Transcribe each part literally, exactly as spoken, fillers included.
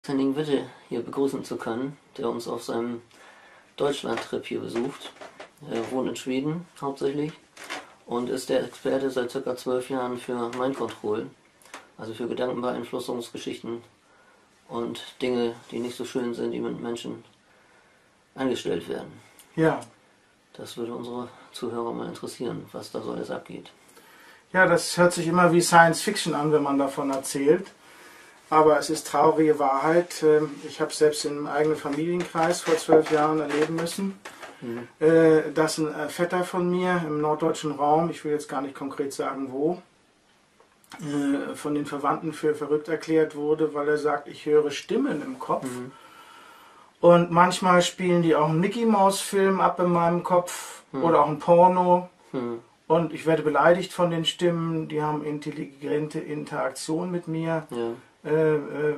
Henning Witte hier begrüßen zu können, der uns auf seinem Deutschland-Trip hier besucht. Er wohnt in Schweden hauptsächlich und ist der Experte seit ca. zwölf Jahren für Mind Control, also für Gedankenbeeinflussungsgeschichten und Dinge, die nicht so schön sind, die mit Menschen angestellt werden. Ja. Das würde unsere Zuhörer mal interessieren, was da so alles abgeht. Ja, das hört sich immer wie Science Fiction an, wenn man davon erzählt. Aber es ist traurige Wahrheit. Ich habe es selbst im eigenen Familienkreis vor zwölf Jahren erleben müssen, mhm. dass ein Vetter von mir im norddeutschen Raum, ich will jetzt gar nicht konkret sagen wo, von den Verwandten für verrückt erklärt wurde, weil er sagt, ich höre Stimmen im Kopf. Mhm. Und manchmal spielen die auch einen Mickey-Maus-Film ab in meinem Kopf mhm. oder auch ein Porno. Mhm. Und ich werde beleidigt von den Stimmen, die haben intelligente Interaktion mit mir. Ja. Äh, äh, äh,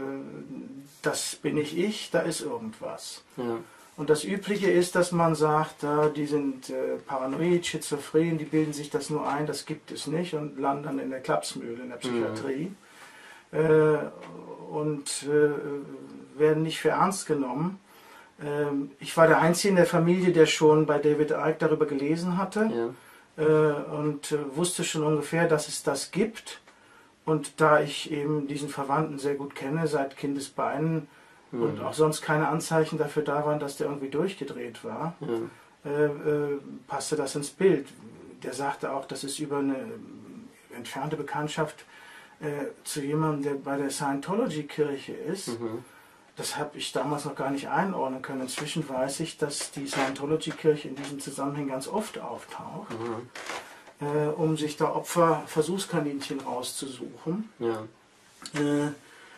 das bin ich ich, da ist irgendwas. Ja. Und das Übliche ist, dass man sagt, äh, die sind äh, paranoid, schizophren, die bilden sich das nur ein, das gibt es nicht und landen dann in der Klapsmühle, in der Psychiatrie. Mhm. Äh, und äh, werden nicht für ernst genommen. Äh, ich war der Einzige in der Familie, der schon bei David Icke darüber gelesen hatte. Ja. Äh, und äh, wusste schon ungefähr, dass es das gibt. Und da ich eben diesen Verwandten sehr gut kenne, seit Kindesbeinen, mhm. und auch sonst keine Anzeichen dafür da waren, dass der irgendwie durchgedreht war, mhm. äh, äh, passte das ins Bild. Der sagte auch, das ist über eine entfernte Bekanntschaft äh, zu jemandem, der bei der Scientology-Kirche ist. Mhm. Das habe ich damals noch gar nicht einordnen können. Inzwischen weiß ich, dass die Scientology-Kirche in diesem Zusammenhang ganz oft auftaucht. Mhm. Äh, um sich da Opfer, Versuchskaninchen rauszusuchen. Ja. Äh,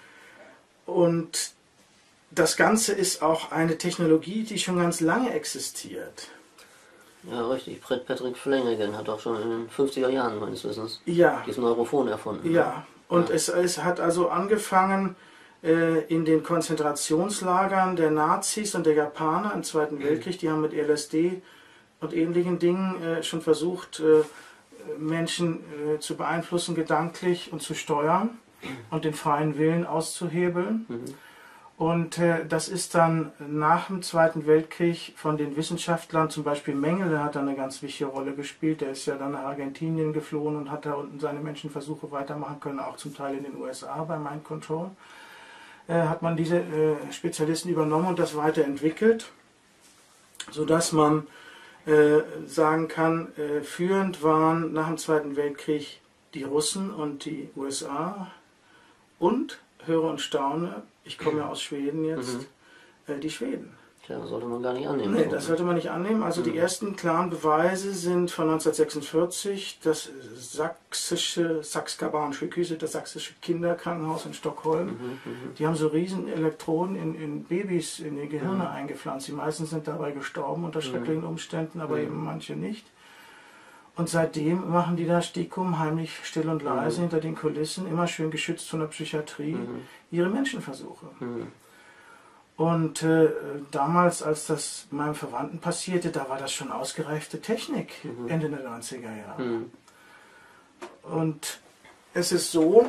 und das Ganze ist auch eine Technologie, die schon ganz lange existiert. Ja, richtig. Patrick Flanagan hat auch schon in den fünfziger Jahren meines Wissens ja. dieses Neurophon erfunden. Ja, und ja. Es, es hat also angefangen äh, in den Konzentrationslagern der Nazis und der Japaner im Zweiten mhm. Weltkrieg. Die haben mit L S D und ähnlichen Dingen äh, schon versucht, äh, Menschen äh, zu beeinflussen, gedanklich und zu steuern und den freien Willen auszuhebeln. Mhm. Und äh, das ist dann nach dem Zweiten Weltkrieg von den Wissenschaftlern, zum Beispiel Mengele hat da eine ganz wichtige Rolle gespielt, der ist ja dann nach Argentinien geflohen und hat da unten seine Menschenversuche weitermachen können, auch zum Teil in den U S A bei Mind Control, äh, hat man diese äh, Spezialisten übernommen und das weiterentwickelt, sodass man Äh, sagen kann, äh, führend waren nach dem Zweiten Weltkrieg die Russen und die U S A und, höre und staune, ich komme ja aus Schweden jetzt, mhm. äh, die Schweden. Ja, das sollte man gar nicht annehmen. Nee, das sollte man nicht annehmen. Also mhm. die ersten klaren Beweise sind von neunzehnhundertsechsundvierzig, das sächsische Saxkaban-Sjukhus, das sächsische Kinderkrankenhaus in Stockholm. Mhm, die haben so riesen Elektroden in, in Babys in die Gehirne mhm. eingepflanzt. Die meisten sind dabei gestorben unter schrecklichen Umständen, aber mhm. eben manche nicht. Und seitdem machen die da Stikum, heimlich, still und leise, mhm. hinter den Kulissen, immer schön geschützt von der Psychiatrie, mhm. ihre Menschenversuche. Mhm. Und äh, damals, als das meinem Verwandten passierte, da war das schon ausgereifte Technik, mhm. Ende der neunziger Jahre. Mhm. Und es ist so,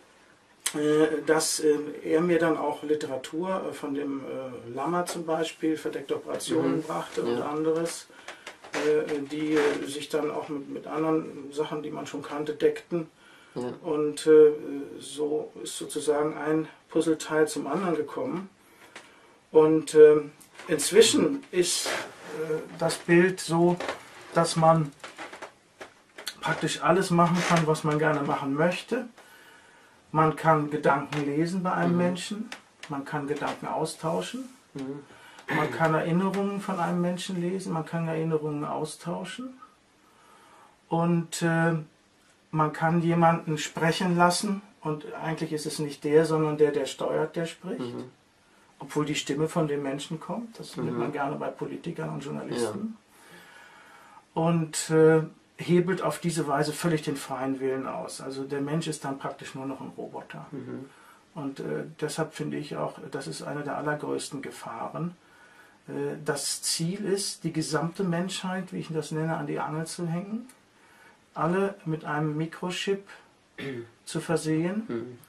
äh, dass äh, er mir dann auch Literatur äh, von dem äh, Lama zum Beispiel, verdeckte Operationen mhm. brachte und ja. anderes, äh, die äh, sich dann auch mit, mit anderen Sachen, die man schon kannte, deckten. Ja. Und äh, so ist sozusagen ein Puzzleteil zum anderen gekommen. Und äh, inzwischen ist äh, das Bild so, dass man praktisch alles machen kann, was man gerne machen möchte. Man kann Gedanken lesen bei einem mhm. Menschen, man kann Gedanken austauschen, mhm. man kann Erinnerungen von einem Menschen lesen, man kann Erinnerungen austauschen und äh, man kann jemanden sprechen lassen und eigentlich ist es nicht der, sondern der, der steuert, der spricht. Mhm. Obwohl die Stimme von den Menschen kommt, das mhm. nimmt man gerne bei Politikern und Journalisten. Ja. Und äh, hebelt auf diese Weise völlig den freien Willen aus. Also der Mensch ist dann praktisch nur noch ein Roboter. Mhm. Und äh, deshalb finde ich auch, das ist eine der allergrößten Gefahren. Äh, das Ziel ist, die gesamte Menschheit, wie ich das nenne, an die Angel zu hängen, alle mit einem Mikrochip mhm. zu versehen. Mhm.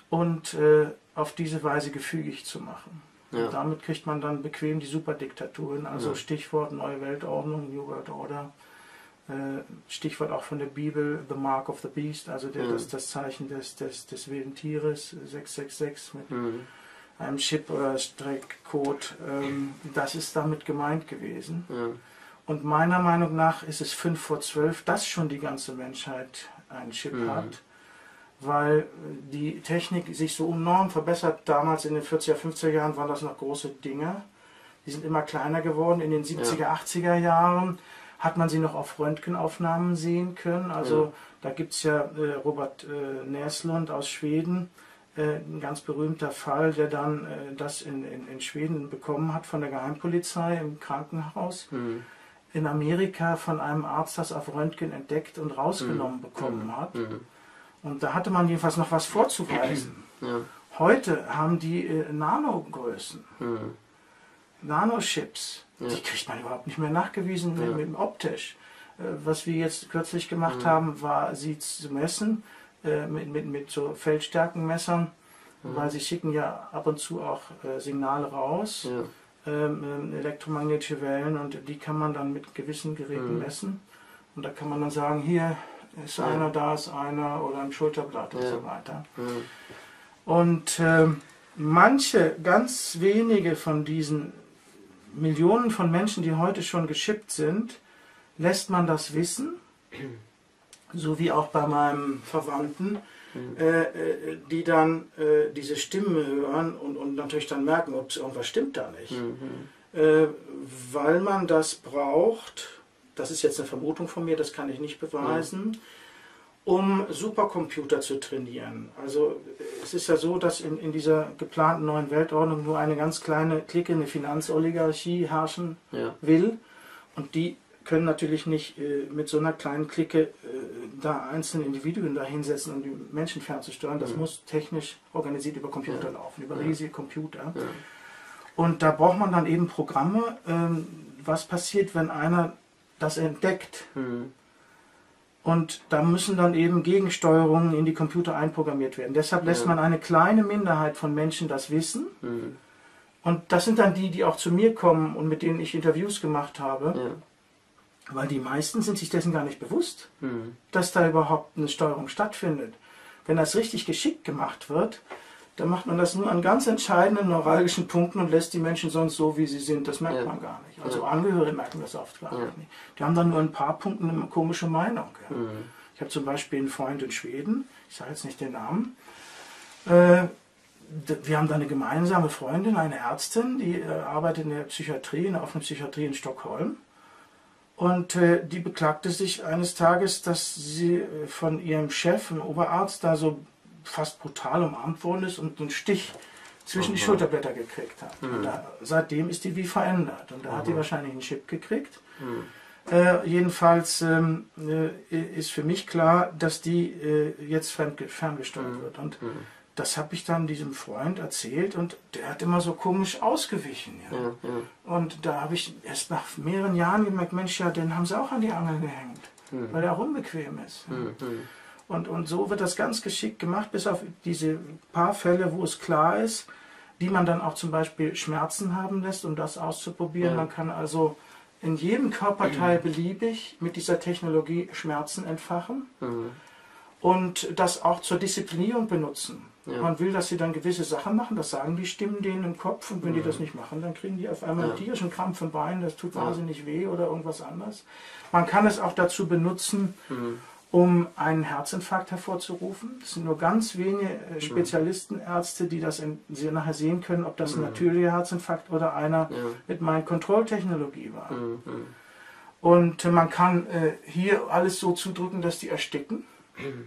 und äh, auf diese Weise gefügig zu machen. Ja. Und damit kriegt man dann bequem die Superdiktaturen, also ja. Stichwort Neue Weltordnung, New World Order, äh, Stichwort auch von der Bibel, The Mark of the Beast, also der, ja. das, das Zeichen des, des, des wilden Tieres, sechs sechs sechs mit mhm. einem Chip oder Streckcode, ähm, das ist damit gemeint gewesen. Ja. Und meiner Meinung nach ist es fünf vor zwölf, dass schon die ganze Menschheit einen Chip mhm. hat, weil die Technik sich so enorm verbessert. Damals in den vierziger, fünfziger Jahren waren das noch große Dinge. Die sind immer kleiner geworden. In den siebziger, ja. achtziger Jahren hat man sie noch auf Röntgenaufnahmen sehen können. Also ja. da gibt es ja äh, Robert äh, Näslund aus Schweden, äh, ein ganz berühmter Fall, der dann äh, das in, in, in Schweden bekommen hat von der Geheimpolizei im Krankenhaus. Mhm. In Amerika von einem Arzt das auf Röntgen entdeckt und rausgenommen mhm. bekommen hat. Mhm. Und da hatte man jedenfalls noch was vorzuweisen. Ja. Heute haben die äh, Nanogrößen, mhm. Nanochips, ja. die kriegt man überhaupt nicht mehr nachgewiesen ja. mit, mit optisch. Äh, was wir jetzt kürzlich gemacht mhm. haben, war sie zu messen äh, mit, mit, mit so Feldstärkenmessern, mhm. weil sie schicken ja ab und zu auch äh, Signale raus, ja. ähm, elektromagnetische Wellen, und die kann man dann mit gewissen Geräten mhm. messen. Und da kann man dann sagen, hier ist ja. einer, da ist einer, oder ein Schulterblatt und ja. so weiter. Ja. Und äh, manche, ganz wenige von diesen Millionen von Menschen, die heute schon geschippt sind, lässt man das wissen, so wie auch bei meinem Verwandten, mhm. äh, die dann äh, diese Stimme hören und, und natürlich dann merken, ob irgendwas stimmt da nicht. Mhm. Äh, weil man das braucht. Das ist jetzt eine Vermutung von mir, das kann ich nicht beweisen, ja. um Supercomputer zu trainieren. Also es ist ja so, dass in, in dieser geplanten neuen Weltordnung nur eine ganz kleine Clique, eine Finanzoligarchie herrschen ja. will. Und die können natürlich nicht äh, mit so einer kleinen Clique äh, da einzelne Individuen da hinsetzen, um die Menschen fernzusteuern. Das mhm. muss technisch organisiert über Computer ja. laufen, über ja. riesige Computer. Ja. Und da braucht man dann eben Programme. Ähm, was passiert, wenn einer das entdeckt. Mhm. Und da müssen dann eben Gegensteuerungen in die Computer einprogrammiert werden. Deshalb lässt ja. man eine kleine Minderheit von Menschen das wissen. Mhm. Und das sind dann die, die auch zu mir kommen und mit denen ich Interviews gemacht habe. Ja. Weil die meisten sind sich dessen gar nicht bewusst, mhm. dass da überhaupt eine Steuerung stattfindet. Wenn das richtig geschickt gemacht wird, dann macht man das nur an ganz entscheidenden neuralgischen Punkten und lässt die Menschen sonst so, wie sie sind. Das merkt ja. man gar nicht. Also ja. Angehörige merken das oft gar ja. nicht. Die haben dann nur ein paar Punkten eine komische Meinung. Ja. Mhm. Ich habe zum Beispiel einen Freund in Schweden, ich sage jetzt nicht den Namen. Äh, wir haben da eine gemeinsame Freundin, eine Ärztin, die äh, arbeitet in der Psychiatrie, in der offenen Psychiatrie in Stockholm. Und äh, die beklagte sich eines Tages, dass sie äh, von ihrem Chef, einem Oberarzt, da so fast brutal umarmt worden ist und einen Stich zwischen mhm. die Schulterblätter gekriegt hat. Mhm. Und da, seitdem ist die wie verändert. Und da mhm. hat die wahrscheinlich einen Chip gekriegt. Mhm. Äh, jedenfalls ähm, äh, ist für mich klar, dass die äh, jetzt ferngesteuert mhm. wird. Und mhm. das habe ich dann diesem Freund erzählt und der hat immer so komisch ausgewichen. Ja. Ja, ja. Und da habe ich erst nach mehreren Jahren gemerkt, Mensch, ja, den haben sie auch an die Angel gehängt, mhm. weil er auch unbequem ist. Mhm. Und, und so wird das ganz geschickt gemacht, bis auf diese paar Fälle, wo es klar ist, die man dann auch zum Beispiel Schmerzen haben lässt, um das auszuprobieren. Ja. Man kann also in jedem Körperteil mhm. beliebig mit dieser Technologie Schmerzen entfachen mhm. und das auch zur Disziplinierung benutzen. Ja. Man will, dass sie dann gewisse Sachen machen, das sagen die Stimmen denen im Kopf, und wenn mhm. die das nicht machen, dann kriegen die auf einmal ja. einen tierischen Krampf im Bein, das tut wahnsinnig ja. weh oder irgendwas anderes. Man kann es auch dazu benutzen, mhm. um einen Herzinfarkt hervorzurufen. Es sind nur ganz wenige Spezialisten, Ärzte, die das in, sie nachher sehen können, ob das ein natürlicher Herzinfarkt oder einer ja. mit Mind-Control-Technologie war. Mhm. Und man kann äh, hier alles so zudrücken, dass die ersticken. Mhm.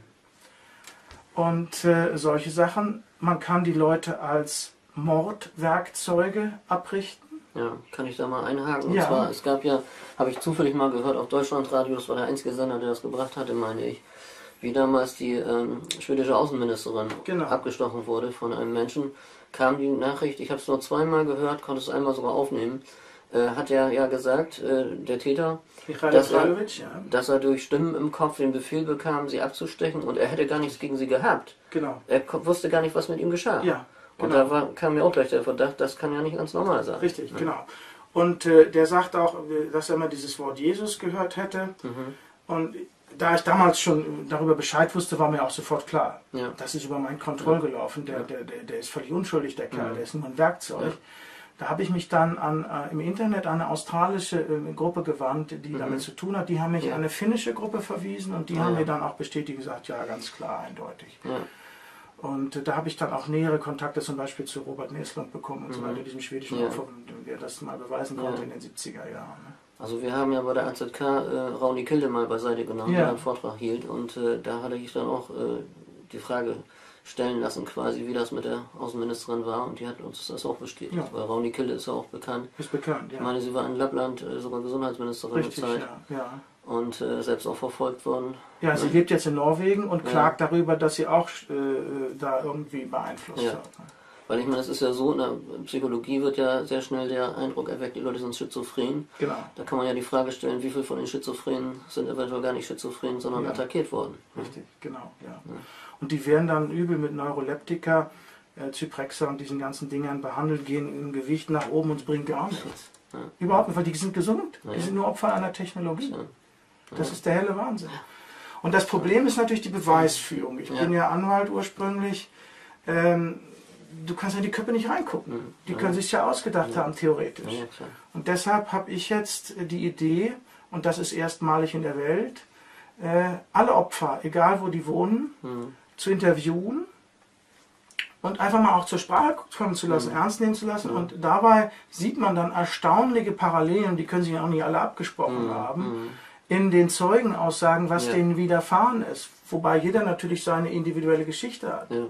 Und äh, solche Sachen. Man kann die Leute als Mordwerkzeuge abrichten. Ja, kann ich da mal einhaken? Ja. Und zwar, es gab ja, habe ich zufällig mal gehört, auf Deutschlandradio, das war der einzige Sender, der das gebracht hatte, meine ich, wie damals die ähm, schwedische Außenministerin genau. abgestochen wurde von einem Menschen, kam die Nachricht, ich habe es nur zweimal gehört, konnte es einmal sogar aufnehmen, äh, hat er ja gesagt, äh, der Täter, Michail dass er, ja. dass er durch Stimmen im Kopf den Befehl bekam, sie abzustechen und er hätte gar nichts gegen sie gehabt. Genau. Er wusste gar nicht, was mit ihm geschah. Ja, genau. Und da war, kam mir auch gleich der Verdacht, das kann ja nicht ganz normal sein. Richtig, ja. genau. Und äh, der sagt auch, dass er immer dieses Wort Jesus gehört hätte. Mhm. Und da ich damals schon darüber Bescheid wusste, war mir auch sofort klar, ja. das ist über meinen Kontroll gelaufen. Der, der, der, der ist völlig unschuldig, der Kerl, mhm. der ist nur ein Werkzeug. Ja. Da habe ich mich dann an, äh, im Internet an eine australische äh, Gruppe gewandt, die mhm. damit zu tun hat. Die haben mich ja. an eine finnische Gruppe verwiesen und die ah, haben ja. mir dann auch bestätigt gesagt, ja, ganz klar, eindeutig. Ja. Und äh, da habe ich dann auch nähere Kontakte zum Beispiel zu Robert Neslund bekommen und mhm. so weiter, diesem schwedischen ja. Opfer, der das mal beweisen konnte ja. in den siebziger Jahren. Ne? Also wir haben ja bei der A Z K äh, Rauni Kilde mal beiseite genommen, ja. der einen Vortrag hielt und äh, da hatte ich dann auch äh, die Frage stellen lassen, quasi wie das mit der Außenministerin war und die hat uns das auch bestätigt, ja. weil Rauni Kilde ist ja auch bekannt. Ist bekannt, ja. Ich meine, sie war in Lappland äh, sogar Gesundheitsministerin Richtig, Zeit ja. ja. und äh, selbst auch verfolgt worden. Ja, sie ja. lebt jetzt in Norwegen und klagt ja. darüber, dass sie auch äh, da irgendwie beeinflusst ja. hat. Weil ich meine, es ist ja so, in der Psychologie wird ja sehr schnell der Eindruck erweckt, die Leute sind schizophren. Genau. Da kann man ja die Frage stellen, wie viele von den Schizophrenen sind eventuell gar nicht schizophren, sondern ja. attackiert worden. Richtig, genau. Ja. ja. Und die werden dann übel mit Neuroleptika, äh, Zyprexa und diesen ganzen Dingern behandelt, gehen im Gewicht nach oben und es bringt gar nichts. Ja. Überhaupt nicht, weil die sind gesund. Ja. Die sind nur Opfer einer Technologie. Ja. Das ja. ist der helle Wahnsinn. Und das Problem ist natürlich die Beweisführung. Ich ja. bin ja Anwalt ursprünglich. Ähm, Du kannst in die Köpfe nicht reingucken. Die können sich ja ausgedacht ja. haben, theoretisch. Ja, und deshalb habe ich jetzt die Idee, und das ist erstmalig in der Welt, äh, alle Opfer, egal wo die wohnen, mhm. zu interviewen und einfach mal auch zur Sprache kommen zu lassen, mhm. ernst nehmen zu lassen. Mhm. Und dabei sieht man dann erstaunliche Parallelen, die können sich auch nicht alle abgesprochen mhm. haben, in den Zeugenaussagen, was ja. denen widerfahren ist. Wobei jeder natürlich seine individuelle Geschichte hat. Ja.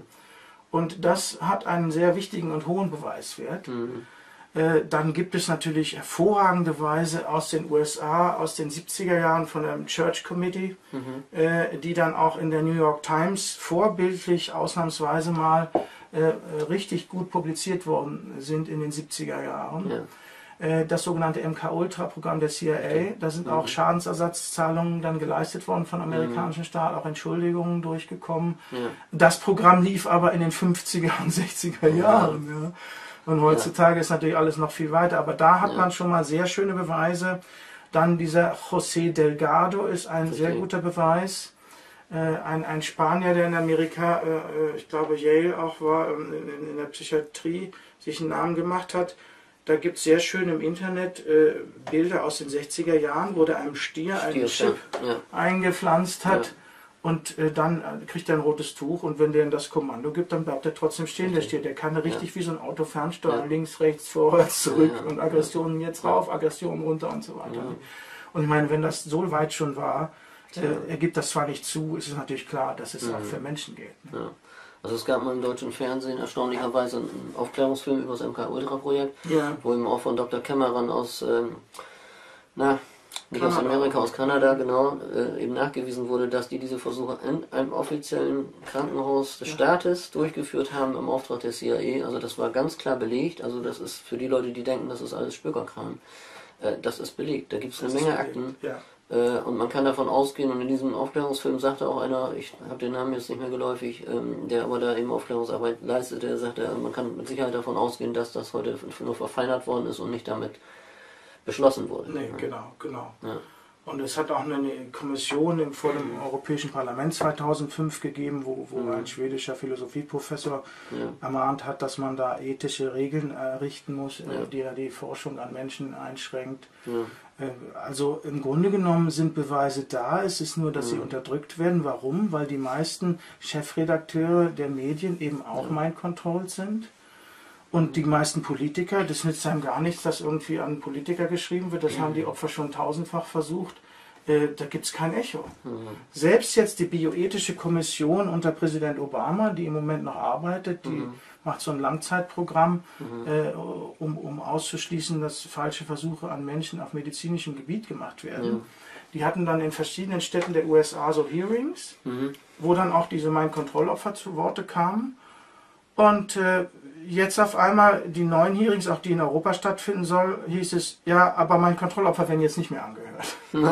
Und das hat einen sehr wichtigen und hohen Beweiswert. Mhm. Äh, dann gibt es natürlich hervorragende Beweise aus den U S A, aus den siebziger Jahren von der Church Committee, mhm. äh, die dann auch in der New York Times vorbildlich ausnahmsweise mal äh, richtig gut publiziert worden sind in den siebziger Jahren. Ja. Das sogenannte M K Ultra Programm der C I A, da sind auch Schadensersatzzahlungen dann geleistet worden von amerikanischen Staat, auch Entschuldigungen durchgekommen. Ja. Das Programm lief aber in den fünfziger und sechziger Jahren. Ja. Und heutzutage ja. ist natürlich alles noch viel weiter, aber da hat ja. man schon mal sehr schöne Beweise. Dann dieser José Delgado ist ein Verstehe. sehr guter Beweis. Ein, ein Spanier, der in Amerika, ich glaube Yale auch war, in, in der Psychiatrie sich einen Namen gemacht hat. Da gibt es sehr schön im Internet äh, Bilder aus den sechziger Jahren, wo der einem Stier einen Chip ja. eingepflanzt hat ja. und äh, dann äh, kriegt er ein rotes Tuch und wenn der das Kommando gibt, dann bleibt er trotzdem stehen, okay. der Stier. Der kann richtig ja. wie so ein Auto fernsteuern, ja. links, rechts, vorwärts, zurück ja. und Aggressionen jetzt rauf, Aggressionen runter und so weiter. Ja. Und ich meine, wenn das so weit schon war, äh, er gibt das zwar nicht zu, ist es natürlich klar, dass es mhm. auch für Menschen geht. Ne? Ja. Also es gab mal im deutschen Fernsehen erstaunlicherweise einen Aufklärungsfilm über das M K Ultra Projekt, ja. wo eben auch von Doktor Cameron aus, ähm, na, nicht aus Amerika, aus Kanada, genau, äh, eben nachgewiesen wurde, dass die diese Versuche in einem offiziellen Krankenhaus des ja. Staates durchgeführt haben im Auftrag der C I A. Also das war ganz klar belegt. Also das ist für die Leute, die denken, das ist alles Spökerkram, äh, das ist belegt. Da gibt es eine Menge Akten. Ja. Und man kann davon ausgehen, und in diesem Aufklärungsfilm sagte auch einer, ich habe den Namen jetzt nicht mehr geläufig, der aber da eben Aufklärungsarbeit leistet, der sagte, man kann mit Sicherheit davon ausgehen, dass das heute nur verfeinert worden ist und nicht damit beschlossen wurde. Nee, genau, genau. Ja. Und es hat auch eine Kommission vor dem Europäischen Parlament zweitausendfünf gegeben, wo, wo mhm. ein schwedischer Philosophieprofessor ja. ermahnt hat, dass man da ethische Regeln errichten muss, ja. die ja die Forschung an Menschen einschränkt. Ja. Also im Grunde genommen sind Beweise da, es ist nur, dass mhm. sie unterdrückt werden. Warum? Weil die meisten Chefredakteure der Medien eben auch ja. mind-controlled sind. Und die meisten Politiker, das nützt einem gar nichts, dass irgendwie an Politiker geschrieben wird, das mhm. haben die Opfer schon tausendfach versucht. Äh, da gibt es kein Echo. Mhm. Selbst jetzt die Bioethische Kommission unter Präsident Obama, die im Moment noch arbeitet, die mhm. macht so ein Langzeitprogramm, mhm. äh, um, um auszuschließen, dass falsche Versuche an Menschen auf medizinischem Gebiet gemacht werden. Mhm. Die hatten dann in verschiedenen Städten der U S A so Hearings, mhm. wo dann auch diese Mind-Control-Opfer zu Worte kamen. Und äh, jetzt auf einmal die neuen Hearings, auch die in Europa stattfinden soll, hieß es, ja, aber mein Kontrollopfer werden jetzt nicht mehr angehört.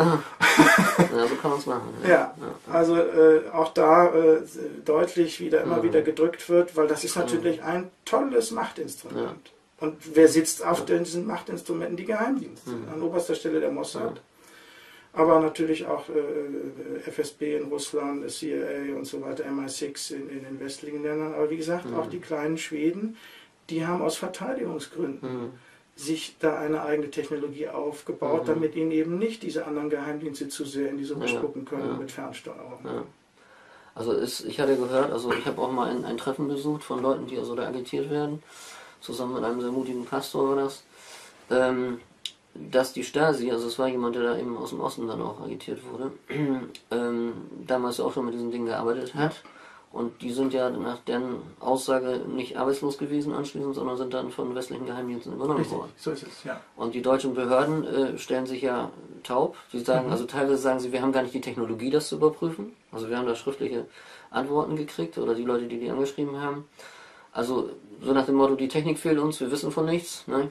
Ja, so kann man es machen. Ja, ja, also äh, auch da äh, deutlich wieder immer mhm. wieder gedrückt wird, weil das ist natürlich ein tolles Machtinstrument. Ja. Und wer sitzt auf ja. diesen Machtinstrumenten? Die Geheimdienste. Mhm. An oberster Stelle der Mossad. Ja. Aber natürlich auch äh, F S B in Russland, C I A und so weiter, M I sechs in, in den westlichen Ländern. Aber wie gesagt, mhm. auch die kleinen Schweden, die haben aus Verteidigungsgründen mhm. sich da eine eigene Technologie aufgebaut, mhm. damit ihnen eben nicht diese anderen Geheimdienste zu sehr in die Suppe ja. spucken können ja. mit Fernsteuerung. Ja. Also ist, ich hatte gehört, also ich habe auch mal ein, ein Treffen besucht von Leuten, die also da agitiert werden, zusammen mit einem sehr mutigen Pastor war das. Ähm, dass die Stasi, also es war jemand, der da eben aus dem Osten dann auch agitiert wurde, ähm, damals auch schon mit diesen Dingen gearbeitet hat. Und die sind ja nach deren Aussage nicht arbeitslos gewesen anschließend, sondern sind dann von westlichen Geheimdiensten übernommen Richtig, worden. So ist es, ja. Und die deutschen Behörden äh, stellen sich ja taub. Sie sagen, mhm. also teilweise sagen sie, wir haben gar nicht die Technologie, das zu überprüfen. Also wir haben da schriftliche Antworten gekriegt oder die Leute, die die angeschrieben haben. Also so nach dem Motto, die Technik fehlt uns, wir wissen von nichts. Ne?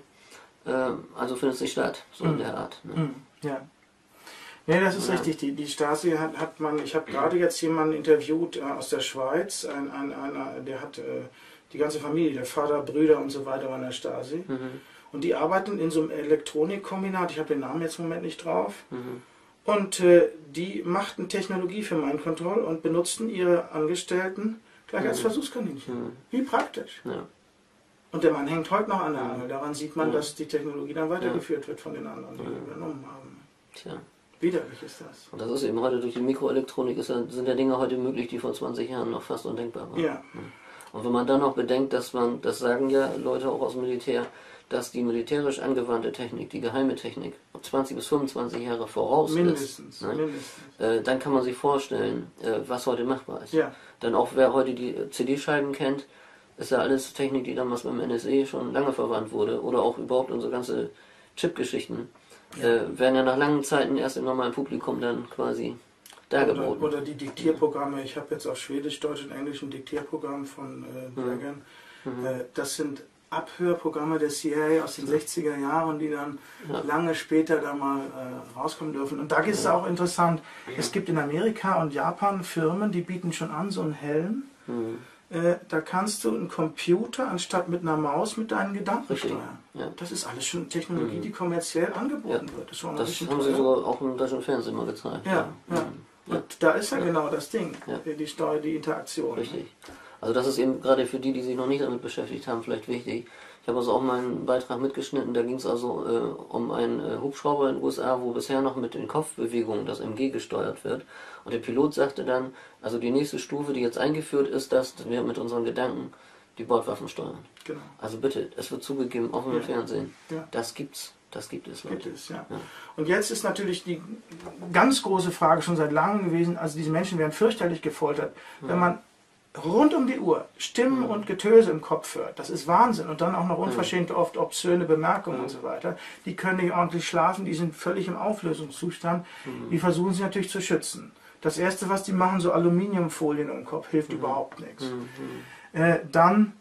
Also findet es nicht statt, so in der Art. Ne? Ja. Nee, das ist ja. richtig. Die, die Stasi hat, hat man, ich habe gerade jetzt jemanden interviewt äh, aus der Schweiz, ein, ein, einer, der hat äh, die ganze Familie, der Vater, Brüder und so weiter waren in der Stasi. Mhm. Und die arbeiten in so einem Elektronikkombinat, ich habe den Namen jetzt im Moment nicht drauf. Mhm. Und äh, die machten Technologie für Mindcontrol und benutzten ihre Angestellten gleich mhm. als Versuchskaninchen. Mhm. Wie praktisch. Ja. Und der Mann hängt heute noch an der Angel. Daran sieht man, ja. dass die Technologie dann weitergeführt ja. wird von den anderen, die ja. übernommen haben. Tja. Widerlich ist das. Und das ist eben heute durch die Mikroelektronik, ist ja, sind ja Dinge heute möglich, die vor zwanzig Jahren noch fast undenkbar waren. Ja. Und wenn man dann noch bedenkt, dass man, das sagen ja Leute auch aus dem Militär, dass die militärisch angewandte Technik, die geheime Technik, zwanzig bis fünfundzwanzig Jahre voraus mindestens, ist, ne? mindestens. Äh, dann kann man sich vorstellen, äh, was heute machbar ist. Ja. Dann auch wer heute die C D-Scheiben kennt, ist ja alles Technik, die damals beim N S A schon lange verwandt wurde. Oder auch überhaupt unsere ganze Chip-Geschichten. Ja. Äh, werden ja nach langen Zeiten erst im normalen Publikum dann quasi dargeboten. Oder, oder die Diktierprogramme. Ich habe jetzt auf Schwedisch, Deutsch und Englisch ein Diktierprogramm von äh, Bergen. Mhm. Äh, das sind Abhörprogramme der C I A aus den sechziger Jahren, die dann ja. lange später da mal äh, rauskommen dürfen. Und da ist es auch interessant, es gibt in Amerika und Japan Firmen, die bieten schon an, so einen Helm. Mhm. Äh, da kannst du einen Computer anstatt mit einer Maus mit deinen Gedanken Richtig. steuern. Ja. Das ist alles schon Technologie, mhm. die kommerziell angeboten ja. wird. Das, war das haben sie sogar auch im deutschen Fernsehen mal gezeigt. Ja, ja. ja. Und da ist ja, ja genau das Ding, ja. die Steuer, die Interaktion. Richtig. Also das ist eben gerade für die, die sich noch nicht damit beschäftigt haben, vielleicht wichtig. Ich habe also auch mal einen Beitrag mitgeschnitten, da ging es also äh, um einen äh, Hubschrauber in den U S A, wo bisher noch mit den Kopfbewegungen das M G gesteuert wird. Und der Pilot sagte dann, also die nächste Stufe, die jetzt eingeführt ist, dass wir mit unseren Gedanken die Bordwaffen steuern. Genau. Also bitte, es wird zugegeben, auch im ja. Fernsehen. Ja. Das gibt's. Das gibt es, Leute. Gibt es, ja. ja. Und jetzt ist natürlich die ganz große Frage schon seit langem gewesen, also diese Menschen werden fürchterlich gefoltert. Ja. Wenn man rund um die Uhr Stimmen ja. und Getöse im Kopf hört, das ist Wahnsinn. Und dann auch noch unverschämt oft obszöne Bemerkungen ja. und so weiter. Die können nicht ordentlich schlafen, die sind völlig im Auflösungszustand. Mhm. Die versuchen sie natürlich zu schützen. Das Erste, was die machen, so Aluminiumfolien im Kopf, hilft mhm. überhaupt nichts. Mhm. Äh, dann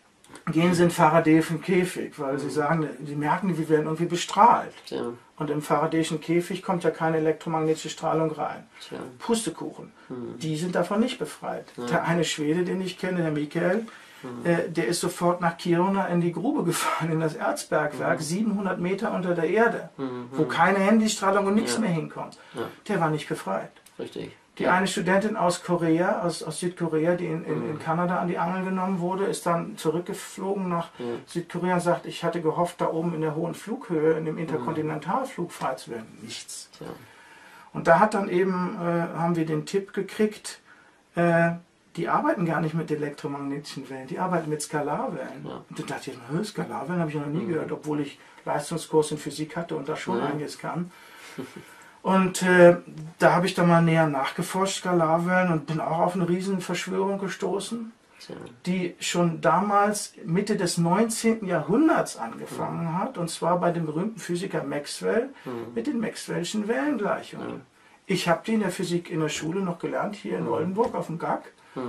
gehen sie in Faradayschen Käfig, weil mhm. sie sagen, sie merken, wir werden irgendwie bestrahlt. Ja. Und im Faradayschen Käfig kommt ja keine elektromagnetische Strahlung rein. Ja. Pustekuchen, mhm. die sind davon nicht befreit. Ja. Der eine Schwede, den ich kenne, der Michael, mhm. äh, der ist sofort nach Kiruna in die Grube gefahren, in das Erzbergwerk, mhm. siebenhundert Meter unter der Erde, mhm. wo keine Handystrahlung und nichts ja. mehr hinkommt. Ja. Der war nicht befreit. Richtig. Die eine Studentin aus Korea, aus, aus Südkorea, die in, in, in Kanada an die Angel genommen wurde, ist dann zurückgeflogen nach ja. Südkorea und sagt, ich hatte gehofft, da oben in der hohen Flughöhe, in dem Interkontinentalflug frei zu werden. Nichts. Ja. Und da hat dann eben, äh, haben wir den Tipp gekriegt, äh, die arbeiten gar nicht mit elektromagnetischen Wellen, die arbeiten mit Skalarwellen. Ja. Und da dachte ich, Skalarwellen habe ich noch nie mhm. gehört, obwohl ich Leistungskurs in Physik hatte und da schon ja. einiges kann. Und äh, da habe ich dann mal näher nachgeforscht, Skalarwellen, und bin auch auf eine riesen Verschwörung gestoßen, ja. die schon damals Mitte des neunzehnten Jahrhunderts angefangen ja. hat, und zwar bei dem berühmten Physiker Maxwell ja. mit den Maxwell'schen Wellengleichungen. Ja. Ich habe die in der Physik in der Schule noch gelernt, hier in ja. Oldenburg auf dem G A C. Ja.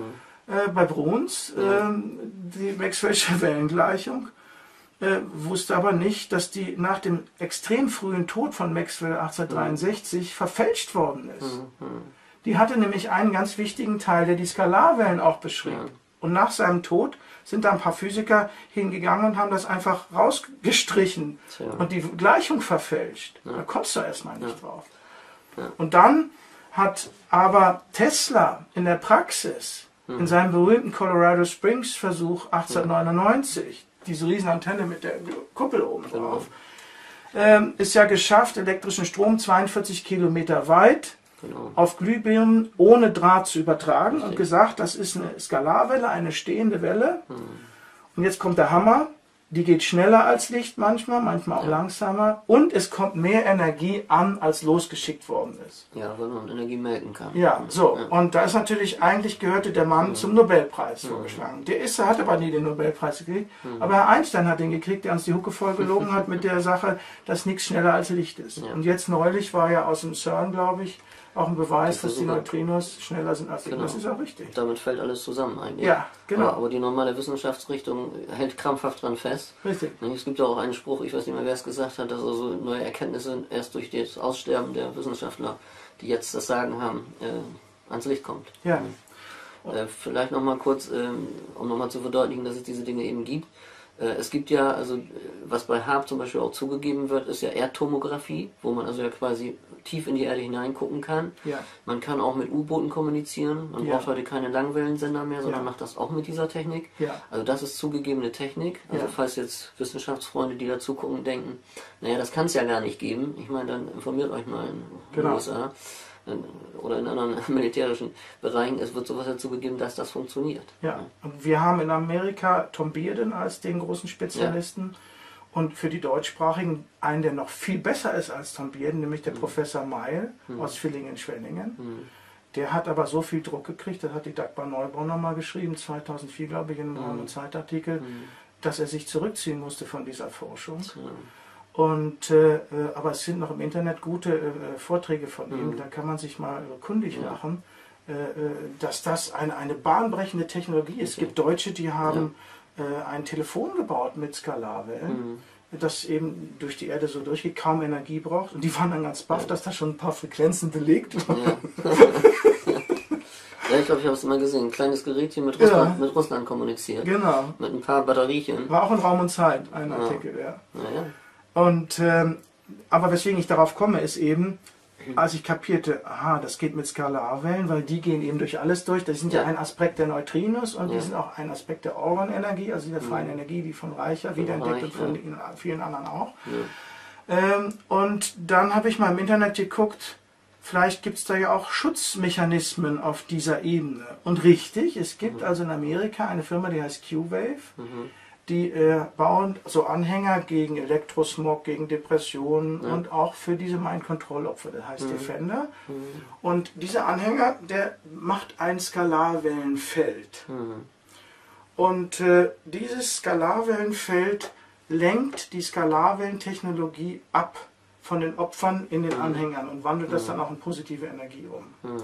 äh, bei Bruns, Ja. äh, die Maxwell'sche Wellengleichung, äh, wusste aber nicht, dass die nach dem extrem frühen Tod von Maxwell achtzehnhundertdreiundsechzig mhm. verfälscht worden ist. Mhm. Die hatte nämlich einen ganz wichtigen Teil, der die Skalarwellen auch beschrieb. Ja. Und nach seinem Tod sind da ein paar Physiker hingegangen und haben das einfach rausgestrichen ja. und die Gleichung verfälscht. Ja. Da kommst du erstmal nicht ja. drauf. Ja. Und dann hat aber Tesla in der Praxis, mhm. in seinem berühmten Colorado Springs Versuch achtzehnhundertneunundneunzig, ja. diese Riesenantenne mit der Kuppel oben drauf, genau. ähm, ist ja geschafft, elektrischen Strom zweiundvierzig Kilometer weit genau. auf Glühbirnen ohne Draht zu übertragen Richtig. Und gesagt, das ist eine Skalarwelle, eine stehende Welle. Mhm. Und jetzt kommt der Hammer. Die geht schneller als Licht manchmal, manchmal auch ja. langsamer. Und es kommt mehr Energie an, als losgeschickt worden ist. Ja, weil man Energie melken kann. Ja, so. Ja. Und da ist natürlich, eigentlich gehörte der Mann ja. zum Nobelpreis ja. vorgeschlagen. Der ist, hat aber nie den Nobelpreis gekriegt. Ja. Aber Herr Einstein hat den gekriegt, der uns die Hucke voll gelogen hat mit der Sache, dass nichts schneller als Licht ist. Ja. Und jetzt neulich war ja aus dem CERN, glaube ich, auch ein Beweis, dass die Neutrinos schneller sind als Licht. Genau. Das ist auch richtig. Damit fällt alles zusammen eigentlich. Ja, genau. Aber, aber die normale Wissenschaftsrichtung hält krampfhaft dran fest. Richtig. Es gibt ja auch einen Spruch, ich weiß nicht mehr, wer es gesagt hat, dass also neue Erkenntnisse erst durch das Aussterben der Wissenschaftler, die jetzt das Sagen haben, äh, ans Licht kommt. Ja. Äh, vielleicht nochmal kurz, äh, um nochmal zu verdeutlichen, dass es diese Dinge eben gibt. Es gibt ja, also was bei H A A R P zum Beispiel auch zugegeben wird, ist ja Erdtomographie, wo man also ja quasi tief in die Erde hineingucken kann. Ja. Man kann auch mit U-Booten kommunizieren. Man ja. braucht heute keine Langwellensender mehr, sondern ja. macht das auch mit dieser Technik. Ja. Also das ist zugegebene Technik. Also ja. falls jetzt Wissenschaftsfreunde, die da zugucken, denken, naja, das kann es ja gar nicht geben. Ich meine, dann informiert euch mal in den genau. U S A. Oder in anderen militärischen Bereichen, es wird sowas dazu gegeben, dass das funktioniert. Ja, und wir haben in Amerika Tom Bearden als den großen Spezialisten ja. und für die Deutschsprachigen einen, der noch viel besser ist als Tom Bearden, nämlich der mhm. Professor Meil mhm. aus Villingen-Schwenningen. Mhm. Der hat aber so viel Druck gekriegt, das hat die Dagmar Neubrunn nochmal geschrieben, zweitausendvier glaube ich, in einem mhm. Zeitartikel, mhm. dass er sich zurückziehen musste von dieser Forschung. Mhm. Und, äh, aber es sind noch im Internet gute äh, Vorträge von ihm, mhm. da kann man sich mal kundig ja. machen, äh, dass das eine, eine bahnbrechende Technologie ist. Okay. Es gibt Deutsche, die haben ja. äh, ein Telefon gebaut mit Skalarwellen, mhm. das eben durch die Erde so durchgeht, kaum Energie braucht. Und die waren dann ganz baff, ja. dass da schon ein paar Frequenzen belegt waren. Ja. Ja, ich glaube, ich habe es immer gesehen. Ein kleines Gerätchen mit Russland, ja. mit Russland kommuniziert. Genau. Mit ein paar Batteriechen. War auch in Raum und Zeit ein ja. Artikel, ja. ja, ja. Und, ähm, aber weswegen ich darauf komme, ist eben, als ich kapierte, aha, das geht mit Skalarwellen, weil die gehen eben durch alles durch. Das sind ja, ja ein Aspekt der Neutrinos und ja. die sind auch ein Aspekt der Orgon-Energie, also der freien mhm. Energie, die von Reicher wiederentdeckt und von ja. vielen anderen auch. Ja. Ähm, und dann habe ich mal im Internet geguckt, vielleicht gibt es da ja auch Schutzmechanismen auf dieser Ebene. Und richtig, es gibt mhm. also in Amerika eine Firma, die heißt Q-Wave. Mhm. Die äh, bauen so Anhänger gegen Elektrosmog, gegen Depressionen ja. und auch für diese Mind-Control-Opfer, das heißt mhm. Defender. Mhm. Und dieser Anhänger, der macht ein Skalarwellenfeld. Mhm. Und äh, dieses Skalarwellenfeld lenkt die Skalarwellentechnologie ab von den Opfern in den mhm. Anhängern und wandelt das mhm. dann auch in positive Energie um. Mhm.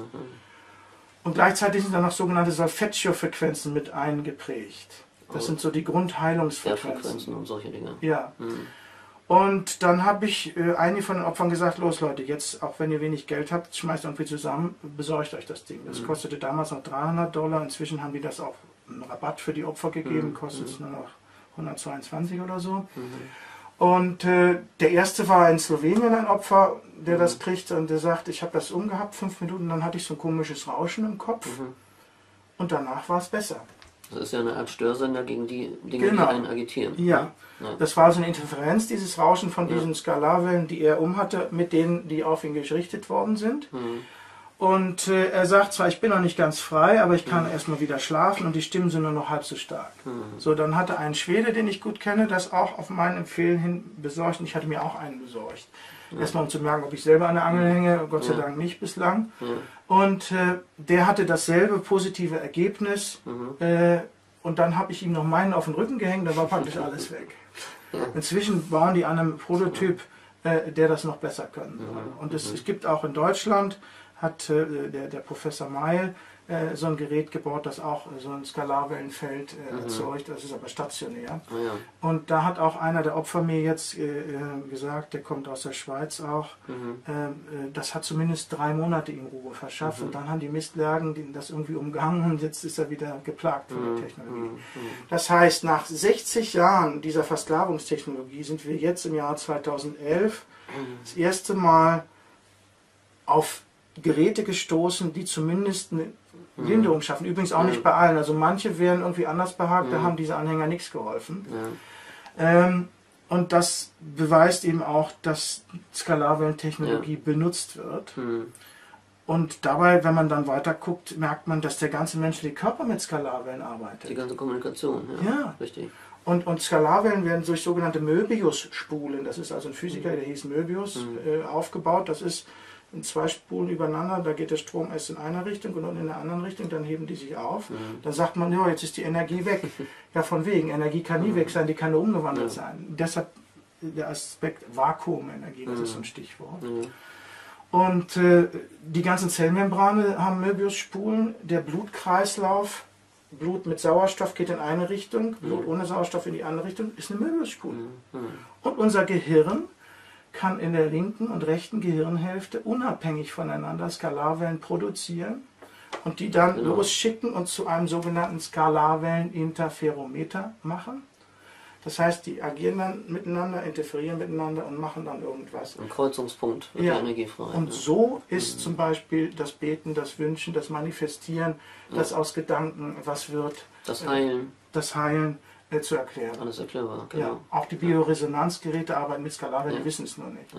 Und gleichzeitig sind dann noch sogenannte Solfeggio-Frequenzen mit eingeprägt. Das sind so die Grundheilungsfrequenzen. Und solche Dinge. Ja. Mhm. Und dann habe ich äh, einigen von den Opfern gesagt, los Leute, jetzt, auch wenn ihr wenig Geld habt, schmeißt irgendwie zusammen, besorgt euch das Ding. Das mhm. kostete damals noch dreihundert Dollar, inzwischen haben die das auch einen Rabatt für die Opfer gegeben, mhm. kostet es nur noch hundertzweiundzwanzig oder so. Mhm. Und äh, der erste war in Slowenien ein Opfer, der mhm. das kriegt und der sagt, ich habe das umgehabt, fünf Minuten, dann hatte ich so ein komisches Rauschen im Kopf mhm. und danach war es besser. Das ist ja eine Art Störsender gegen die Dinge, genau. die einen agitieren. Ja. ja, das war so eine Interferenz, dieses Rauschen von diesen ja. Skalarwellen, die er umhatte, mit denen, die auf ihn gerichtet worden sind. Mhm. Und äh, er sagt zwar, ich bin noch nicht ganz frei, aber ich kann mhm. erstmal wieder schlafen und die Stimmen sind nur noch halb so stark. Mhm. So, dann hatte ein Schwede, den ich gut kenne, das auch auf meinen Empfehlen hin besorgt und ich hatte mir auch einen besorgt. Ja. Erstmal um zu merken, ob ich selber an der Angel hänge, Gott sei ja. Dank nicht bislang. Ja. Und äh, der hatte dasselbe positive Ergebnis mhm. äh, und dann habe ich ihm noch meinen auf den Rücken gehängt, da war praktisch alles weg. Ja. Inzwischen bauen die an einem Prototyp, äh, der das noch besser können soll. Mhm. Und es, es gibt auch in Deutschland, hat äh, der, der Professor Meil äh, so ein Gerät gebaut, das auch äh, so ein Skalarwellenfeld äh, Mhm. erzeugt. Das ist aber stationär. Ah, ja. Und da hat auch einer der Opfer mir jetzt äh, gesagt, der kommt aus der Schweiz auch, Mhm. äh, das hat zumindest drei Monate ihm Ruhe verschafft. Mhm. Und dann haben die Mistlagen die, das irgendwie umgangen und jetzt ist er wieder geplagt von Mhm. der Technologie. Mhm. Das heißt, nach sechzig Jahren dieser Versklavungstechnologie sind wir jetzt im Jahr zweitausendelf das erste Mal auf Geräte gestoßen, die zumindest eine Linderung schaffen. Übrigens auch Ja. nicht bei allen. Also manche wären irgendwie anders behagt, da Ja. haben diese Anhänger nichts geholfen. Ja. Ähm, und das beweist eben auch, dass Skalarwellentechnologie Ja. benutzt wird. Mhm. Und dabei, wenn man dann weiter guckt, merkt man, dass der ganze menschliche Körper mit Skalarwellen arbeitet. Die ganze Kommunikation, ja. Ja. Richtig. Und, und Skalarwellen werden durch sogenannte Möbius-Spulen, das ist also ein Physiker, der hieß Möbius, Mhm. äh, aufgebaut. Das ist in zwei Spulen übereinander, da geht der Strom erst in einer Richtung und dann in der anderen Richtung, dann heben die sich auf. Mhm. Dann sagt man, ja, jetzt ist die Energie weg. Ja, von wegen, Energie kann nie Mhm. weg sein, die kann nur umgewandelt Ja. sein. Deshalb der Aspekt Vakuumenergie, das Mhm. ist so ein Stichwort. Mhm. Und äh, die ganzen Zellmembrane haben Möbius-Spulen, der Blutkreislauf, Blut mit Sauerstoff geht in eine Richtung, Blut ohne Sauerstoff in die andere Richtung, ist eine Möbius-Spule. Mhm. Und unser Gehirn kann in der linken und rechten Gehirnhälfte unabhängig voneinander Skalarwellen produzieren und die dann Genau. losschicken und zu einem sogenannten Skalarwelleninterferometer machen. Das heißt, die agieren dann miteinander, interferieren miteinander und machen dann irgendwas. Ein Kreuzungspunkt wird Ja. die Energie frei. Und ne? so ist zum Beispiel das Beten, das Wünschen, das Manifestieren, das aus Gedanken was wird, Das Heilen, das Heilen äh, zu erklären. alles erklärbar. Genau. Ja, auch die Bioresonanzgeräte arbeiten mit Skalarwellen, Ja. die wissen es nur nicht.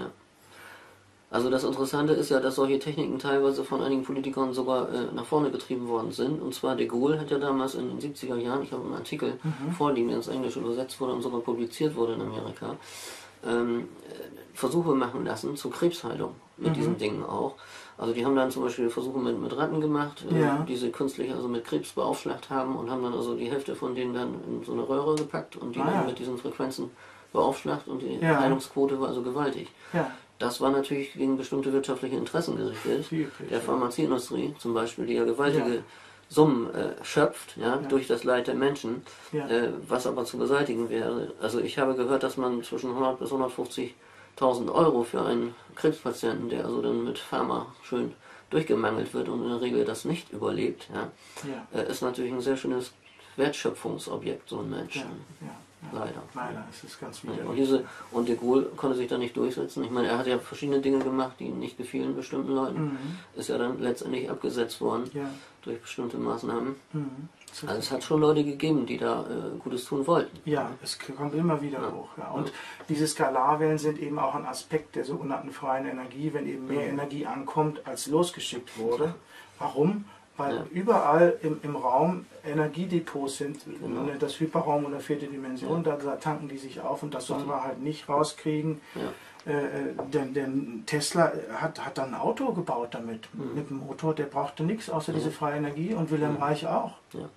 Also das Interessante ist ja, dass solche Techniken teilweise von einigen Politikern sogar äh, nach vorne getrieben worden sind. Und zwar de Gaulle hat ja damals in den siebziger Jahren, ich habe einen Artikel Mhm. vorliegen, der ins Englische übersetzt wurde und sogar publiziert wurde in Amerika, ähm, äh, Versuche machen lassen zur Krebsheilung mit Mhm. diesen Dingen auch. Also die haben dann zum Beispiel Versuche mit, mit Ratten gemacht, äh, Ja. die sie künstlich also mit Krebs beaufschlagt haben und haben dann also die Hälfte von denen dann in so eine Röhre gepackt und die Ah, ja. dann mit diesen Frequenzen beaufschlagt und die Ja. Heilungsquote war also gewaltig. Ja, Das war natürlich gegen bestimmte wirtschaftliche Interessen gerichtet. wie üblich. Der Pharmazieindustrie zum Beispiel, die ja gewaltige Ja. Summen äh, schöpft, ja, Ja. durch das Leid der Menschen, Ja. äh, was aber zu beseitigen wäre. Also ich habe gehört, dass man zwischen hundert bis hundertfünfzigtausend Euro für einen Krebspatienten, der also dann mit Pharma schön durchgemangelt wird und in der Regel das nicht überlebt, ja, Ja, äh, ist natürlich ein sehr schönes Wertschöpfungsobjekt, so ein Mensch. ja, ja, ja. Leider. Leider ist es ganz Ja, widerlich. und, diese, und de Gaulle konnte sich da nicht durchsetzen. Ich meine, er hat ja verschiedene Dinge gemacht, die nicht gefielen bestimmten Leuten. Mhm. Ist ja dann letztendlich abgesetzt worden Ja. durch bestimmte Maßnahmen. Mhm. So- Also es hat schon Leute gegeben, die da äh, Gutes tun wollten. Ja, es kommt immer wieder Ja. hoch. Ja. Und diese Skalarwellen sind eben auch ein Aspekt der sogenannten freien Energie, wenn eben mehr Mhm. Energie ankommt, als losgeschickt wurde. Warum? Weil Ja. überall im, im Raum Energiedepots sind, Genau. ne, das Hyperraum oder vierte Dimension, da, da tanken die sich auf und das sollen wir halt nicht rauskriegen. Ja. Äh, äh, denn, denn Tesla hat, hat dann ein Auto gebaut damit, Mhm. mit dem Motor, der brauchte nichts außer diese freie Energie und Wilhelm Mhm. Reich auch.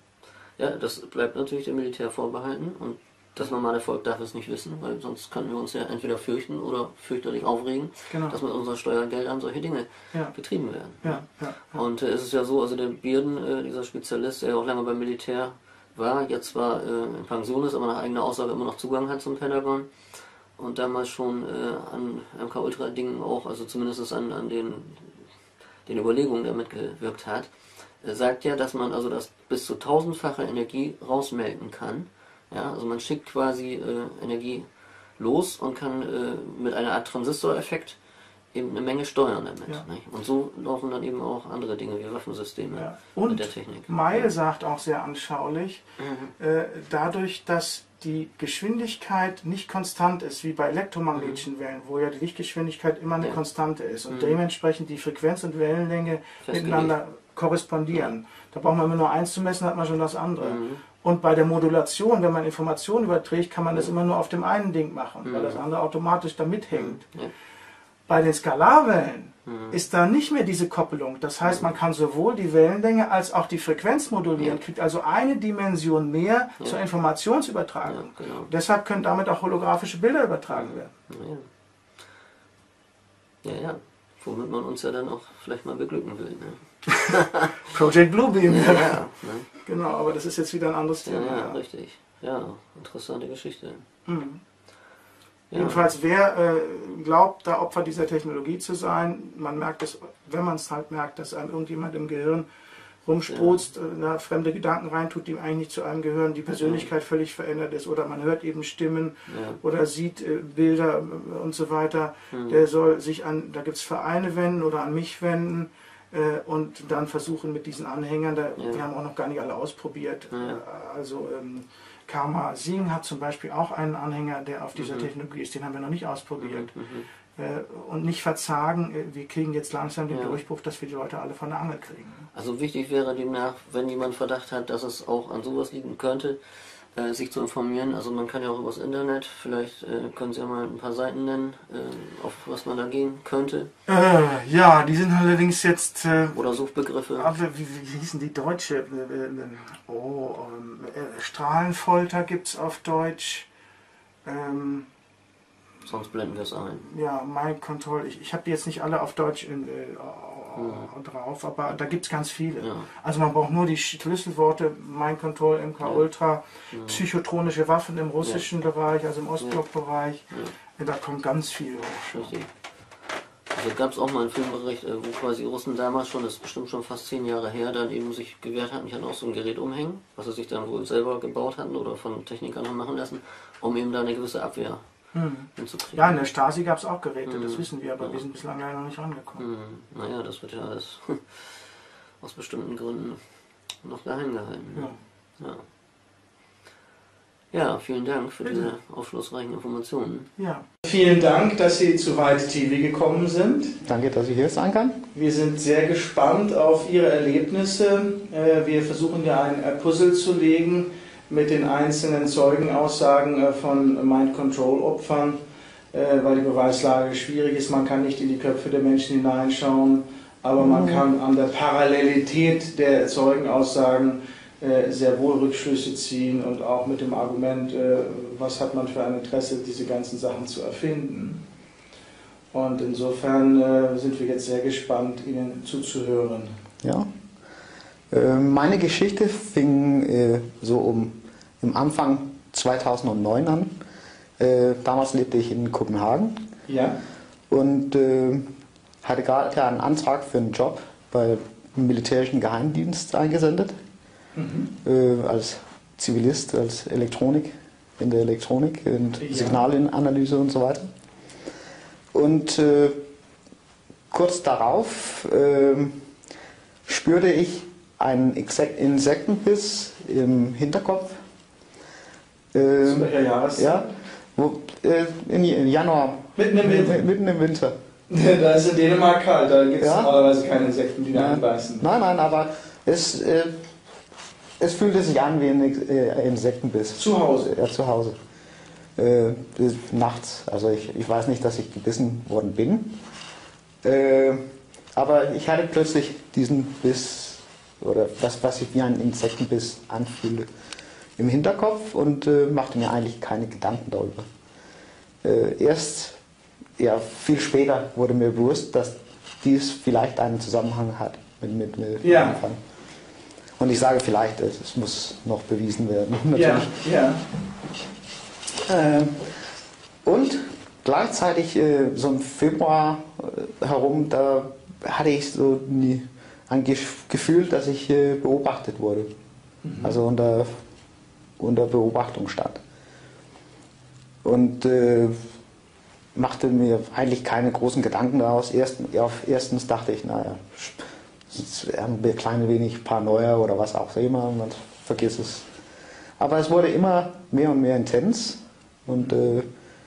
Ja, das bleibt natürlich dem Militär vorbehalten und das normale Volk darf es nicht wissen, weil sonst können wir uns ja entweder fürchten oder fürchterlich aufregen, Genau. dass mit unseren Steuergeldern solche Dinge Ja, betrieben werden. ja, ja. ja. Und äh, es ist ja so, also der Bierden, äh, dieser Spezialist, der ja auch lange beim Militär war, jetzt zwar äh, in Pension ist, aber nach eigener Aussage immer noch Zugang hat zum Pentagon und damals schon äh, an M K Ultra Dingen auch, also zumindest an, an den, den Überlegungen, der mitgewirkt hat, äh, sagt ja, dass man also das bis zu tausendfache Energie rausmelden kann. Ja, also man schickt quasi äh, Energie los und kann äh, mit einer Art Transistoreffekt eben eine Menge steuern damit. Ja. Nicht? Und so laufen dann eben auch andere Dinge wie Waffensysteme Ja. mit Und der Technik. Meil sagt auch sehr anschaulich, Mhm. äh, dadurch, dass die Geschwindigkeit nicht konstant ist, wie bei elektromagnetischen Wellen, wo ja die Lichtgeschwindigkeit immer eine Ja. Konstante ist und Mhm. dementsprechend die Frequenz und Wellenlänge Festgelegt. miteinander korrespondieren. Da braucht man immer nur eins zu messen, hat man schon das andere. Mhm. Und bei der Modulation, wenn man Informationen überträgt, kann man das immer nur auf dem einen Ding machen, weil Mhm. das andere automatisch da mithängt. Ja. Bei den Skalarwellen Mhm. ist da nicht mehr diese Koppelung. Das heißt, man kann sowohl die Wellenlänge als auch die Frequenz modulieren, Ja. kriegt also eine Dimension mehr Ja. zur Informationsübertragung. Ja, genau. Deshalb können damit auch holographische Bilder übertragen werden. Ja, ja. ja, ja. Womit man uns ja dann auch vielleicht mal beglücken will. Ne? Project Bluebeam. Ja, ja, ne? Genau, aber das ist jetzt wieder ein anderes Ja, Thema. ja, Ja. richtig. Ja, interessante Geschichte. Mhm. Ja. Jedenfalls, wer äh, glaubt, da Opfer dieser Technologie zu sein, man merkt es, wenn man es halt merkt, dass einem irgendjemand im Gehirn rumsprutzt, ja. äh, da fremde Gedanken reintut, die eigentlich nicht zu einem gehören, die Persönlichkeit völlig verändert ist, oder man hört eben Stimmen Ja. oder sieht äh, Bilder äh, und so weiter, Mhm. der soll sich an, da gibt es Vereine wenden oder an mich wenden äh, und dann versuchen mit diesen Anhängern, da, Ja. wir haben auch noch gar nicht alle ausprobiert, Ja. äh, also ähm, Karma Singh hat zum Beispiel auch einen Anhänger, der auf dieser Mhm. Technologie ist, den haben wir noch nicht ausprobiert. Mhm. Mhm. Äh, und nicht verzagen, äh, wir kriegen jetzt langsam den Ja. Durchbruch, dass wir die Leute alle von der Angel kriegen. Also wichtig wäre demnach, wenn jemand Verdacht hat, dass es auch an sowas liegen könnte, äh, sich zu informieren. Also man kann ja auch übers Internet, vielleicht äh, können Sie ja mal ein paar Seiten nennen, äh, auf was man da gehen könnte. Äh, ja, die sind allerdings jetzt... Äh, Oder Suchbegriffe. aber wie, wie, wie hießen die Deutsche? Äh, äh, oh, ähm, äh, Strahlenfolter gibt es auf Deutsch. Ähm, Sonst blenden wir es ein. ja, Mind Control. Ich, ich habe die jetzt nicht alle auf Deutsch in, äh, Ja. drauf, aber da gibt es ganz viele. Ja. Also man braucht nur die Schlüsselworte Mind Control, M K Ja. Ultra, Ja. psychotronische Waffen im russischen Bereich, also im Ostblockbereich. Ja. Da kommt ganz viel hoch. Richtig. Also gab es auch mal einen Filmbericht, äh, wo quasi Russen damals schon, das ist bestimmt schon fast zehn Jahre her, dann eben sich gewehrt hatten, die hatten auch so ein Gerät umhängen, was sie sich dann wohl selber gebaut hatten oder von Technikern haben machen lassen, um eben da eine gewisse Abwehr Hm. hinzukriegen. Ja, in der Stasi gab es auch Geräte, Mhm. das wissen wir, aber Ja. wir sind bislang leider noch nicht rangekommen. Hm, naja, das wird ja alles aus bestimmten Gründen noch geheim gehalten. Ne? Ja. Ja. Ja, vielen Dank für Bitte. diese aufschlussreichen Informationen. Ja. Vielen Dank, dass Sie zu White T V gekommen sind. Danke, dass ich hier sein kann. Wir sind sehr gespannt auf Ihre Erlebnisse. Äh, Wir versuchen ja ein äh, Puzzle zu legen mit den einzelnen Zeugenaussagen äh, von Mind-Control-Opfern, äh, weil die Beweislage schwierig ist. Man kann nicht in die Köpfe der Menschen hineinschauen, aber man kann an der Parallelität der Zeugenaussagen äh, sehr wohl Rückschlüsse ziehen und auch mit dem Argument, äh, was hat man für ein Interesse, diese ganzen Sachen zu erfinden. Und insofern äh, sind wir jetzt sehr gespannt, Ihnen zuzuhören. Ja. Äh, meine Geschichte fing äh, so um im Anfang zweitausendneun an. Äh, damals lebte ich in Kopenhagen Ja? und äh, hatte gerade einen Antrag für einen Job beim militärischen Geheimdienst eingesendet. Mhm. Äh, als Zivilist, als Elektronik, in der Elektronik und Ja. Signalanalyse und so weiter. Und äh, kurz darauf äh, spürte ich einen Exek- Insektenbiss im Hinterkopf. Äh, Zu welcher Jahreszeit? ja, wo, äh, in in Januar, Mitten im Winter. mitten im Winter. Da ist in Dänemark kalt, da gibt es Ja. normalerweise keine Insekten, die da Nein, anbeißen. nein, nein, aber es, äh, es fühlte sich an wie ein Ex- äh, Insektenbiss. Zu Hause? Ja, zu Hause. Äh, nachts. Also ich, ich weiß nicht, dass ich gebissen worden bin. Äh, aber ich hatte plötzlich diesen Biss, oder das, was sich wie ein Insektenbiss anfühlte, im Hinterkopf und äh, machte mir eigentlich keine Gedanken darüber. Äh, erst ja, viel später wurde mir bewusst, dass dies vielleicht einen Zusammenhang hat mit, mit, mit Ja. dem Anfang. Und ich sage vielleicht, es, es muss noch bewiesen werden. Ja, ja. Äh, und gleichzeitig, äh, so im Februar äh, herum, da hatte ich so nie ein Gef- Gefühl, dass ich äh, beobachtet wurde. Also unter, unter Beobachtung stand. Und äh, machte mir eigentlich keine großen Gedanken daraus. Erst, ja, erstens dachte ich, naja, es ist ein klein wenig Paranoia oder was auch immer, man vergisst es. Aber es wurde immer mehr und mehr intens und äh,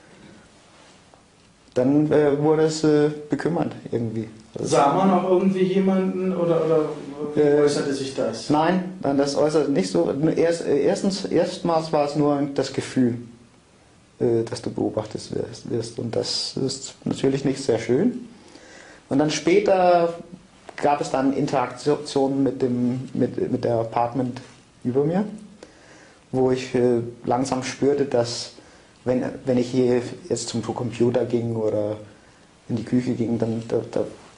dann äh, wurde es äh, bekümmernd irgendwie. Sah man auch irgendwie jemanden oder, oder wie Äh, äußerte sich das? Nein, nein, das äußert nicht so. Erst, äh, erstens, erstmals war es nur das Gefühl, äh, dass du beobachtet wirst, wirst. Und das ist natürlich nicht sehr schön. Und dann später gab es dann Interaktionen mit, dem, mit, mit der Apartment über mir, wo ich äh, langsam spürte, dass wenn, wenn ich hier jetzt zum Computer ging oder in die Küche ging, dann da, da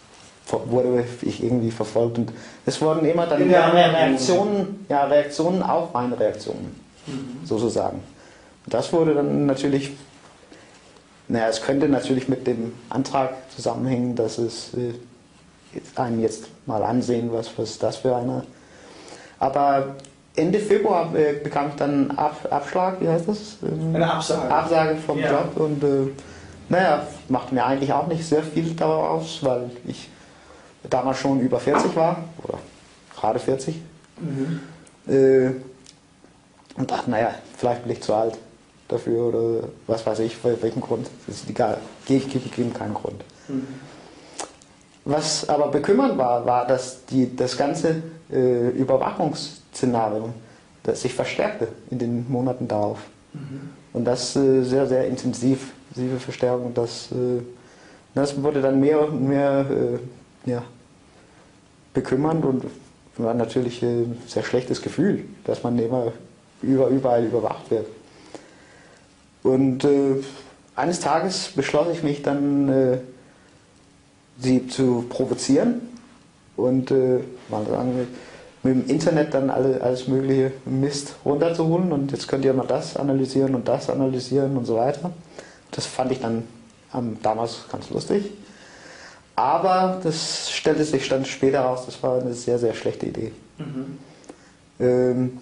wurde ich irgendwie verfolgt. Und es wurden immer dann mehr Reaktionen, ja, Reaktionen auf meine Reaktionen, mhm. sozusagen. Und das wurde dann natürlich, naja, es könnte natürlich mit dem Antrag zusammenhängen, dass es äh, einen jetzt mal ansehen, was, was ist das für einer. Aber Ende Februar äh, bekam ich dann Ab Abschlag, wie heißt das? Ähm, Eine Absage. Absage vom ja. Job und äh, naja, macht mir eigentlich auch nicht sehr viel daraus, weil ich damals schon über vierzig war, oder gerade vierzig. Mhm. Äh, und dachte, naja, vielleicht bin ich zu alt dafür oder was weiß ich, welchen Grund. Das ist egal, ich gebe ihm keinen Grund. Mhm. Was aber bekümmernd war, war, dass die, das ganze äh, Überwachungsszenario das sich verstärkte in den Monaten darauf. Mhm. Und das äh, sehr, sehr intensiv, intensive Verstärkung. Das, äh, das wurde dann mehr und mehr äh, ja, bekümmernd und war natürlich ein sehr schlechtes Gefühl, dass man immer über, überall überwacht wird. Und äh, eines Tages beschloss ich mich dann, äh, sie zu provozieren und äh, mal sagen, mit dem Internet dann alle, alles mögliche Mist runterzuholen und jetzt könnt ihr mal das analysieren und das analysieren und so weiter. Das fand ich dann ähm, damals ganz lustig. Aber das stellte sich dann später raus, das war eine sehr, sehr schlechte Idee. Mhm. Ähm,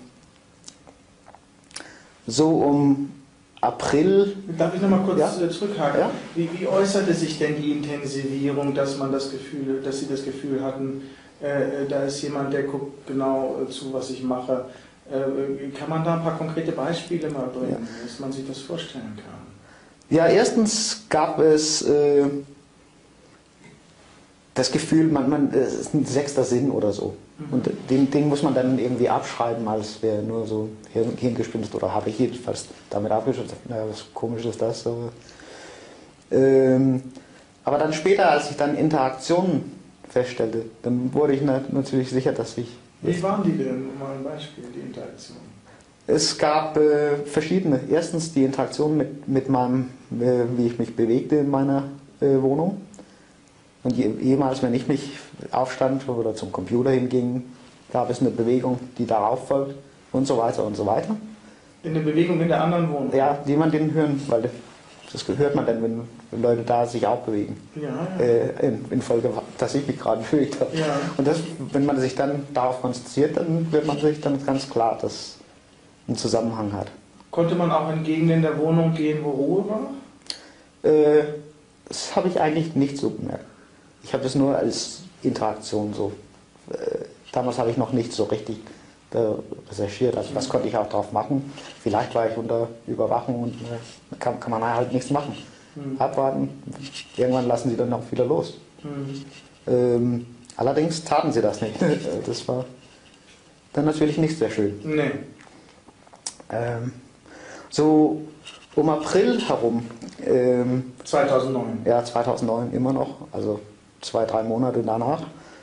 so um April... Darf ich nochmal kurz ja? zurückhaken? Ja? Wie, wie äußerte sich denn die Intensivierung, dass man das Gefühl, dass Sie das Gefühl hatten, äh, da ist jemand, der guckt genau äh, zu, was ich mache. Äh, kann man da ein paar konkrete Beispiele mal bringen, ja. dass man sich das vorstellen kann? Ja, erstens gab es äh, das Gefühl, man, man, es ist ein sechster Sinn oder so. Mhm. Und den, den muss man dann irgendwie abschreiben, als wäre nur so Hirngespinst, oder habe ich jedenfalls damit abgeschlossen. Naja, was komisch ist das? Aber, ähm, aber dann später, als ich dann Interaktionen feststellte, dann wurde ich na, natürlich sicher, dass ich... Wie waren die denn? Mal ein Beispiel, die Interaktionen. Es gab äh, verschiedene. Erstens die Interaktion mit, mit meinem, äh, wie ich mich bewegte in meiner äh, Wohnung. Und je, jemals, wenn ich mich aufstand oder zum Computer hinging, gab es eine Bewegung, die darauf folgt und so weiter und so weiter. In der Bewegung in der anderen Wohnung? Ja, die man den hören, weil das hört man dann, wenn Leute da sich auch bewegen. Ja, ja. Äh, in, in Folge, dass ich mich gerade bewegt habe. Ja. Und das, wenn man sich dann darauf konzentriert, dann wird man sich dann ganz klar, dass einen Zusammenhang hat. Konnte man auch in Gegenden der Wohnung gehen, wo Ruhe war? Äh, das habe ich eigentlich nicht so bemerkt. Ich habe das nur als Interaktion so. Äh, damals habe ich noch nicht so richtig äh, recherchiert, also was konnte ich auch drauf machen. Vielleicht war ich unter Überwachung und äh, kann, kann man halt nichts machen. Mhm. Abwarten, irgendwann lassen sie dann auch wieder los. Mhm. Ähm, allerdings taten sie das nicht. Das war dann natürlich nicht sehr schön. Nee. Ähm, so um April herum. Ähm, zweitausendneun. Ja, zweitausendneun immer noch, also zwei, drei Monate danach,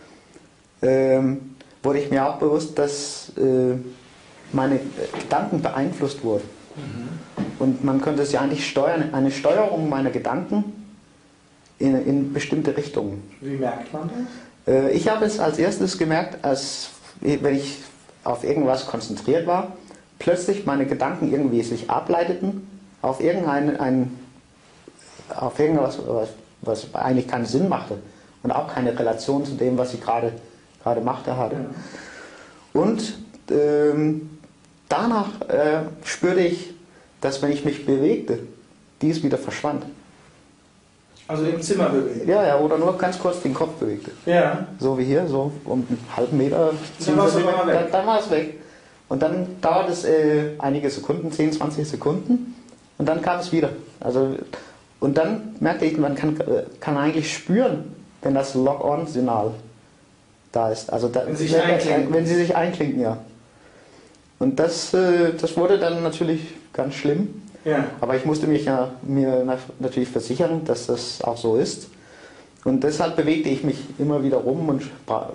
ähm, wurde ich mir auch bewusst, dass äh, meine Gedanken beeinflusst wurden. Mhm. Und man könnte es ja eigentlich steuern, eine Steuerung meiner Gedanken in, in bestimmte Richtungen. Wie merkt man das? Äh, ich habe es als erstes gemerkt, als wenn ich auf irgendwas konzentriert war, plötzlich meine Gedanken irgendwie sich ableiteten auf irgendein, ein, auf irgendwas, was, was eigentlich keinen Sinn machte und auch keine Relation zu dem, was ich gerade gerade machte hatte. Ja. Und ähm, danach äh, spürte ich, dass wenn ich mich bewegte, dies wieder verschwand. Also im Zimmer bewegt? Ja, ja, oder nur ganz kurz den Kopf bewegte. Ja. So wie hier, so um einen halben Meter. Dann war es weg. Dann, dann war es weg. Und dann dauert es äh, einige Sekunden, zehn, zwanzig Sekunden und dann kam es wieder. Also, und dann merkte ich, man kann, kann eigentlich spüren, wenn das Lock-on-Signal da ist. Also da, wenn, sie sich einklinken. wenn sie sich einklinken, ja. Und das, äh, das wurde dann natürlich ganz schlimm. Ja. Aber ich musste mich ja mir natürlich versichern, dass das auch so ist. Und deshalb bewegte ich mich immer wieder rum und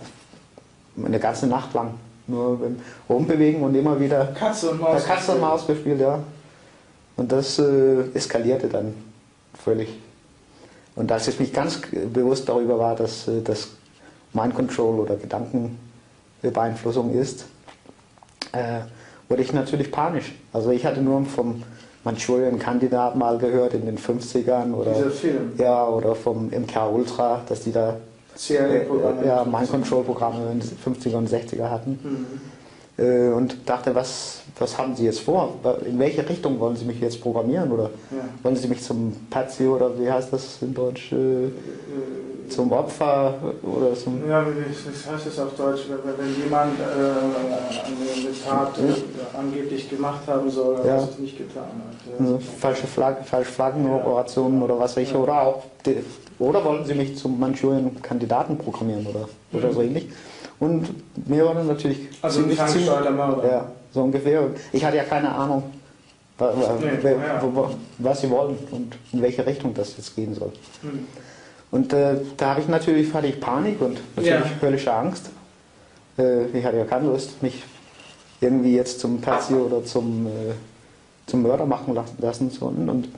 eine ganze Nacht lang nur rumbewegen und immer wieder Katze und Maus, Katze und Maus gespielt, ja. Und das äh, eskalierte dann völlig. Und als ich mich ganz bewusst darüber war, dass, dass Mind Control oder Gedankenbeeinflussung ist, äh, wurde ich natürlich panisch. Also ich hatte nur vom Manchurian-Kandidat mal gehört in den fünfzigern oder, Dieser Film. Ja, oder vom M K Ultra, dass die da äh, ja, Mind Control Programme in den fünfziger und sechziger hatten. Mhm. Äh, und dachte, was, was haben Sie jetzt vor? In welche Richtung wollen Sie mich jetzt programmieren? Oder ja. wollen Sie mich zum Patsy oder wie heißt das in Deutsch? Äh, zum Opfer oder zum... Ja, wie heißt es auf Deutsch? Wenn jemand äh, eine Tat äh, angeblich gemacht haben soll, ja. was es nicht getan hat. Ja. Also falsche Flaggen, falsche Flaggenoperationen ja. oder was weiß ich. Ja. Oder auch... Die, oder wollten Sie mich zum Manchurian-Kandidaten programmieren oder, mhm. oder so ähnlich. Und mir war dann natürlich... Also ziemlich, ziemlich, ja, so ungefähr. Ich hatte ja keine Ahnung, was, nee, ja. was Sie wollen und in welche Richtung das jetzt gehen soll. Mhm. Und äh, da habe ich natürlich hatte ich Panik und natürlich ja. höllische Angst. Äh, ich hatte ja keine Lust, mich irgendwie jetzt zum Patsy oder zum, äh, zum Mörder machen lassen zu. Und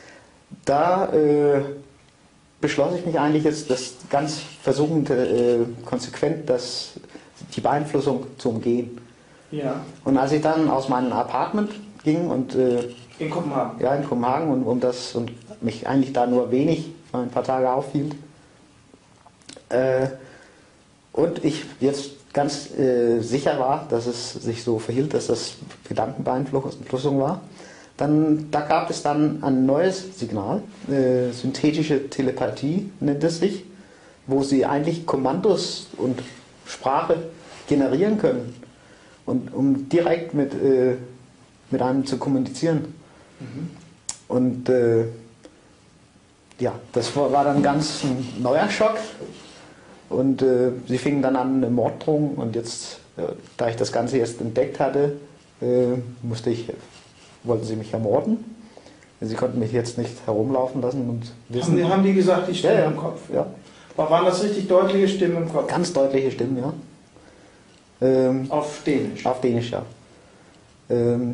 da äh, beschloss ich mich eigentlich jetzt, das ganz versuchen, äh, konsequent das, die Beeinflussung zu umgehen. Ja. Und als ich dann aus meinem Apartment ging und äh, in Kopenhagen. Ja, in Kopenhagen und um das und mich eigentlich da nur wenig ein paar Tage aufhielt. Äh, und ich jetzt ganz äh, sicher war, dass es sich so verhielt, dass das Gedankenbeeinflussung war. Dann, da gab es dann ein neues Signal, äh, synthetische Telepathie nennt es sich, wo sie eigentlich Kommandos und Sprache generieren können, und, um direkt mit, äh, mit einem zu kommunizieren. Mhm. Und äh, ja, das war, war dann ganz ein neuer Schock. Und äh, sie fingen dann an eine Morddrohung und jetzt, äh, da ich das Ganze jetzt entdeckt hatte, äh, musste ich, wollten sie mich ermorden. Sie konnten mich jetzt nicht herumlaufen lassen und wissen. Haben die, haben die gesagt, die Stimmen ja, ja. im Kopf? Ja. Waren das richtig deutliche Stimmen im Kopf? Ganz deutliche Stimmen, ja. Ähm, auf Dänisch? Auf Dänisch, ja. Ähm,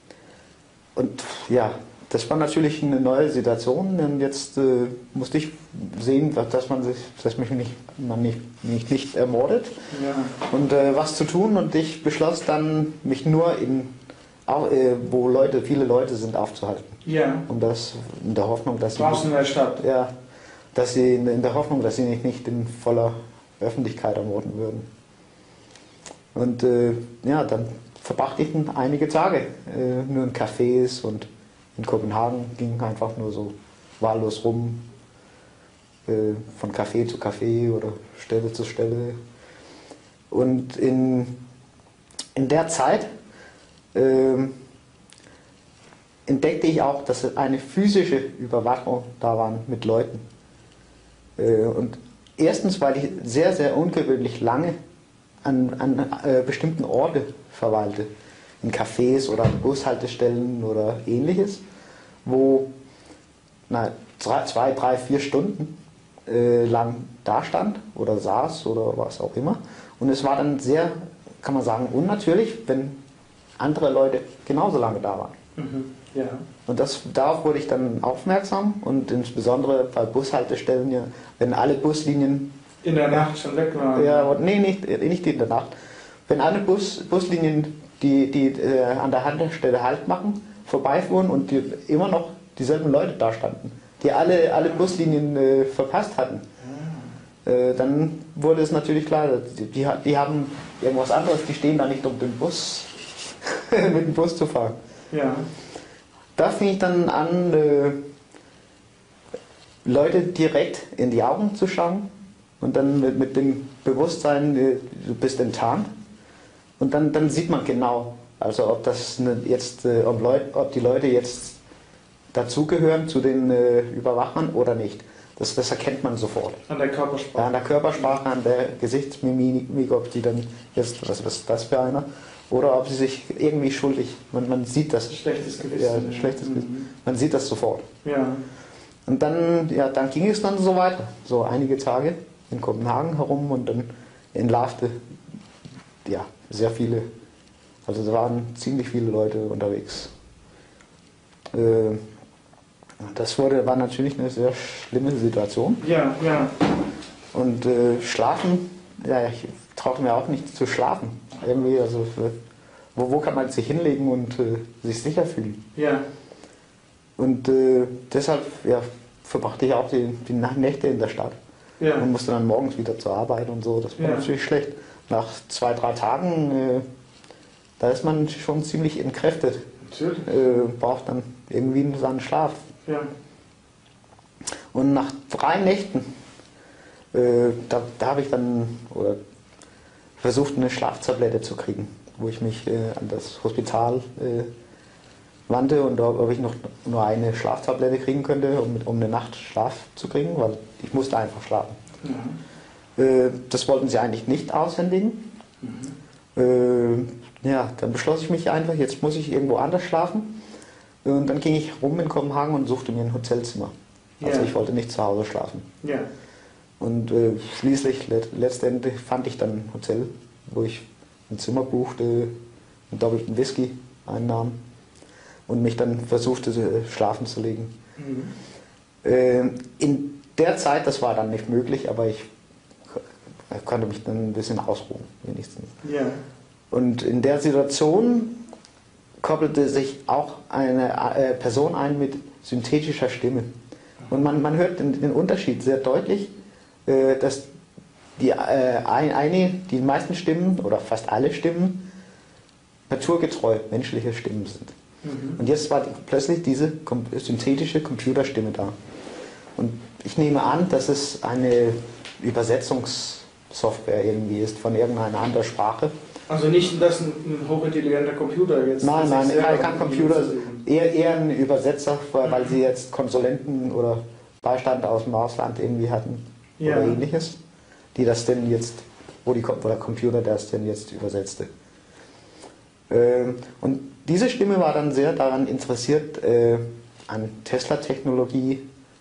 und ja, das war natürlich eine neue Situation und jetzt äh, musste ich sehen, dass man sich, dass mich nicht, man nicht, mich nicht ermordet ja. und äh, was zu tun, und ich beschloss dann, mich nur in, auch, äh, wo Leute, viele Leute sind, aufzuhalten. Ja. Um das, in der Hoffnung, dass sie... Draußen in der Stadt? Ja, dass sie, in der Hoffnung, dass sie mich nicht in voller Öffentlichkeit ermorden würden. Und äh, ja, dann verbrachte ich einige Tage äh, nur in Cafés, und in Kopenhagen ging einfach nur so wahllos rum, äh, von Café zu Café oder Stelle zu Stelle. Und in, in der Zeit äh, entdeckte ich auch, dass eine physische Überwachung da war mit Leuten. Äh, und erstens, weil ich sehr, sehr ungewöhnlich lange an, an äh, bestimmten Orten verweilte. In Cafés oder an Bushaltestellen oder ähnliches, wo na, zwei, zwei, drei, vier Stunden äh, lang dastand oder saß oder was auch immer. Und es war dann sehr, kann man sagen, unnatürlich, wenn andere Leute genauso lange da waren. Mhm. Ja. Und das, darauf wurde ich dann aufmerksam, und insbesondere bei Bushaltestellen, ja, wenn alle Buslinien in der Nacht schon weg waren. Ja, nee, nicht, nicht in der Nacht. Wenn alle Bus, Buslinien, die, die äh, an der Haltestelle Halt machen, vorbeifuhren und die immer noch dieselben Leute da standen, die alle, alle Buslinien äh, verpasst hatten, äh, dann wurde es natürlich klar, die, die, die haben irgendwas anderes, die stehen da nicht, um den Bus mit dem Bus zu fahren. Ja. Da fing ich dann an, äh, Leute direkt in die Augen zu schauen und dann mit, mit dem Bewusstsein, äh, du bist enttarnt. Und dann, dann sieht man genau, also ob das jetzt, äh, ob, Leut, ob die Leute jetzt dazugehören zu den äh, Überwachern oder nicht. Das, das erkennt man sofort. An der Körpersprache. Ja, an der Körpersprache, an der Gesichtsmimik, ob die dann jetzt, was, was ist das für einer? Oder ob sie sich irgendwie schuldig, man, man sieht das. Schlechtes Gewissen. Ja, schlechtes mhm. Gewissen. Man sieht das sofort. Ja. Und dann, ja, dann ging es dann so weiter. So einige Tage in Kopenhagen herum, und dann entlarvte, ja, sehr viele, also da waren ziemlich viele Leute unterwegs. Äh, das wurde, war natürlich eine sehr schlimme Situation. Ja, ja. Und äh, schlafen ja, ich traute mir auch nicht zu schlafen. Irgendwie, also wo, wo kann man sich hinlegen und äh, sich sicher fühlen? Ja. Und äh, deshalb ja, verbrachte ich auch die, die Nächte in der Stadt. Ja. Und musste dann morgens wieder zur Arbeit und so. Das war Ja. natürlich schlecht. Nach zwei, drei Tagen, äh, da ist man schon ziemlich entkräftet. Natürlich. Äh, braucht dann irgendwie seinen Schlaf. Ja. Und nach drei Nächten, äh, da, da habe ich dann oder versucht, eine Schlaftablette zu kriegen, wo ich mich äh, an das Hospital äh, wandte und ob ich noch nur eine Schlaftablette kriegen könnte, um, um eine Nacht Schlaf zu kriegen, weil ich musste einfach schlafen. Mhm. Äh, das wollten sie eigentlich nicht aushändigen. Mhm. Äh, ja, dann beschloss ich mich einfach, jetzt muss ich irgendwo anders schlafen. Und dann ging ich rum in Kopenhagen und suchte mir ein Hotelzimmer. Also Ja. ich wollte nicht zu Hause schlafen. Ja. Und äh, schließlich, let, letztendlich fand ich dann ein Hotel, wo ich ein Zimmer buchte, einen doppelten Whisky einnahm und mich dann versuchte, äh, schlafen zu legen. Mhm. Äh, in der Zeit, das war dann nicht möglich, aber ich konnte mich dann ein bisschen ausruhen, wenigstens. Ja. Und in der Situation koppelte sich auch eine äh, Person ein mit synthetischer Stimme. Und man, man hört den, den Unterschied sehr deutlich, äh, dass die, äh, ein, eine, die meisten Stimmen oder fast alle Stimmen naturgetreu menschliche Stimmen sind. Mhm. Und jetzt war die, plötzlich diese kom synthetische Computerstimme da. Und ich nehme an, dass es eine Übersetzungssoftware irgendwie ist von irgendeiner anderen Sprache. Also nicht, dass ein, ein hochintelligenter Computer jetzt... Nein, nein, sich selber kein, kein Computer, übersetzen. eher, eher ein Übersetzer, weil, weil sie jetzt Konsulenten oder Beistand aus dem Ausland irgendwie hatten Ja. oder ähnliches, die das denn jetzt, wo, die, wo der Computer das denn jetzt übersetzte. Ähm, und diese Stimme war dann sehr daran interessiert, äh, an Tesla-Technologie,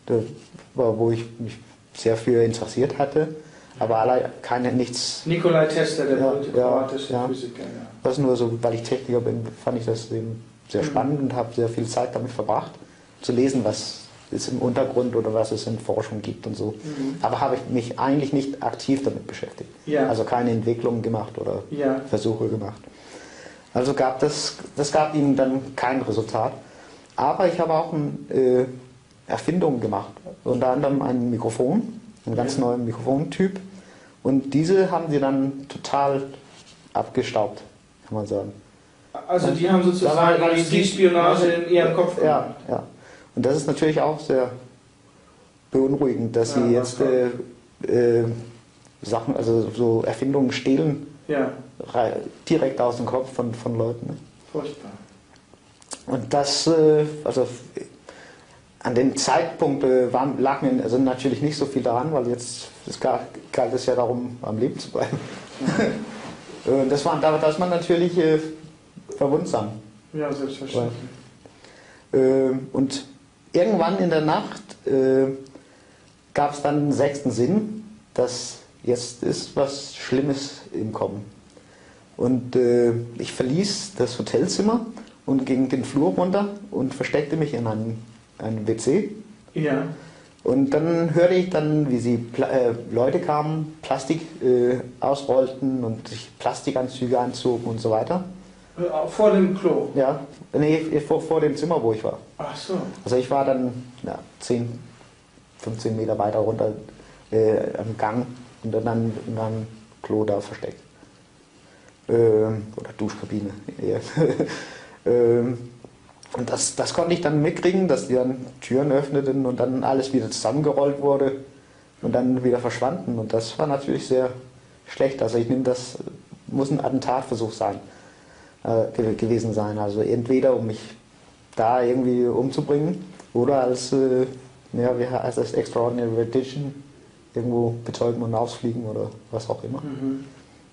wo ich mich sehr für interessiert hatte, aber alle, keine, nichts. Nikolai Tesla, der Ja, berühmte ja, kroatische ja. Physiker. Ja. Das nur so, weil ich Techniker bin, fand ich das eben sehr Mhm. spannend und habe sehr viel Zeit damit verbracht, zu lesen, was es im Untergrund oder was es in Forschung gibt und so. Mhm. Aber habe ich mich eigentlich nicht aktiv damit beschäftigt. Ja. Also keine Entwicklungen gemacht oder Ja. Versuche gemacht. Also gab das, das gab ihnen dann kein Resultat. Aber ich habe auch ein, äh, Erfindungen gemacht. Unter anderem ein Mikrofon, einen ganz Ja. neuen Mikrofontyp. Und diese haben sie dann total abgestaubt, kann man sagen. Also die haben Da war- sozusagen war die, die Spionage in ihrem Kopf Ja, gemacht. ja. Und das ist natürlich auch sehr beunruhigend, dass Ja, sie jetzt äh, äh, Sachen, also so Erfindungen stehlen, Ja, rei- direkt aus dem Kopf von, von Leuten. Ne? furchtbar. Und das, äh, also an dem Zeitpunkt äh, war, lag mir also natürlich nicht so viel daran, weil jetzt es galt, galt es ja darum, am Leben zu bleiben. Und das war, da, da ist man natürlich äh, verwundsam. Ja, selbstverständlich. Äh, und irgendwann in der Nacht äh, gab es dann einen sechsten Sinn, dass jetzt ist was Schlimmes im Kommen. Und äh, ich verließ das Hotelzimmer und ging den Flur runter und versteckte mich in einem, einem W C. Ja, Und dann hörte ich dann, wie sie Pla äh, Leute kamen, Plastik äh, ausrollten und sich Plastikanzüge anzogen und so weiter. äh, auch vor dem Klo. Ja, nee, vor, vor dem Zimmer, wo ich war. Ach so. Also ich war dann ja, zehn, fünfzehn Meter weiter runter äh, am Gang und dann in einem Klo da versteckt. Ähm, oder Duschkabine eher. ähm, und das, das konnte ich dann mitkriegen, dass die dann Türen öffneten und dann alles wieder zusammengerollt wurde und dann wieder verschwanden. Und das war natürlich sehr schlecht. Also ich nehme das, muss ein Attentatversuch sein, äh, ge gewesen sein. Also entweder um mich da irgendwie umzubringen oder als, äh, ja, wie heißt das, Extraordinary Rendition irgendwo betäuben und ausfliegen oder was auch immer. Mhm.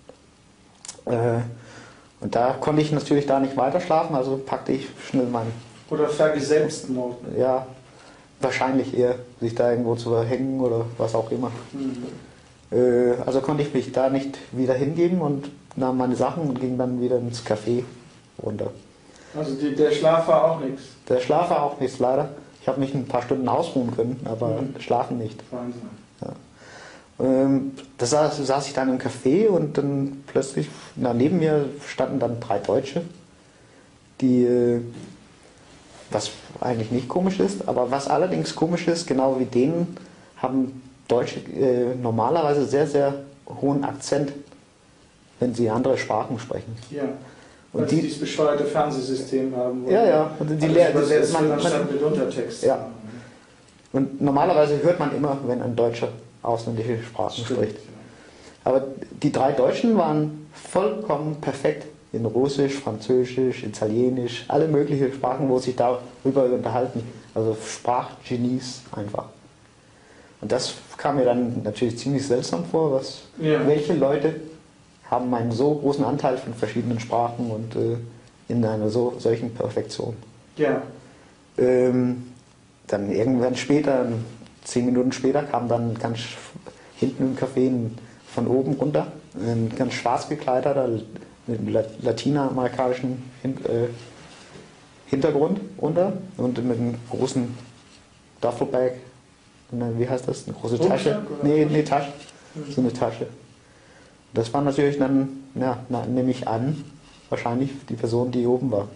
Äh, und da konnte ich natürlich da nicht weiter schlafen, also packte ich schnell meinen, Oder Vergeselbstmord. ja, wahrscheinlich eher, sich da irgendwo zu verhängen oder was auch immer. Mhm. Äh, also konnte ich mich da nicht wieder hingeben und nahm meine Sachen und ging dann wieder ins Café runter. Also die, der Schlaf war auch nichts. Der Schlaf war auch nichts leider. Ich habe mich ein paar Stunden ausruhen können, aber Mhm. schlafen nicht. Wahnsinn. Ähm, da saß, saß ich dann im Café und dann plötzlich, na, neben mir standen dann drei Deutsche, die, äh, was eigentlich nicht komisch ist, aber was allerdings komisch ist, genau wie denen, haben Deutsche äh, normalerweise sehr, sehr hohen Akzent, wenn sie andere Sprachen sprechen. Ja. Und Weil die, sie dieses bescheuerte Fernsehsystem haben. Ja, ja. Und die also Lehr- übersetzt man- wird man- anstatt mit Untertext. Ja. Und normalerweise hört man immer, wenn ein Deutscher ausländische Sprachen Stimmt, spricht. ja. Aber die drei Deutschen waren vollkommen perfekt in Russisch, Französisch, Italienisch, alle möglichen Sprachen, wo sie darüber unterhalten. Also Sprachgenies einfach. Und das kam mir dann natürlich ziemlich seltsam vor, was, Ja. welche Leute haben einen so großen Anteil von verschiedenen Sprachen und äh, in einer so, solchen Perfektion. Ja. Ähm, dann irgendwann später, zehn Minuten später, kam dann ganz hinten im Café ein, von oben runter ein ganz schwarz gekleideter, mit einem lateinamerikanischen Hin äh, Hintergrund runter und mit einem großen Duffelbag, eine, wie heißt das, eine große Tasche? Rucksack, oder? Nee, nee, Tasche, so eine Tasche. Das war natürlich dann, ja, na, nehme ich an, wahrscheinlich die Person, die oben war.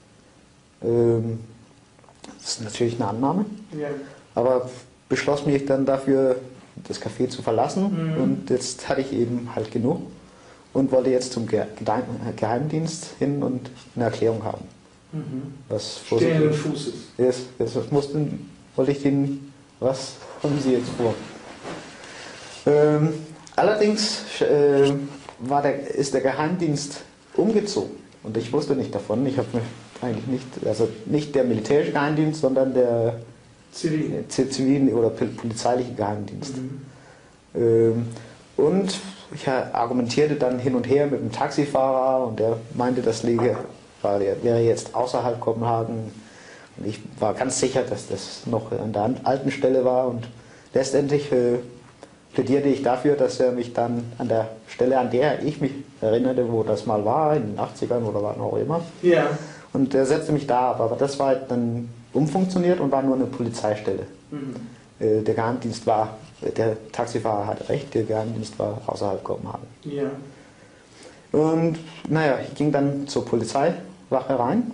Ähm, das ist natürlich eine Annahme, Ja. aber beschloss mich dann dafür, das Café zu verlassen. Mhm. Und jetzt hatte ich eben halt genug und wollte jetzt zum Ge Geheim Geheimdienst hin und eine Erklärung haben. Mhm. Was Stehenden Fußes. Jetzt, jetzt mussten, wollte ich denen, was haben Sie jetzt vor? Ähm, allerdings äh, war der, ist der Geheimdienst umgezogen und ich wusste nicht davon. Ich habe mich eigentlich nicht, also nicht der militärische Geheimdienst, sondern der Zivil. zivilen oder polizeiliche Geheimdienst. Mhm. Ähm, und ich argumentierte dann hin und her mit dem Taxifahrer und der meinte, das liege, war, der wäre jetzt außerhalb Kopenhagen. Und ich war ganz sicher, dass das noch an der alten Stelle war und letztendlich äh, plädierte ich dafür, dass er mich dann an der Stelle, an der ich mich erinnerte, wo das mal war, in den achtzigern oder wann auch immer. Ja. Und er setzte mich da ab, aber das war dann umfunktioniert und war nur eine Polizeistelle. Mhm. Äh, Der Geheimdienst war, der Taxifahrer hatte recht, der Geheimdienst war außerhalb Kopenhagen. Ja. Und naja, ich ging dann zur Polizeiwache rein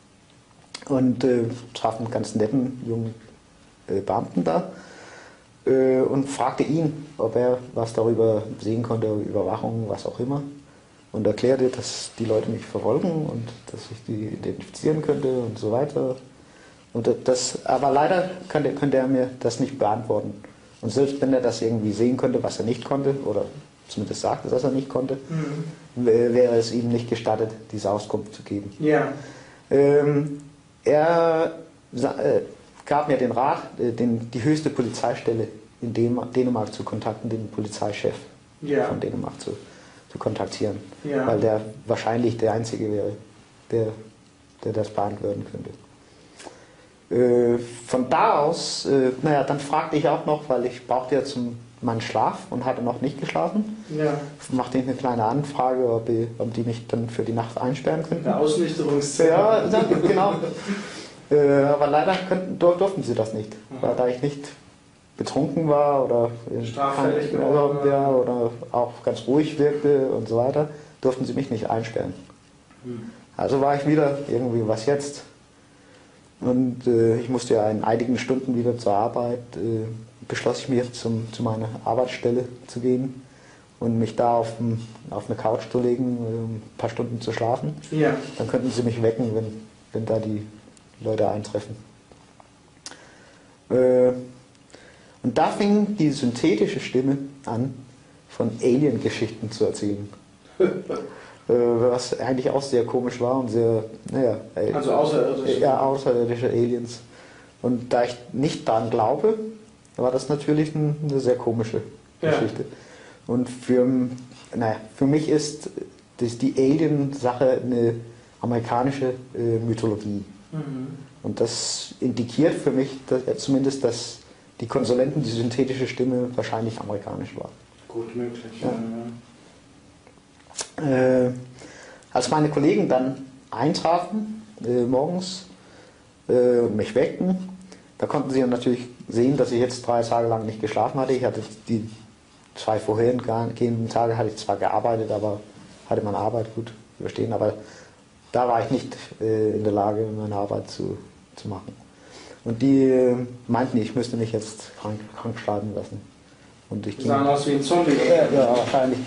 und äh, traf einen ganz netten jungen äh, Beamten da äh, und fragte ihn, ob er was darüber sehen konnte, Überwachung, was auch immer. Und erklärte, dass die Leute mich verfolgen und dass ich die identifizieren könnte und so weiter. Und das, aber leider könnte, könnte er mir das nicht beantworten. Und selbst wenn er das irgendwie sehen könnte, was er nicht konnte, oder zumindest sagte, dass er nicht konnte, Mhm. wäre es ihm nicht gestattet, diese Auskunft zu geben. Ja. Ähm, er äh, gab mir den Rat, äh, den, die höchste Polizeistelle in Dän Dänemark zu kontakten, den Polizeichef Ja. von Dänemark zu, zu kontaktieren, Ja. weil der wahrscheinlich der Einzige wäre, der, der das beantworten könnte. Äh, von da aus, äh, naja, dann fragte ich auch noch, weil ich brauchte ja zum meinen Schlaf und hatte noch nicht geschlafen, Ja. machte ich eine kleine Anfrage, ob die, ob die mich dann für die Nacht einsperren könnten. Eine Ausnüchterungszelle. Ja, danke, genau. äh, aber leider könnten, dur durften sie das nicht, weil da ich nicht betrunken war oder, Straffällig kein- geworden war. ja, oder auch ganz ruhig wirkte und so weiter, durften sie mich nicht einsperren. Hm. Also war ich wieder irgendwie, was jetzt? Und äh, ich musste ja in einigen Stunden wieder zur Arbeit, äh, beschloss ich mir zum, zu meiner Arbeitsstelle zu gehen und mich da auf, dem, auf eine Couch zu legen, äh, ein paar Stunden zu schlafen. Ja. Dann könnten sie mich wecken, wenn, wenn da die Leute eintreffen. Äh, und da fing die synthetische Stimme an, von Alien-Geschichten zu erzählen. äh, was eigentlich auch sehr komisch war und sehr, naja, äh, Also außerirdisch. ja, außerirdische Aliens. Und da ich nicht daran glaube, war das natürlich ein, eine sehr komische Ja. Geschichte. Und für, naja, für mich ist das, die Alien-Sache eine amerikanische äh, Mythologie. Mhm. Und das indikiert für mich dass, äh, zumindest, dass die Konsulenten, die synthetische Stimme wahrscheinlich amerikanisch war. Gut möglich. Ja. Ja. Äh, als meine Kollegen dann eintrafen äh, morgens äh, und mich weckten, da konnten sie natürlich sehen, dass ich jetzt drei Tage lang nicht geschlafen hatte. Ich hatte die zwei vorhergehenden Tage hatte ich zwar gearbeitet, aber hatte meine Arbeit gut überstehen, aber da war ich nicht äh, in der Lage, meine Arbeit zu, zu machen. Und die äh, meinten, ich müsste mich jetzt krank, krank schreiben lassen. Und ich Die sahen aus wie ein Zombie. Ja, ja wahrscheinlich.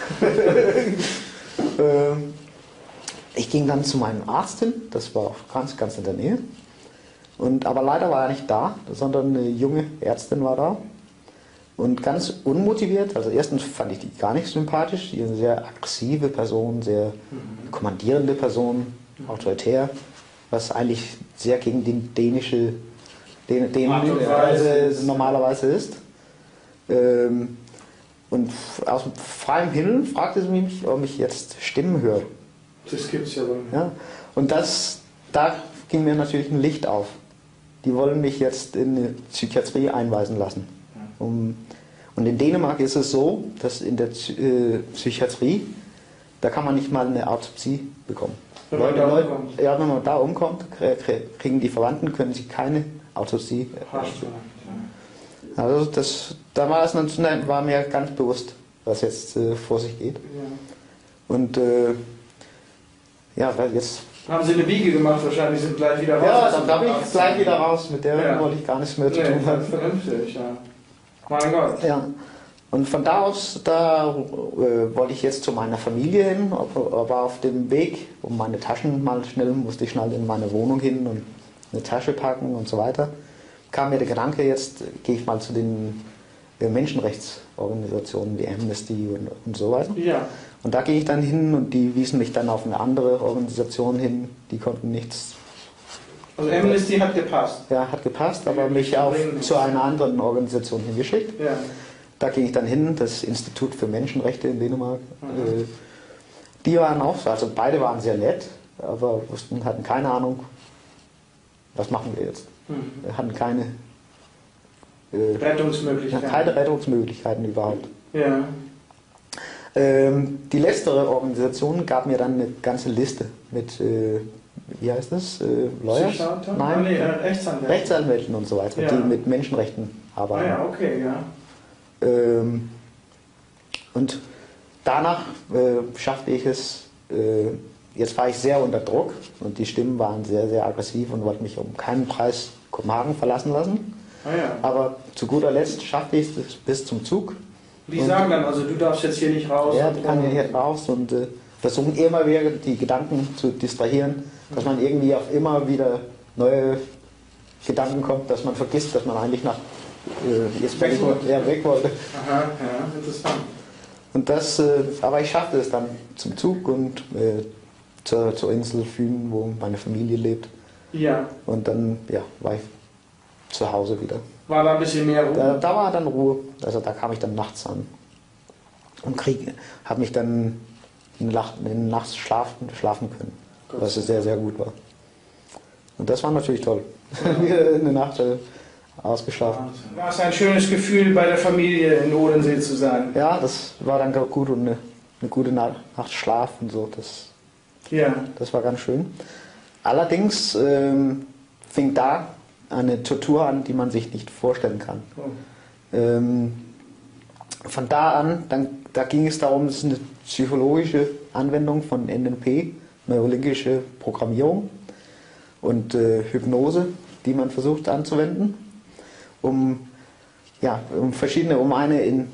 ähm, ich ging dann zu meinem Arzt hin, das war ganz, ganz in der Nähe. Und, aber leider war er nicht da, sondern eine junge Ärztin war da. Und ganz unmotiviert, also erstens fand ich die gar nicht sympathisch, die eine sehr aggressive Person, sehr mhm. kommandierende Person, mhm. autoritär, was eigentlich sehr gegen die dänische den, den, also normalerweise ist. Ähm, und aus freiem Himmel fragte sie mich, ob ich jetzt Stimmen höre. Das gibt's ja wohl. Ja, und das, da ging mir natürlich ein Licht auf. Die wollen mich jetzt in eine Psychiatrie einweisen lassen. Um, und in Dänemark ist es so, dass in der äh, Psychiatrie, da kann man nicht mal eine Autopsie bekommen. Wenn man da Leute, umkommt. Ja, wenn man da umkommt, kriegen die Verwandten, können sie keine Autopsie. Also das, da war, es, war mir ganz bewusst, was jetzt äh, vor sich geht. Ja. Und äh, ja, weil jetzt... Haben Sie eine Biege gemacht, wahrscheinlich sind gleich wieder raus. Ja, dann bin ich gleich wieder raus, mit der ja. wollte ich gar nichts mehr zu nee, tun haben. Vernünftig, ja. Mein Gott. Ja. Und von da aus, da äh, wollte ich jetzt zu meiner Familie hin, aber auf dem Weg, um meine Taschen mal schnell, musste ich schnell in meine Wohnung hin und eine Tasche packen und so weiter, kam mir der Gedanke, jetzt gehe ich mal zu den äh, Menschenrechtsorganisationen wie Amnesty und, und so weiter. Ja. Und da gehe ich dann hin und die wiesen mich dann auf eine andere Organisation hin, die konnten nichts. Also Amnesty hat gepasst? Ja, hat gepasst, aber mich auch zu einer anderen Organisation hingeschickt. Ja. Da ging ich dann hin, das Institut für Menschenrechte in Dänemark. Mhm. Die waren auch so, also beide waren sehr nett, aber wussten, hatten keine Ahnung, was machen wir jetzt. Mhm. Wir hatten keine äh, Rettungsmöglichkeiten. Keine Rettungsmöglichkeiten überhaupt. Ja. Ähm, die letztere Organisation gab mir dann eine ganze Liste mit, äh, wie heißt das, äh, Lawyers? Psychiater? Nein, oh, nee, äh, Rechtsanwälten. Rechtsanwälten und so weiter, ja. die mit Menschenrechten arbeiten. Ah ja, okay, ja. Ähm, und danach äh, schaffte ich es, äh, jetzt war ich sehr unter Druck und die Stimmen waren sehr, sehr aggressiv und wollten mich um keinen Preis Kopenhagen verlassen lassen. Ah ja. Aber zu guter Letzt schaffte ich es bis zum Zug. Die und sagen dann, also du darfst jetzt hier nicht raus. Ja, ich kann hier raus und äh, versuchen immer wieder die Gedanken zu distrahieren, dass man irgendwie auf immer wieder neue Gedanken kommt, dass man vergisst, dass man eigentlich nach äh, jetzt weg wollte. Ja, weg wollte. Aha, ja, interessant. Und das, äh, aber ich schaffte es dann zum Zug und äh, zur, zur Insel Fyn, wo meine Familie lebt. Ja. Und dann ja, war ich zu Hause wieder. War da ein bisschen mehr Ruhe? Da, da war dann Ruhe. Also da kam ich dann nachts an und habe mich dann in der Nacht, in der Nacht schlafen, schlafen können, Gott. Was sehr, sehr gut war. Und das war natürlich toll. Ja. In der Nacht äh, ausgeschlafen. War es ein schönes Gefühl, bei der Familie in Odensee zu sein? Ja, das war dann gut und eine, eine gute Nacht Schlaf und so. Das, ja. das war ganz schön. Allerdings ähm, fing da eine Tortur an, die man sich nicht vorstellen kann. Oh. Ähm, von da an, dann, da ging es darum, es ist eine psychologische Anwendung von N L P, neurolinguistische Programmierung und äh, Hypnose, die man versucht anzuwenden, um, ja, um verschiedene, um eine in,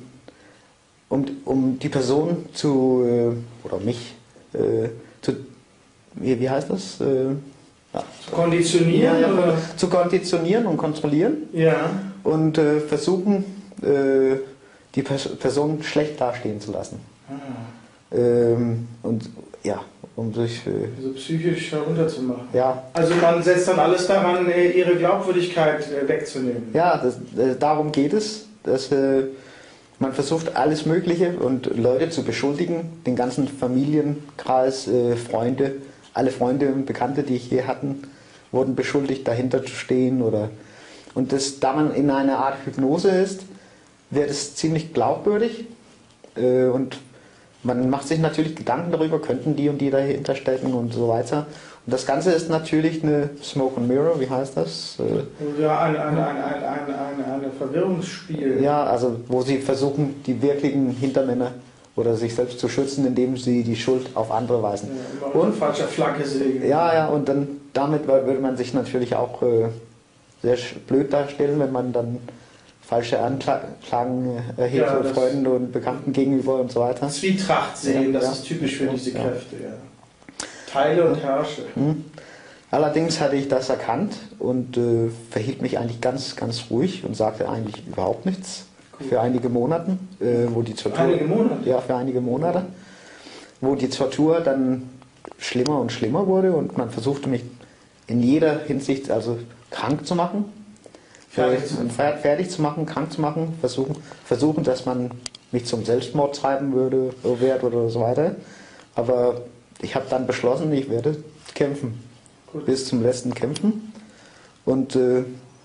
um, um die Person zu, äh, oder mich, äh, zu, wie, wie heißt das? Äh, Ja. Zu konditionieren? Ja, ja, oder? Zu konditionieren und kontrollieren. Ja. Und äh, versuchen, äh, die Pers Person schlecht dastehen zu lassen. Ah. Ähm, und ja, um sich. Äh, also psychisch herunterzumachen. Ja. Also man setzt dann alles daran, ihre Glaubwürdigkeit wegzunehmen. Ja, das, äh, darum geht es. Dass, äh, man versucht alles Mögliche und Leute zu beschuldigen, den ganzen Familienkreis, äh, Freunde. Alle Freunde und Bekannte, die ich je hatten, wurden beschuldigt, dahinter zu stehen. Oder und das, da man in einer Art Hypnose ist, wird es ziemlich glaubwürdig. Äh, und man macht sich natürlich Gedanken darüber, könnten die und die dahinter stecken und so weiter. Das Ganze ist natürlich eine Smoke and Mirror, wie heißt das? Ja, ein, ein, ein, ein, ein, ein, ein Verwirrungsspiel. Ja, also wo sie versuchen, die wirklichen Hintermänner oder sich selbst zu schützen, indem sie die Schuld auf andere weisen. Ja, und falscher Flagge sägen. Ja, ja, und dann damit würde man sich natürlich auch äh, sehr blöd darstellen, wenn man dann falsche Anklagen erhebt Ja, von Freunden und Bekannten gegenüber und so weiter. Zwietracht sehen, das Ja, ist typisch für diese ja. Kräfte. Ja. Teile und herrsche. Hm. Allerdings hatte ich das erkannt und äh, verhielt mich eigentlich ganz, ganz ruhig und sagte eigentlich überhaupt nichts. Cool. Für einige Monate, äh, wo die Tortur... Einige Monate? Ja, für einige Monate. Wo die Tortur dann schlimmer und schlimmer wurde und man versuchte mich in jeder Hinsicht also krank zu machen. Fertig zu machen. Fertig zu machen, krank zu machen, versuchen, versuchen, dass man mich zum Selbstmord treiben würde, wird oder so weiter. Aber ich habe dann beschlossen, ich werde kämpfen. Gut. Bis zum letzten kämpfen. Und äh,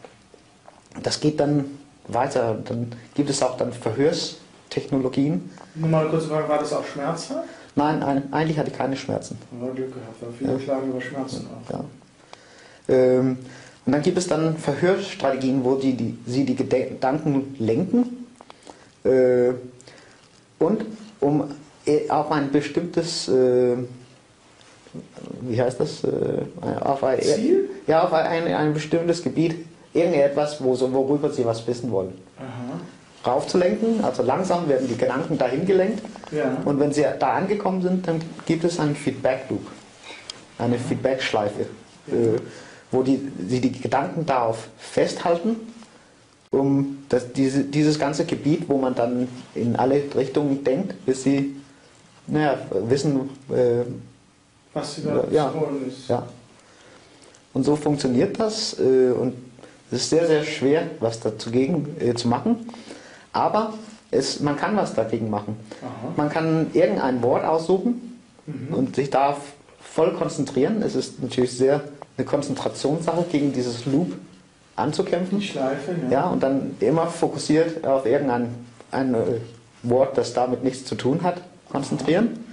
das geht dann weiter. Dann gibt es auch dann Verhörstechnologien. Nur mal kurz fragen, war das auch schmerzhaft? Nein, ein, eigentlich hatte ich keine Schmerzen. Ja, Glück gehabt, weil viele ja. klagen über Schmerzen auch. Ja. Ähm, und dann gibt es dann Verhörstrategien, wo die, die, sie die Gedanken lenken äh, und um auf ein bestimmtes, äh, wie heißt das, äh, auf ein, Ziel? Ja, auf ein, ein bestimmtes Gebiet, irgendetwas, wo, worüber sie was wissen wollen. Aha. Raufzulenken, also langsam werden die Gedanken dahin gelenkt ja. Und wenn sie da angekommen sind, dann gibt es einen Feedback-Loop, eine Aha. Feedback-Schleife. Ja. Äh, wo die, die die Gedanken darauf festhalten, um das, diese, dieses ganze Gebiet, wo man dann in alle Richtungen denkt, bis sie naja, wissen, äh, was sie da ja, wollen ist. Ja. Und so funktioniert das äh, und es ist sehr, sehr schwer, was dagegen äh, zu machen, aber es, man kann was dagegen machen. Aha. Man kann irgendein Wort aussuchen mhm. und sich darauf voll konzentrieren. Es ist natürlich sehr eine Konzentrationssache, gegen dieses Loop anzukämpfen. Die Schleife, ja. Ja, und dann immer fokussiert auf irgendein ein Wort, das damit nichts zu tun hat, konzentrieren.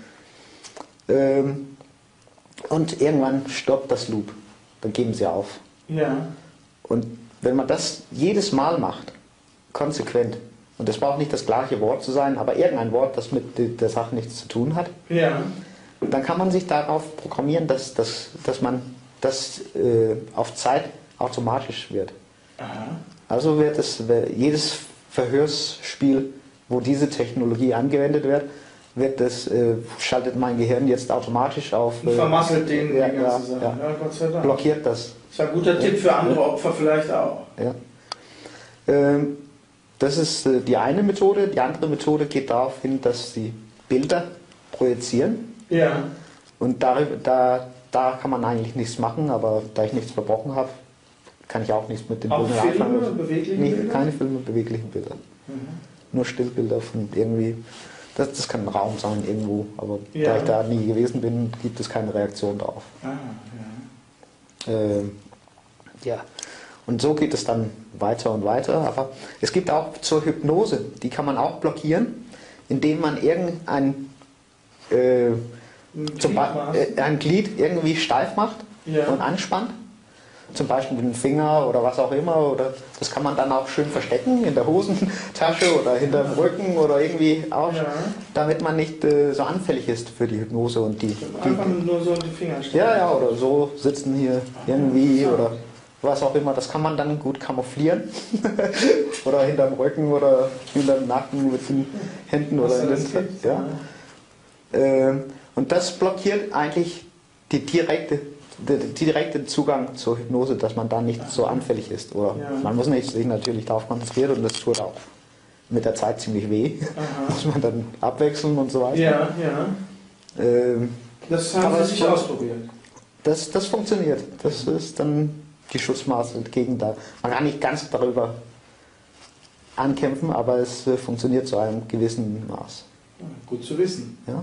Ähm, und irgendwann stoppt das Loop. Dann geben sie auf. Ja. Und wenn man das jedes Mal macht, konsequent, und das braucht nicht das gleiche Wort zu sein, aber irgendein Wort, das mit der Sache nichts zu tun hat, ja. dann kann man sich darauf programmieren, dass, dass, dass man das äh, auf Zeit automatisch wird. Aha. Also wird es jedes Verhörsspiel, wo diese Technologie angewendet wird, wird das, äh, schaltet mein Gehirn jetzt automatisch auf. Äh, vermasselt den ja, die ganze Sache. Ja, ja, Gott sei Dank. Blockiert das. Das ist ein guter ja. Tipp für andere Opfer vielleicht auch. Ja. Ähm, das ist äh, die eine Methode. Die andere Methode geht darauf hin, dass sie Bilder projizieren. Ja. Und darüber, da Da kann man eigentlich nichts machen, aber da ich nichts verbrochen habe, kann ich auch nichts mit den auch Bildern Filme, anfangen. bewegliche Nee, Bilder? keine Filme, beweglichen Bilder. Mhm. Nur Stillbilder von irgendwie, das, das kann ein Raum sein irgendwo, aber ja. Da ich da nie gewesen bin, gibt es keine Reaktion drauf. Ah, ja. Ähm, ja, und so geht es dann weiter und weiter, aber es gibt auch zur Hypnose, die kann man auch blockieren, indem man irgendein äh, Zum Beispiel ein Glied irgendwie steif macht ja. und anspannt, zum Beispiel mit dem Finger oder was auch immer, oder das kann man dann auch schön verstecken in der Hosentasche oder hinterm Rücken oder irgendwie auch, ja. damit man nicht äh, so anfällig ist für die Hypnose und die. Einfach die, nur so die Finger stecken. Ja, ja, oder so sitzen hier irgendwie oder was auch immer, das kann man dann gut kamouflieren oder hinterm Rücken oder hinterm Nacken mit den Händen was oder in den gibt, ja. ja. Ähm, Und das blockiert eigentlich die direkte, den direkten Zugang zur Hypnose, dass man da nicht so anfällig ist. Oder ja. Man muss nicht sich natürlich darauf konzentrieren und das tut auch mit der Zeit ziemlich weh. Aha. Muss man dann abwechseln und so weiter. Ja, ja. Ähm, das haben Sie sich ausprobiert. Das, das funktioniert. Das ist dann die Schutzmaße gegen da. Man kann nicht ganz darüber ankämpfen, aber es äh, funktioniert zu einem gewissen Maß. Ja, gut zu wissen. Ja.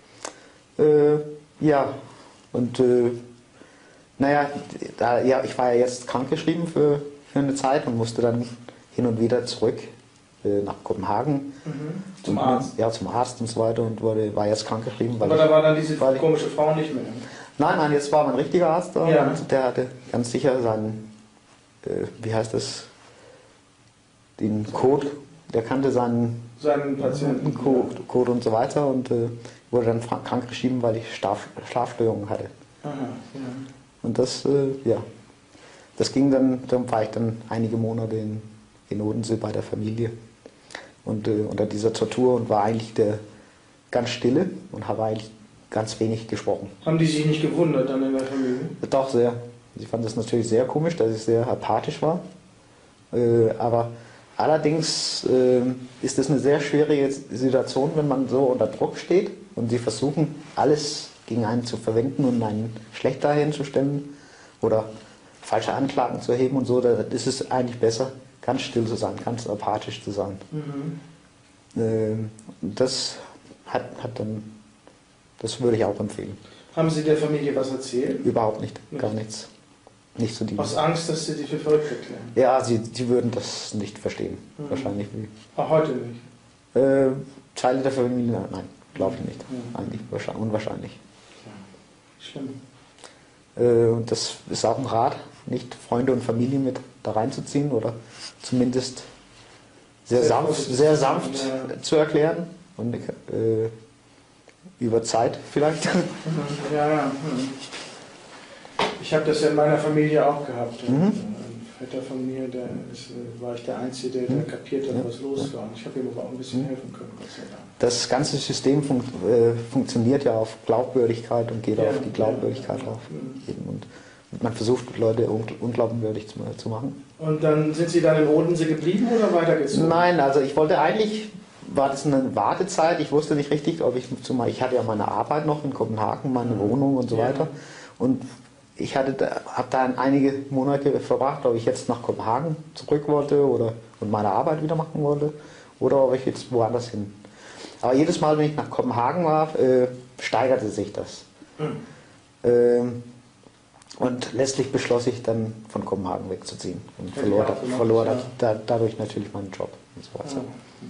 Äh, ja, und äh, naja, da, ja, ich war ja jetzt krankgeschrieben für, für eine Zeit und musste dann hin und wieder zurück äh, nach Kopenhagen. Mhm. Zum und, Arzt? Ja, zum Arzt und so weiter und wurde, war jetzt krankgeschrieben. Aber ich, da war dann diese weil komische Frau nicht mehr? Nein, nein, jetzt war mein richtiger Arzt da Ja. und der hatte ganz sicher seinen, äh, wie heißt das, den Code, der kannte seinen Seinen Patienten. Code, Code und so weiter und äh, wurde dann fra- krankgeschrieben, weil ich Schlaf, Schlafstörungen hatte. Aha, ja. Und das, äh, ja, das ging dann, dann war ich dann einige Monate in, in Odensee bei der Familie und äh, unter dieser Tortur und war eigentlich der ganz stille und habe eigentlich ganz wenig gesprochen. Haben die sich nicht gewundert dann in der Familie? Doch sehr. Sie fanden das natürlich sehr komisch, dass ich sehr apathisch war. Äh, aber allerdings äh, ist es eine sehr schwierige Situation, wenn man so unter Druck steht und sie versuchen, alles gegen einen zu verwenden und einen schlecht dahinzustellen oder falsche Anklagen zu erheben und so. Da ist es eigentlich besser, ganz still zu sein, ganz apathisch zu sein. Mhm. Äh, das hat, hat dann, das würde ich auch empfehlen. Haben Sie der Familie was erzählt? Überhaupt nicht, Nicht? gar nichts. Nicht zu dienen. Aus Angst, dass Sie die für verrückt erklären? Ja, sie, sie würden das nicht verstehen. Mhm. Wahrscheinlich. Auch heute nicht. Äh, Teile der Familie, nein, glaube ich nicht. Mhm. Eigentlich wahrscheinlich, unwahrscheinlich. Schlimm. Äh, und das ist auch ein Rat, nicht Freunde und Familie mit da reinzuziehen oder zumindest sehr, Sehr sanft, vorsichtig sehr zu sein, sanft ja. zu erklären und äh, über Zeit vielleicht. Mhm. Ja, ja. Mhm. Ich habe das ja in meiner Familie auch gehabt. Mhm. Ein Vetter von mir, der ist, äh, war ich der Einzige, der, der Mhm. kapiert hat, Ja. was los war. Und ich habe ihm aber auch ein bisschen Mhm. helfen können, Gott sei Dank. Das ganze System fun äh, funktioniert ja auf Glaubwürdigkeit und geht Ja, auf die Glaubwürdigkeit ja, drauf. mhm. Eben. Und, und man versucht, Leute un unglaubwürdig zu, zu machen. Und dann sind Sie dann in Odensee geblieben oder weitergezogen? Nein, also ich wollte eigentlich, war das eine Wartezeit, ich wusste nicht richtig, ob ich zumal, ich hatte ja meine Arbeit noch in Kopenhagen, meine Wohnung und so Ja. weiter. Und ich hatte da, habe da einige Monate verbracht, ob ich jetzt nach Kopenhagen zurück wollte oder und meine Arbeit wieder machen wollte oder ob ich jetzt woanders hin. Aber jedes Mal, wenn ich nach Kopenhagen war, äh, steigerte sich das. Mhm. Ähm, und letztlich beschloss ich dann von Kopenhagen wegzuziehen und Hätte verlor, ich auch gemacht, verlor ja. da, dadurch natürlich meinen Job und so weiter.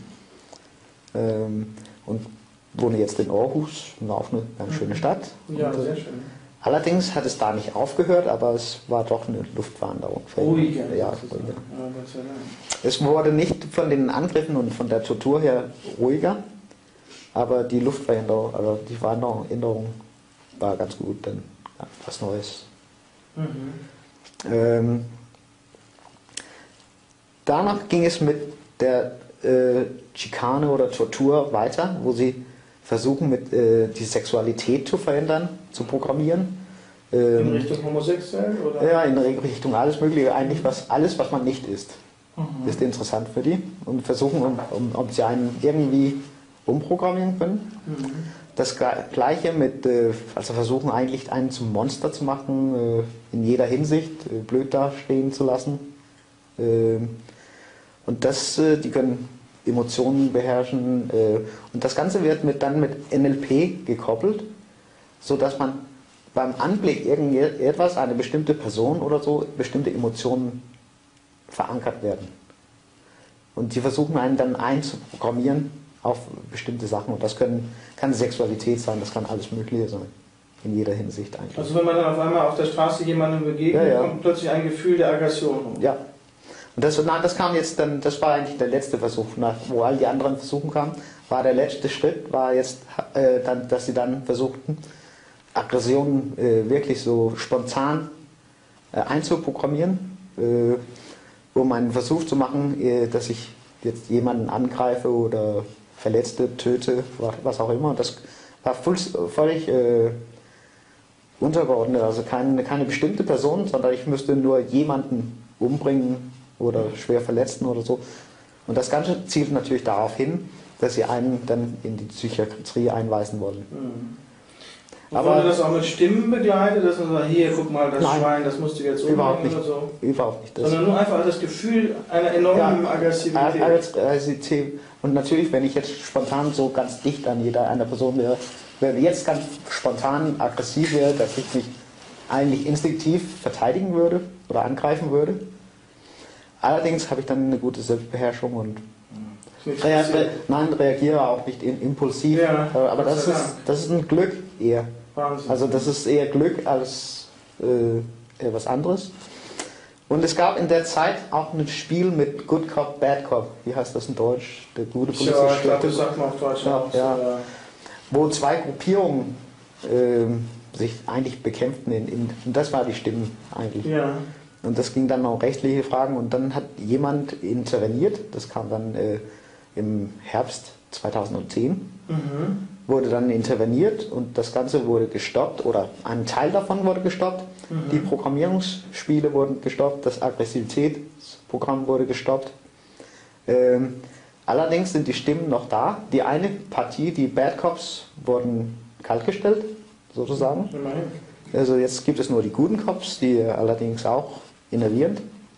Ähm, und wohne jetzt in Aarhus, auch eine ganz schöne Stadt. Ja, und, äh, sehr schön. allerdings hat es da nicht aufgehört, aber es war doch eine Luftwanderung. Ruhiger. Ja, sozusagen. ruhiger. Ja, Gott sei Dank. Es wurde nicht von den Angriffen und von der Tortur her ruhiger, aber die Luftveränderung, also die Veränderung war ganz gut, denn ja, was Neues. Mhm. Ähm, danach ging es mit der äh, Schikane oder Tortur weiter, wo sie versuchen, mit, äh, die Sexualität zu verändern, zu programmieren. Ähm, In Richtung homosexuell? Oder? ja, in Richtung alles Mögliche, eigentlich was, alles, was man nicht ist, Mhm. ist interessant für die und versuchen, um, um, ob sie einen irgendwie umprogrammieren können. Mhm. Das Gleiche mit, äh, also versuchen eigentlich einen zum Monster zu machen, äh, in jeder Hinsicht, äh, blöd dastehen zu lassen. Ähm, und das, äh, die können Emotionen beherrschen. Äh, und das Ganze wird mit, dann mit N L P gekoppelt, sodass man beim Anblick irgendetwas, eine bestimmte Person oder so, bestimmte Emotionen verankert werden. Und die versuchen einen dann einzuprogrammieren auf bestimmte Sachen. Und das können, kann Sexualität sein, das kann alles Mögliche sein. In jeder Hinsicht eigentlich. Also wenn man dann auf einmal auf der Straße jemandem begegnet, Ja, ja. kommt plötzlich ein Gefühl der Aggression hoch. Ja. Und das, nein, das kam jetzt dann, das war eigentlich der letzte Versuch, nach, wo all die anderen Versuche kamen, war der letzte Schritt, war jetzt, äh, dann, dass sie dann versuchten, Aggressionen äh, wirklich so spontan äh, einzuprogrammieren, äh, um einen Versuch zu machen, äh, dass ich jetzt jemanden angreife oder verletze, töte, was auch immer. Und das war voll, völlig äh, untergeordnet, also keine, keine bestimmte Person, sondern ich müsste nur jemanden umbringen oder schwer verletzen oder so. Und das Ganze zielt natürlich darauf hin, dass sie einen dann in die Psychiatrie einweisen wollen. Mhm. Und Aber- wurde das auch mit Stimmen begleitet, dass man sagt, hier, guck mal, das Nein. Schwein, das musst du jetzt Überhaupt umbringen nicht. oder so. Überhaupt nicht. Das Sondern nur einfach das Gefühl einer enormen Aggressivität. Aggressivität. Und natürlich, wenn ich jetzt spontan so ganz dicht an jeder einer Person wäre, wenn ich jetzt ganz spontan aggressiv wäre, dass ich mich eigentlich instinktiv verteidigen würde oder angreifen würde. Allerdings habe ich dann eine gute Selbstbeherrschung und Ist nicht rea passiert. nein, reagiere auch nicht im- impulsiv. Ja, Äh, Aber Gott das sei ist, Dank. das ist ein Glück eher. Wahnsinn. Also das ist eher Glück als äh, eher was anderes. Und es gab in der Zeit auch ein Spiel mit Good Cop, Bad Cop. Wie heißt das in Deutsch? Der gute Polizist. Ja, ich glaube, das sagt man auf Deutsch ja, auch. Ja. Ja. Wo zwei Gruppierungen äh, sich eigentlich bekämpften. In, in, und das war die Stimme eigentlich. Ja. Und das ging dann auch rechtliche Fragen. Und dann hat jemand interveniert. Das kam dann äh, im Herbst zweitausendzehn. Mhm. Wurde dann interveniert und das Ganze wurde gestoppt oder ein Teil davon wurde gestoppt. Mhm. Die Programmierungsspiele wurden gestoppt, das Aggressivitätsprogramm wurde gestoppt. Ähm, allerdings sind die Stimmen noch da. Die eine Partie, die Bad Cops, wurden kaltgestellt, sozusagen. Immerhin. Also jetzt gibt es nur die guten Cops, die allerdings auch innervierend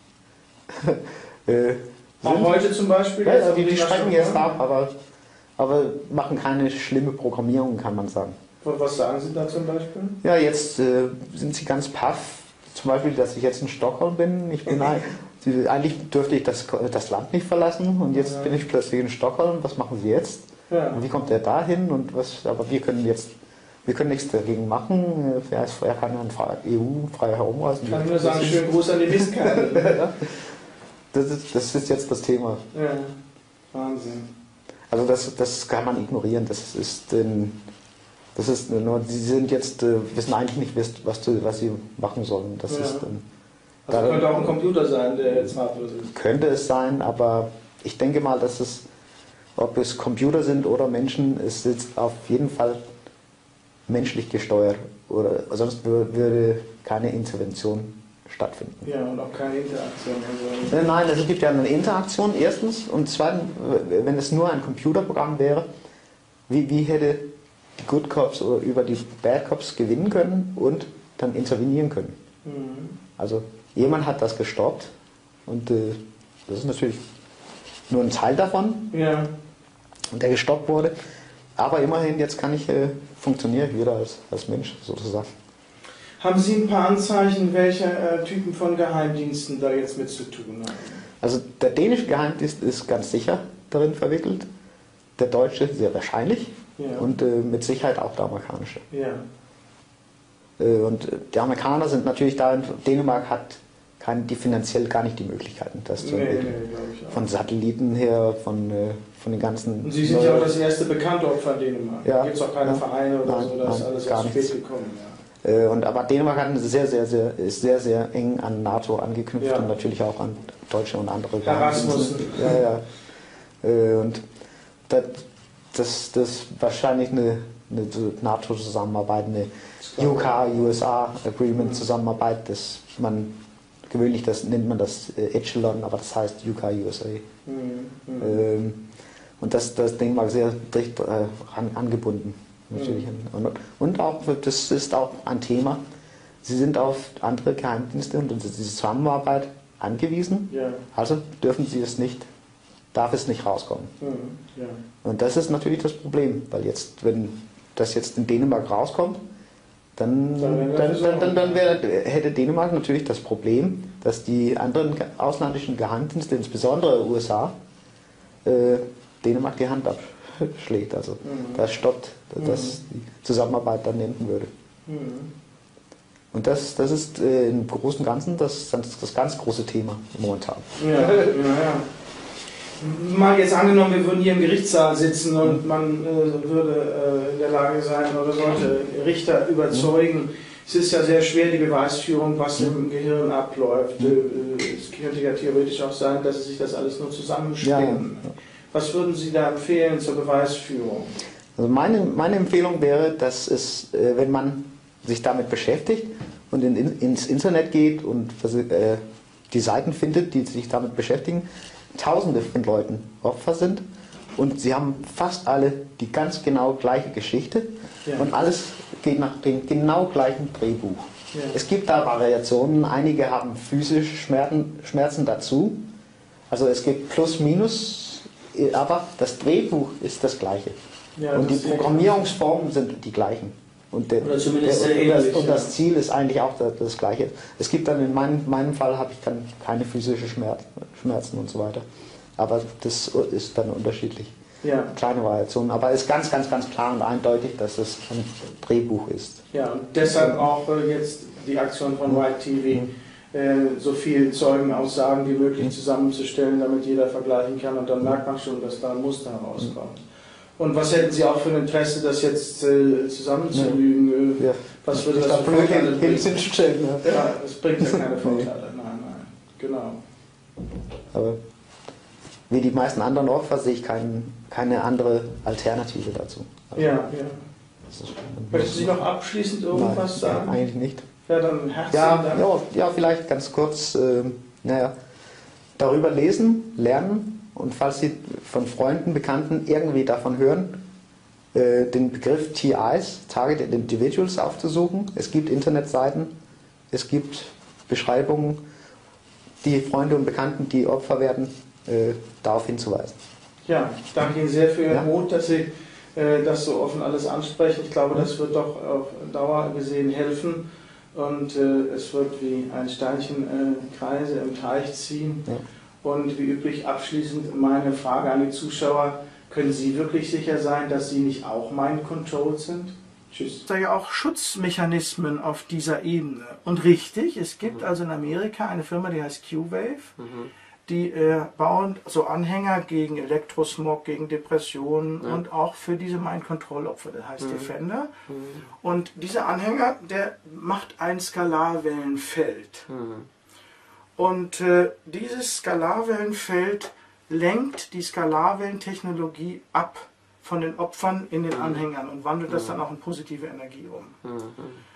äh, Auch heute zum Beispiel? Ja, jetzt, also die, um die den sprechen National- jetzt ab, aber, aber machen keine schlimme Programmierung, kann man sagen. Was sagen Sie da zum Beispiel? Ja, jetzt äh, sind sie ganz paff. Zum Beispiel, dass ich jetzt in Stockholm bin. Ich bin ein, sie, eigentlich dürfte ich das, das Land nicht verlassen und jetzt Ja. bin ich plötzlich in Stockholm. Was machen wir jetzt? Ja. Und wie kommt er dahin? Und was? Aber wir können jetzt, wir können nichts dagegen machen. Er, ist, er kann ja in E U frei herumreisen. Ich kann nur sagen, schönen Gruß an die Mistkerle. das, ist, das ist jetzt das Thema. Ja, Wahnsinn. Also das, das kann man ignorieren. Das ist ein Das ist nur, sie sind jetzt, äh, wissen eigentlich nicht, was, was sie machen sollen. Das Ja. ist, ähm, Also da, könnte auch ein Computer sein, der jetzt machtlos ist. könnte es sein, aber ich denke mal, dass es, ob es Computer sind oder Menschen, es ist auf jeden Fall menschlich gesteuert. Oder sonst würde keine Intervention stattfinden. Ja, und auch keine Interaktion. Also Äh, Nein, es gibt ja eine Interaktion erstens und zweitens, wenn es nur ein Computerprogramm wäre, wie, wie hätte die Good Cops oder über die Bad Cops gewinnen können und dann intervenieren können. mhm. Also jemand hat das gestoppt und äh, das ist natürlich nur ein Teil davon, Ja, und der gestoppt wurde. Aber immerhin, jetzt kann ich, äh, funktioniere ich wieder als, als Mensch sozusagen. haben Sie ein paar Anzeichen, welche äh, Typen von Geheimdiensten da jetzt mit zu tun haben? Also der dänische Geheimdienst ist ganz sicher darin verwickelt, der deutsche sehr wahrscheinlich. Ja. Und äh, mit Sicherheit auch der amerikanische. Ja. Äh, und die Amerikaner sind natürlich da, Dänemark hat kein, die finanziell gar nicht die Möglichkeiten, das zu Nee, nee, entwickeln. glaube ich auch. Von Satelliten her, von, äh, von den ganzen... Und Sie sind ja auch das erste bekannte Opfer in Dänemark. Ja. Da gibt es auch keine Ja. Vereine oder Nein, so, da ist nein, alles gar erst nichts. spät gekommen. Ja. Äh, und, aber Dänemark hat eine sehr, sehr, sehr, ist sehr, sehr eng an NATO angeknüpft Ja. und natürlich auch an deutsche und andere Erasmus. Ja, ja. Äh, und das, das, das ist wahrscheinlich eine, eine NATO-Zusammenarbeit, eine U K U S A-Agreement-Zusammenarbeit, das man gewöhnlich das nennt man das äh, Echelon, aber das heißt U K U S A. Mhm. Mhm. Ähm, und das, das Dänemark sehr dicht äh, an, angebunden. Natürlich. Und, und auch, das ist auch ein Thema, sie sind auf andere Geheimdienste und diese Zusammenarbeit angewiesen, Ja. also dürfen sie es nicht, darf es nicht rauskommen. Mhm. Ja. Und das ist natürlich das Problem, weil jetzt, wenn das jetzt in Dänemark rauskommt, dann, Dann dann, wäre dann, das dann, auch- dann wäre, hätte Dänemark natürlich das Problem, dass die anderen ge- ausländischen Geheimdienste, insbesondere U S A, äh, Dänemark die Hand abschlägt. Also Mhm. das stoppt, dass die Zusammenarbeit dann enden würde. Mhm. Und das, das ist äh, im Großen und Ganzen das, das, das ganz große Thema momentan. Ja, ja, ja. Mal jetzt angenommen, wir würden hier im Gerichtssaal sitzen und man äh, würde äh, in der Lage sein oder sollte Richter überzeugen. Es ist ja sehr schwer, die Beweisführung, was im Gehirn abläuft. Äh, Es könnte ja theoretisch auch sein, dass sie sich das alles nur zusammenspinnen. Ja, ja. Was würden Sie da empfehlen zur Beweisführung? Also meine, meine Empfehlung wäre, dass es, äh, wenn man sich damit beschäftigt und in, in, ins Internet geht und äh, die Seiten findet, die sich damit beschäftigen, Tausende von Leuten Opfer sind und sie haben fast alle die ganz genau gleiche Geschichte Ja. und alles geht nach dem genau gleichen Drehbuch. Ja. Es gibt da Variationen, einige haben physische Schmerzen, Schmerzen dazu, also es gibt Plus, Minus, aber das Drehbuch ist das gleiche. Ja, und die das sehe ich. Programmierungsformen sind die gleichen. Und, der, Oder zumindest der, sehr und, das, ähnlich, und das ja. Ziel ist eigentlich auch das, das gleiche. Es gibt dann in meinem, meinem Fall habe ich dann keine physischen Schmerz, Schmerzen und so weiter. Aber das ist dann unterschiedlich. Ja. Kleine Variationen, aber es ist ganz, ganz, ganz klar und eindeutig, dass es ein Drehbuch ist. Ja, und deshalb auch äh, jetzt die Aktion von White T V, äh, so viele Zeugenaussagen wie möglich zusammenzustellen, damit jeder vergleichen kann, und dann merkt man schon, dass da ein Muster herauskommt. Und was hätten Sie auch für ein Interesse, das jetzt äh, zusammenzulügen? Ja. Was würde Ich das für glaub, Vorteile hin- bringen? hinzustellen, ja. Ja, es bringt ja keine Vorteile. Nein, nein. Genau. Aber wie die meisten anderen Opfer sehe ich kein, keine andere Alternative dazu. Also, Ja, ja. das ist- Möchten Sie noch abschließend irgendwas Nein, sagen? eigentlich nicht. Ja, dann herzlichen Ja, Dank. ja, ja, vielleicht ganz kurz, ähm, naja, darüber lesen, lernen, und falls Sie von Freunden, Bekannten irgendwie davon hören, äh, den Begriff T Is, Targeted Individuals, aufzusuchen. Es gibt Internetseiten, es gibt Beschreibungen, die Freunde und Bekannten, die Opfer werden, äh, darauf hinzuweisen. Ja, ich danke Ihnen sehr für Ihren Ja. Mut, dass Sie äh, das so offen alles ansprechen. Ich glaube, das wird doch auf Dauer gesehen helfen, und äh, es wird wie ein Steinchen äh, Kreise im Teich ziehen. Ja. Und wie üblich abschließend meine Frage an die Zuschauer: Können Sie wirklich sicher sein, dass Sie nicht auch mind-controlled sind? Tschüss. Es gibt ja auch Schutzmechanismen auf dieser Ebene. Und richtig, es gibt Mhm. also in Amerika eine Firma, die heißt Q-Wave. Mhm. Die äh, bauen so Anhänger gegen Elektrosmog, gegen Depressionen, Ja. und auch für diese Mind-Control-Opfer, das heißt Mhm. Defender. Mhm. Und dieser Anhänger, der macht ein Skalarwellenfeld. Mhm. Und äh, dieses Skalarwellenfeld lenkt die Skalarwellentechnologie ab von den Opfern in den Anhängern und wandelt das dann auch in positive Energie um. Mhm.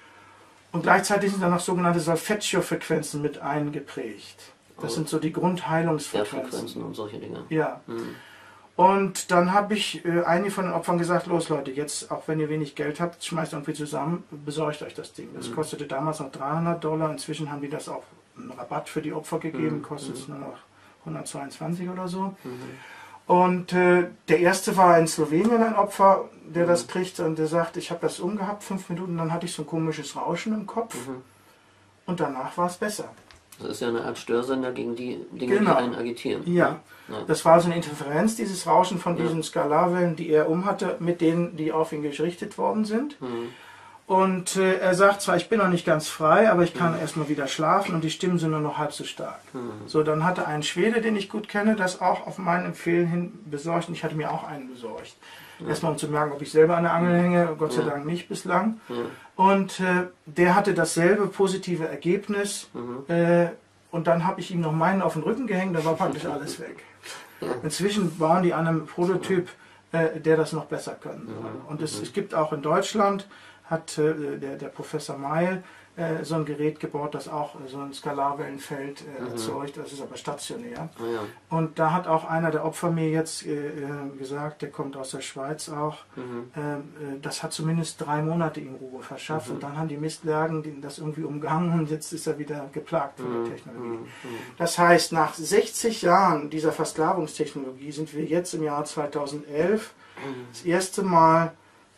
Und gleichzeitig sind dann noch sogenannte Solfeggio-Frequenzen mit eingeprägt. Das Oh. sind so die Grundheilungsfrequenzen. Erdfrequenzen und solche Dinge. Ja. Mhm. Und dann habe ich äh, einige von den Opfern gesagt: Los Leute, jetzt, auch wenn ihr wenig Geld habt, schmeißt irgendwie zusammen, besorgt euch das Ding. Das Mhm. kostete damals noch dreihundert Dollar, inzwischen haben die das auch einen Rabatt für die Opfer gegeben, Mhm. kostet es Mhm. nur noch hundertzweiundzwanzig oder so. Mhm. Und äh, der erste war in Slowenien ein Opfer, der Mhm. das kriegt, und der sagt: Ich habe das umgehabt, fünf Minuten, dann hatte ich so ein komisches Rauschen im Kopf, Mhm. und danach war es besser. Das ist ja eine Art Störsender gegen die Dinge, Genau. die einen agitieren. Ja. Ja. Das war also eine Interferenz, dieses Rauschen von Ja. diesen Skalarwellen, die er umhatte, mit denen, die auf ihn gerichtet worden sind. Mhm. Und äh, er sagt zwar: Ich bin noch nicht ganz frei, aber ich kann erstmal wieder schlafen, und die Stimmen sind nur noch halb so stark. Mhm. So, dann hatte ein Schwede, den ich gut kenne, das auch auf mein Empfehlen hin besorgt, und ich hatte mir auch einen besorgt. Erstmal um zu merken, ob ich selber an der Angel hänge, Gott sei Ja. Dank nicht bislang. Ja. Und äh, der hatte dasselbe positive Ergebnis. Mhm. Äh, und dann habe ich ihm noch meinen auf den Rücken gehängt, da war praktisch alles weg. Ja. Inzwischen bauen die an einem Prototyp, äh, der das noch besser können soll. Mhm. Und es, Mhm. es gibt auch in Deutschland, hat äh, der, der Professor Meil äh, so ein Gerät gebaut, das auch äh, so ein Skalarwellenfeld äh, Mhm. erzeugt, das ist aber stationär. Ah, ja. Und da hat auch einer der Opfer mir jetzt äh, äh, gesagt, der kommt aus der Schweiz auch, Mhm. ähm, äh, das hat zumindest drei Monate ihm Ruhe verschafft, Mhm. und dann haben die Mistlärgen die- das irgendwie umgangen, und jetzt ist er wieder geplagt von Mhm. der Technologie. Mhm. Das heißt, nach sechzig Jahren dieser Versklavungstechnologie sind wir jetzt im Jahr zweitausendelf das erste Mal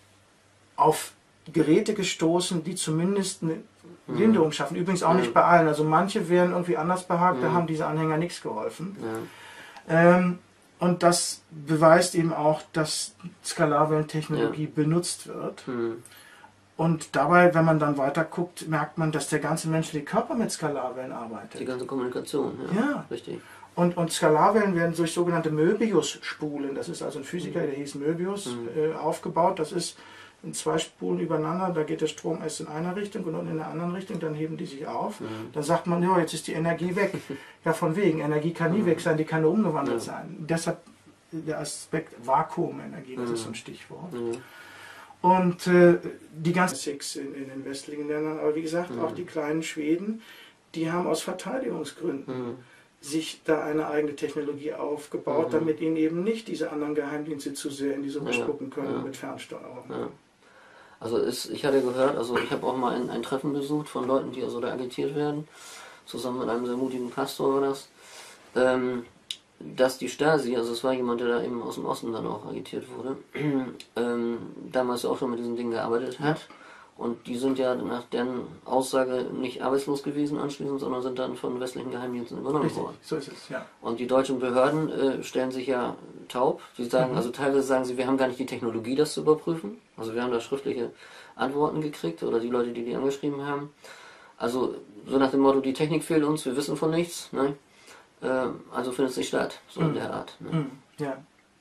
auf Geräte gestoßen, die zumindest eine Linderung schaffen. Übrigens auch Ja. nicht bei allen. Also manche wären irgendwie anders behagt, da Ja. haben diese Anhänger nichts geholfen. Ja. Ähm, und das beweist eben auch, dass Skalarwellentechnologie benutzt wird. Mhm. Und dabei, wenn man dann weiter guckt, merkt man, dass der ganze menschliche Körper mit Skalarwellen arbeitet. Die ganze Kommunikation. Ja. Ja. Richtig. Und, und Skalarwellen werden durch sogenannte Möbius-Spulen, das ist also ein Physiker, der hieß Möbius, Mhm. äh, aufgebaut. Das ist in zwei Spulen übereinander, da geht der Strom erst in einer Richtung und dann in der anderen Richtung, dann heben die sich auf. Mhm. Dann sagt man: Ja, jetzt ist die Energie weg. Ja, von wegen, Energie kann nie Mhm. weg sein, die kann nur umgewandelt Ja. sein. Deshalb der Aspekt Vakuumenergie, das Mhm. ist so ein Stichwort. Mhm. Und äh, die ganzen Six in, in den westlichen Ländern, aber wie gesagt, Mhm. auch die kleinen Schweden, die haben aus Verteidigungsgründen Mhm. sich da eine eigene Technologie aufgebaut, Mhm. damit ihnen eben nicht diese anderen Geheimdienste zu sehr in die Suppe Ja, spucken können ja. mit Fernsteuerung. Ja. Also ist, ich hatte gehört, also ich habe auch mal ein, ein Treffen besucht von Leuten, die also da agitiert werden, zusammen mit einem sehr mutigen Pastor war das, ähm, dass die Stasi, also es war jemand, der da eben aus dem Osten dann auch agitiert wurde, ähm, damals auch schon mit diesen Dingen gearbeitet hat Und die sind ja nach deren Aussage nicht arbeitslos gewesen anschließend, sondern sind dann von westlichen Geheimdiensten übernommen Richtig, worden. so ist es, ja. Und die deutschen Behörden äh, stellen sich ja taub. Sie sagen, Mhm. also teilweise sagen sie, wir haben gar nicht die Technologie, das zu überprüfen. Also wir haben da schriftliche Antworten gekriegt oder die Leute, die die angeschrieben haben. Also so nach dem Motto, die Technik fehlt uns, wir wissen von nichts. Ne? Äh, also findet es nicht statt, so Mhm. in der Art. Ne? Mhm. Ja.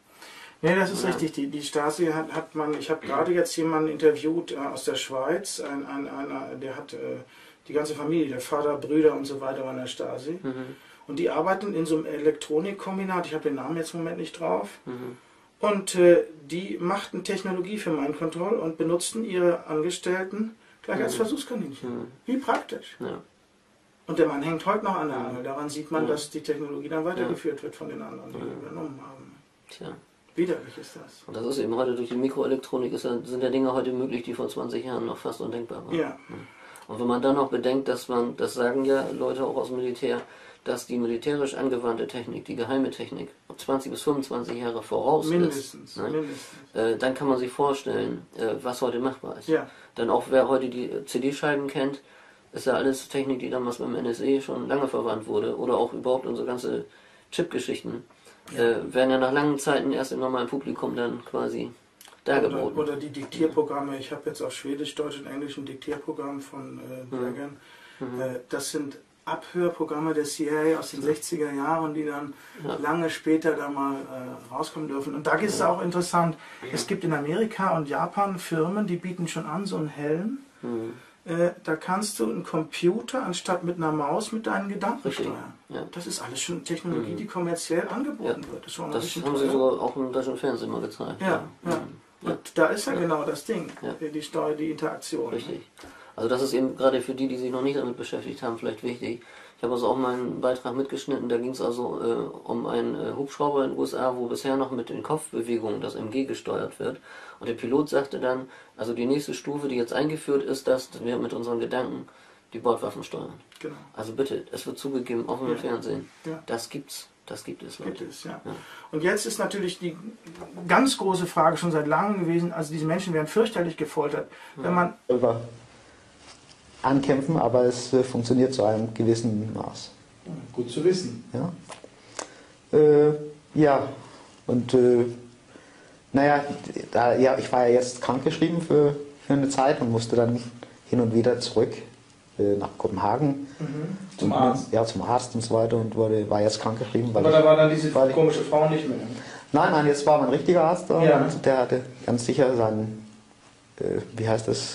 Nee, das ist Ja. richtig. Die, die Stasi hat, hat man, ich habe gerade jetzt jemanden interviewt äh, aus der Schweiz, ein, ein, einer, der hat äh, die ganze Familie, der Vater, Brüder und so weiter waren in der Stasi. Mhm. Und die arbeiten in so einem Elektronikkombinat, ich habe den Namen jetzt im Moment nicht drauf. Mhm. Und äh, die machten Technologie für Mind Control und benutzten ihre Angestellten gleich als Mhm. Versuchskaninchen. Mhm. Wie praktisch. Ja. Und der Mann hängt heute noch an der Mhm. Angel. Daran sieht man, Ja. dass die Technologie dann weitergeführt wird von den anderen, die Ja. übernommen haben. Tja. Widerlich ist das. Und das ist eben heute durch die Mikroelektronik, ist ja, sind ja Dinge heute möglich, die vor zwanzig Jahren noch fast undenkbar waren. Ja. Und wenn man dann noch bedenkt, dass man, das sagen ja Leute auch aus dem Militär, dass die militärisch angewandte Technik, die geheime Technik, zwanzig bis fünfundzwanzig Jahre voraus Mindestens. ist, ne? mindestens. äh, dann kann man sich vorstellen, äh, was heute machbar ist. Ja. Dann auch wer heute die C D-Scheiben kennt, ist ja alles Technik, die damals beim N S E schon lange verwandt wurde. Oder auch überhaupt unsere ganze Chip-Geschichten. Äh, werden ja nach langen Zeiten erst im normalen Publikum dann quasi Oder, dargeboten. oder die Diktierprogramme. Ich habe jetzt auf Schwedisch, Deutsch und Englisch ein Diktierprogramm von äh, Bergen. Mhm. Äh, das sind Abhörprogramme der C I A aus den sechziger Jahren, die dann Ja. lange später da mal äh, rauskommen dürfen. Und da ist es auch interessant. Es gibt in Amerika und Japan Firmen, die bieten schon an, so einen Helm. Mhm. Äh, da kannst du einen Computer anstatt mit einer Maus mit deinen Gedanken Richtig. steuern. Ja. Das ist alles schon Technologie, Mhm. die kommerziell angeboten Ja. wird. Das, ist schon ein Das bisschen haben sie teuer. sogar auch im deutschen Fernsehen mal gezeigt. Ja, ja. Ja. Und da ist ja, genau das Ding, Ja. die Steuer, die Interaktion. Richtig. Also das ist eben gerade für die, die sich noch nicht damit beschäftigt haben, vielleicht wichtig. Ich habe also auch mal einen Beitrag mitgeschnitten, da ging es also äh, um einen äh, Hubschrauber in den U S A, wo bisher noch mit den Kopfbewegungen das M G gesteuert wird. Und der Pilot sagte dann, also die nächste Stufe, die jetzt eingeführt ist, dass wir mit unseren Gedanken die Bordwaffen steuern. Genau. Also bitte, es wird zugegeben, auch im Ja. Fernsehen. Ja. Das gibt's. Das gibt es, Leute. Gibt es, ja. Ja. Und jetzt ist natürlich die ganz große Frage schon seit langem gewesen, also diese Menschen werden fürchterlich gefoltert. Wenn man, Selber ankämpfen, aber es äh, funktioniert zu einem gewissen Maß. gut zu wissen. Ja, äh, ja. und äh, naja, da, ja, ich war ja jetzt krankgeschrieben für, für eine Zeit und musste dann hin und wieder zurück äh, nach Kopenhagen. Mhm. Zum Und, Arzt. Ja, zum Arzt und so weiter und wurde, war jetzt krankgeschrieben. Weil Aber da ich, war dann diese weil ich- komische Frau nicht mehr. Nein, nein, jetzt war mein richtiger Arzt da Ja. und der hatte ganz sicher seinen, äh, wie heißt das,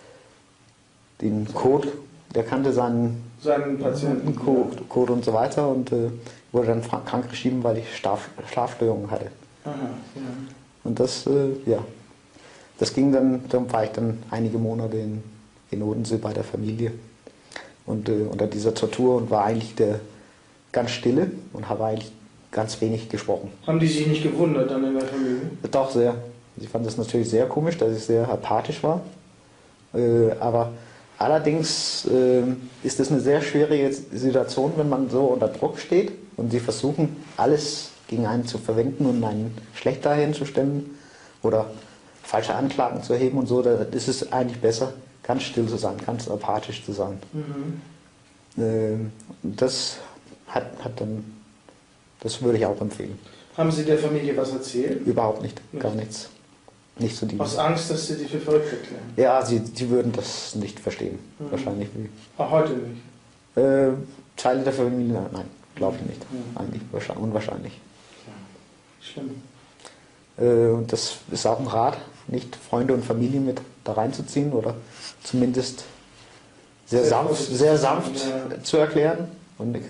den Code, der kannte seinen Seinen Patienten. Code, Code und so weiter und äh, wurde dann fra- krankgeschrieben, weil ich Schlaf, Schlafstörungen hatte. Aha, ja. Und das, äh, ja, das ging dann, dann war ich dann einige Monate in, in Odensee bei der Familie und äh, unter dieser Tortur und war eigentlich der ganz stille und habe eigentlich ganz wenig gesprochen. Haben die sich nicht gewundert dann in der Familie? Doch sehr. Sie fanden das natürlich sehr komisch, dass ich sehr apathisch war. Äh, aber allerdings äh, ist es eine sehr schwierige Situation, wenn man so unter Druck steht und sie versuchen, alles gegen einen zu verwenden und einen schlecht dahinzustellen oder falsche Anklagen zu erheben und so. Da ist es eigentlich besser, ganz still zu sein, ganz apathisch zu sein. Mhm. Äh, das hat, hat dann, das würde ich auch empfehlen. Haben Sie der Familie was erzählt? Überhaupt nicht, Nicht. gar nichts. Nicht so die. Aus Angst, dass Sie die für verrückt erklären? Ja, sie, sie würden das nicht verstehen. Mhm. Wahrscheinlich. Auch heute nicht. Äh, Teile der Familie, nein, glaube ich nicht. Mhm. Eigentlich wahrscheinlich, unwahrscheinlich. Schlimm. Äh, und das ist auch ein Rat, nicht Freunde und Familie mit da reinzuziehen oder zumindest sehr, Sehr sanft, vorsichtig. sehr sanft Ja. zu erklären und äh,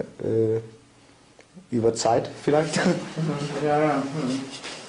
über Zeit vielleicht. Ja, ja. hm.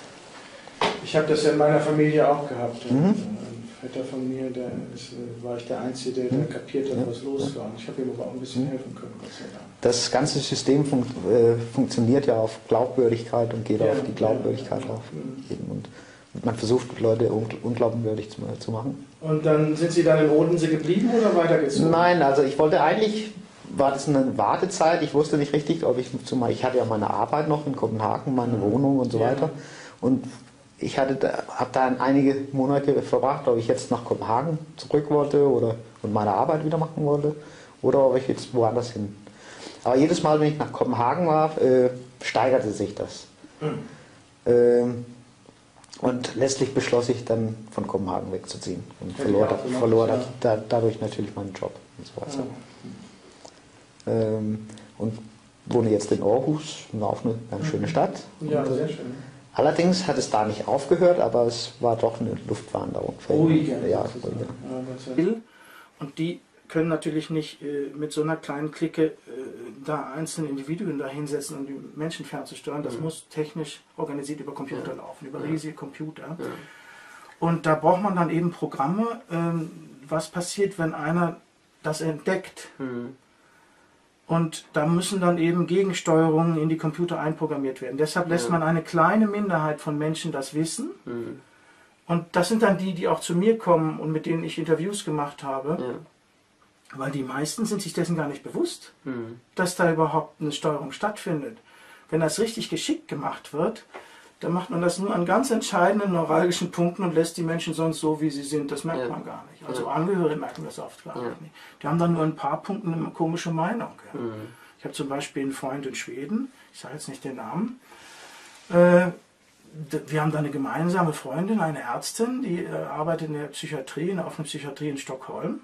Ich habe das ja in meiner Familie auch gehabt. Mhm. Ein Vetter von mir, der ist, äh, war ich der Einzige, der, der kapiert hat, Ja. was los war. Und ich habe ihm aber auch ein bisschen helfen können, Gott sei Dank. Das ganze System fun äh, funktioniert ja auf Glaubwürdigkeit und geht Ja, auf die Glaubwürdigkeit ja, drauf. ja. Und man versucht, Leute un unglaubwürdig zu, zu machen. Und dann sind Sie dann in Odensee geblieben oder weitergezogen? Nein, also ich wollte eigentlich, war das eine Wartezeit, ich wusste nicht richtig, ob ich zum ich hatte ja meine Arbeit noch in Kopenhagen, meine Wohnung und so Ja. weiter. Und ich hatte da, habe da einige Monate verbracht, ob ich jetzt nach Kopenhagen zurück wollte oder und meine Arbeit wieder machen wollte oder ob ich jetzt woanders hin. Aber jedes Mal, wenn ich nach Kopenhagen war, äh, steigerte sich das. Mhm. Ähm, und letztlich beschloss ich dann von Kopenhagen wegzuziehen und Hätte verlor, da, verlor da, da, dadurch natürlich meinen Job und so weiter. Mhm. Ähm, und wohne jetzt in Aarhus, auch eine ganz schöne Stadt. Ja, und, sehr schön. Allerdings hat es da nicht aufgehört, aber es war doch eine Luftwanderung. Ruhiger. Ja, ruhiger. Und die können natürlich nicht äh, mit so einer kleinen Clique äh, da einzelne Individuen da hinsetzen, um die Menschen fernzusteuern. Das mhm. muss technisch organisiert über Computer ja. laufen, über ja. riesige Computer. Ja. Und da braucht man dann eben Programme, ähm, was passiert, wenn einer das entdeckt. Mhm. Und da müssen dann eben Gegensteuerungen in die Computer einprogrammiert werden. Deshalb lässt ja. man eine kleine Minderheit von Menschen das wissen. Mhm. Und das sind dann die, die auch zu mir kommen und mit denen ich Interviews gemacht habe. Ja. Weil die meisten sind sich dessen gar nicht bewusst, mhm. dass da überhaupt eine Steuerung stattfindet. Wenn das richtig geschickt gemacht wird, dann macht man das nur an ganz entscheidenden neuralgischen Punkten und lässt die Menschen sonst so, wie sie sind. Das merkt ja. man gar nicht. Also ja. Angehörige merken das oft gar ja. nicht. Die haben dann nur ein paar Punkten eine komische Meinung. Ja. Mhm. Ich habe zum Beispiel einen Freund in Schweden, ich sage jetzt nicht den Namen, äh, wir haben da eine gemeinsame Freundin, eine Ärztin, die äh, arbeitet in der Psychiatrie, in der offenen Psychiatrie in Stockholm.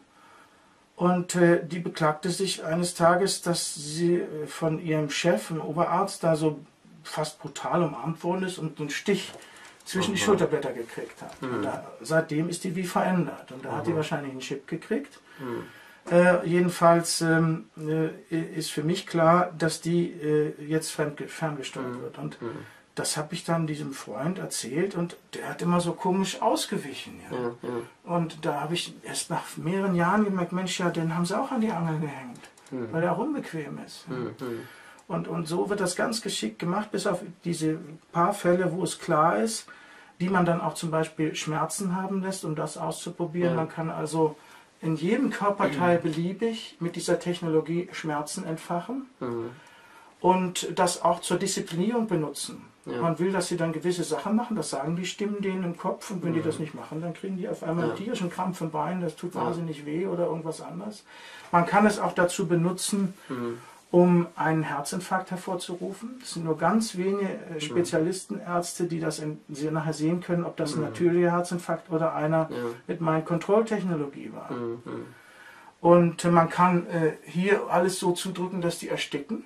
Und äh, die beklagte sich eines Tages, dass sie äh, von ihrem Chef, dem Oberarzt, da so fast brutal umarmt worden ist und einen Stich zwischen mhm. die Schulterblätter gekriegt hat. Mhm. Und da, seitdem ist die wie verändert. Und da mhm. hat die wahrscheinlich einen Chip gekriegt. Mhm. Äh, jedenfalls ähm, äh, ist für mich klar, dass die äh, jetzt ferngesteuert mhm. wird. Und mhm. das habe ich dann diesem Freund erzählt und der hat immer so komisch ausgewichen. Ja. Ja, ja. Und da habe ich erst nach mehreren Jahren gemerkt, Mensch, ja, den haben sie auch an die Angel gehängt, mhm. weil er auch unbequem ist. Ja. Mhm. Und, und so wird das ganz geschickt gemacht, bis auf diese paar Fälle, wo es klar ist, die man dann auch zum Beispiel Schmerzen haben lässt, um das auszuprobieren. Ja. Man kann also in jedem Körperteil beliebig mit dieser Technologie Schmerzen entfachen. Mhm. Und das auch zur Disziplinierung benutzen. Ja. Man will, dass sie dann gewisse Sachen machen, das sagen die Stimmen denen im Kopf und wenn mhm. die das nicht machen, dann kriegen die auf einmal ja. einen tierischen Krampf im Bein, das tut ja. wahnsinnig weh oder irgendwas anderes. Man kann es auch dazu benutzen, mhm. um einen Herzinfarkt hervorzurufen. Es sind nur ganz wenige Spezialisten, Ärzte, die das in, sie nachher sehen können, ob das ein natürlicher Herzinfarkt oder einer ja. mit Mind-Control-Technologie war. Mhm. Und man kann äh, hier alles so zudrücken, dass die ersticken.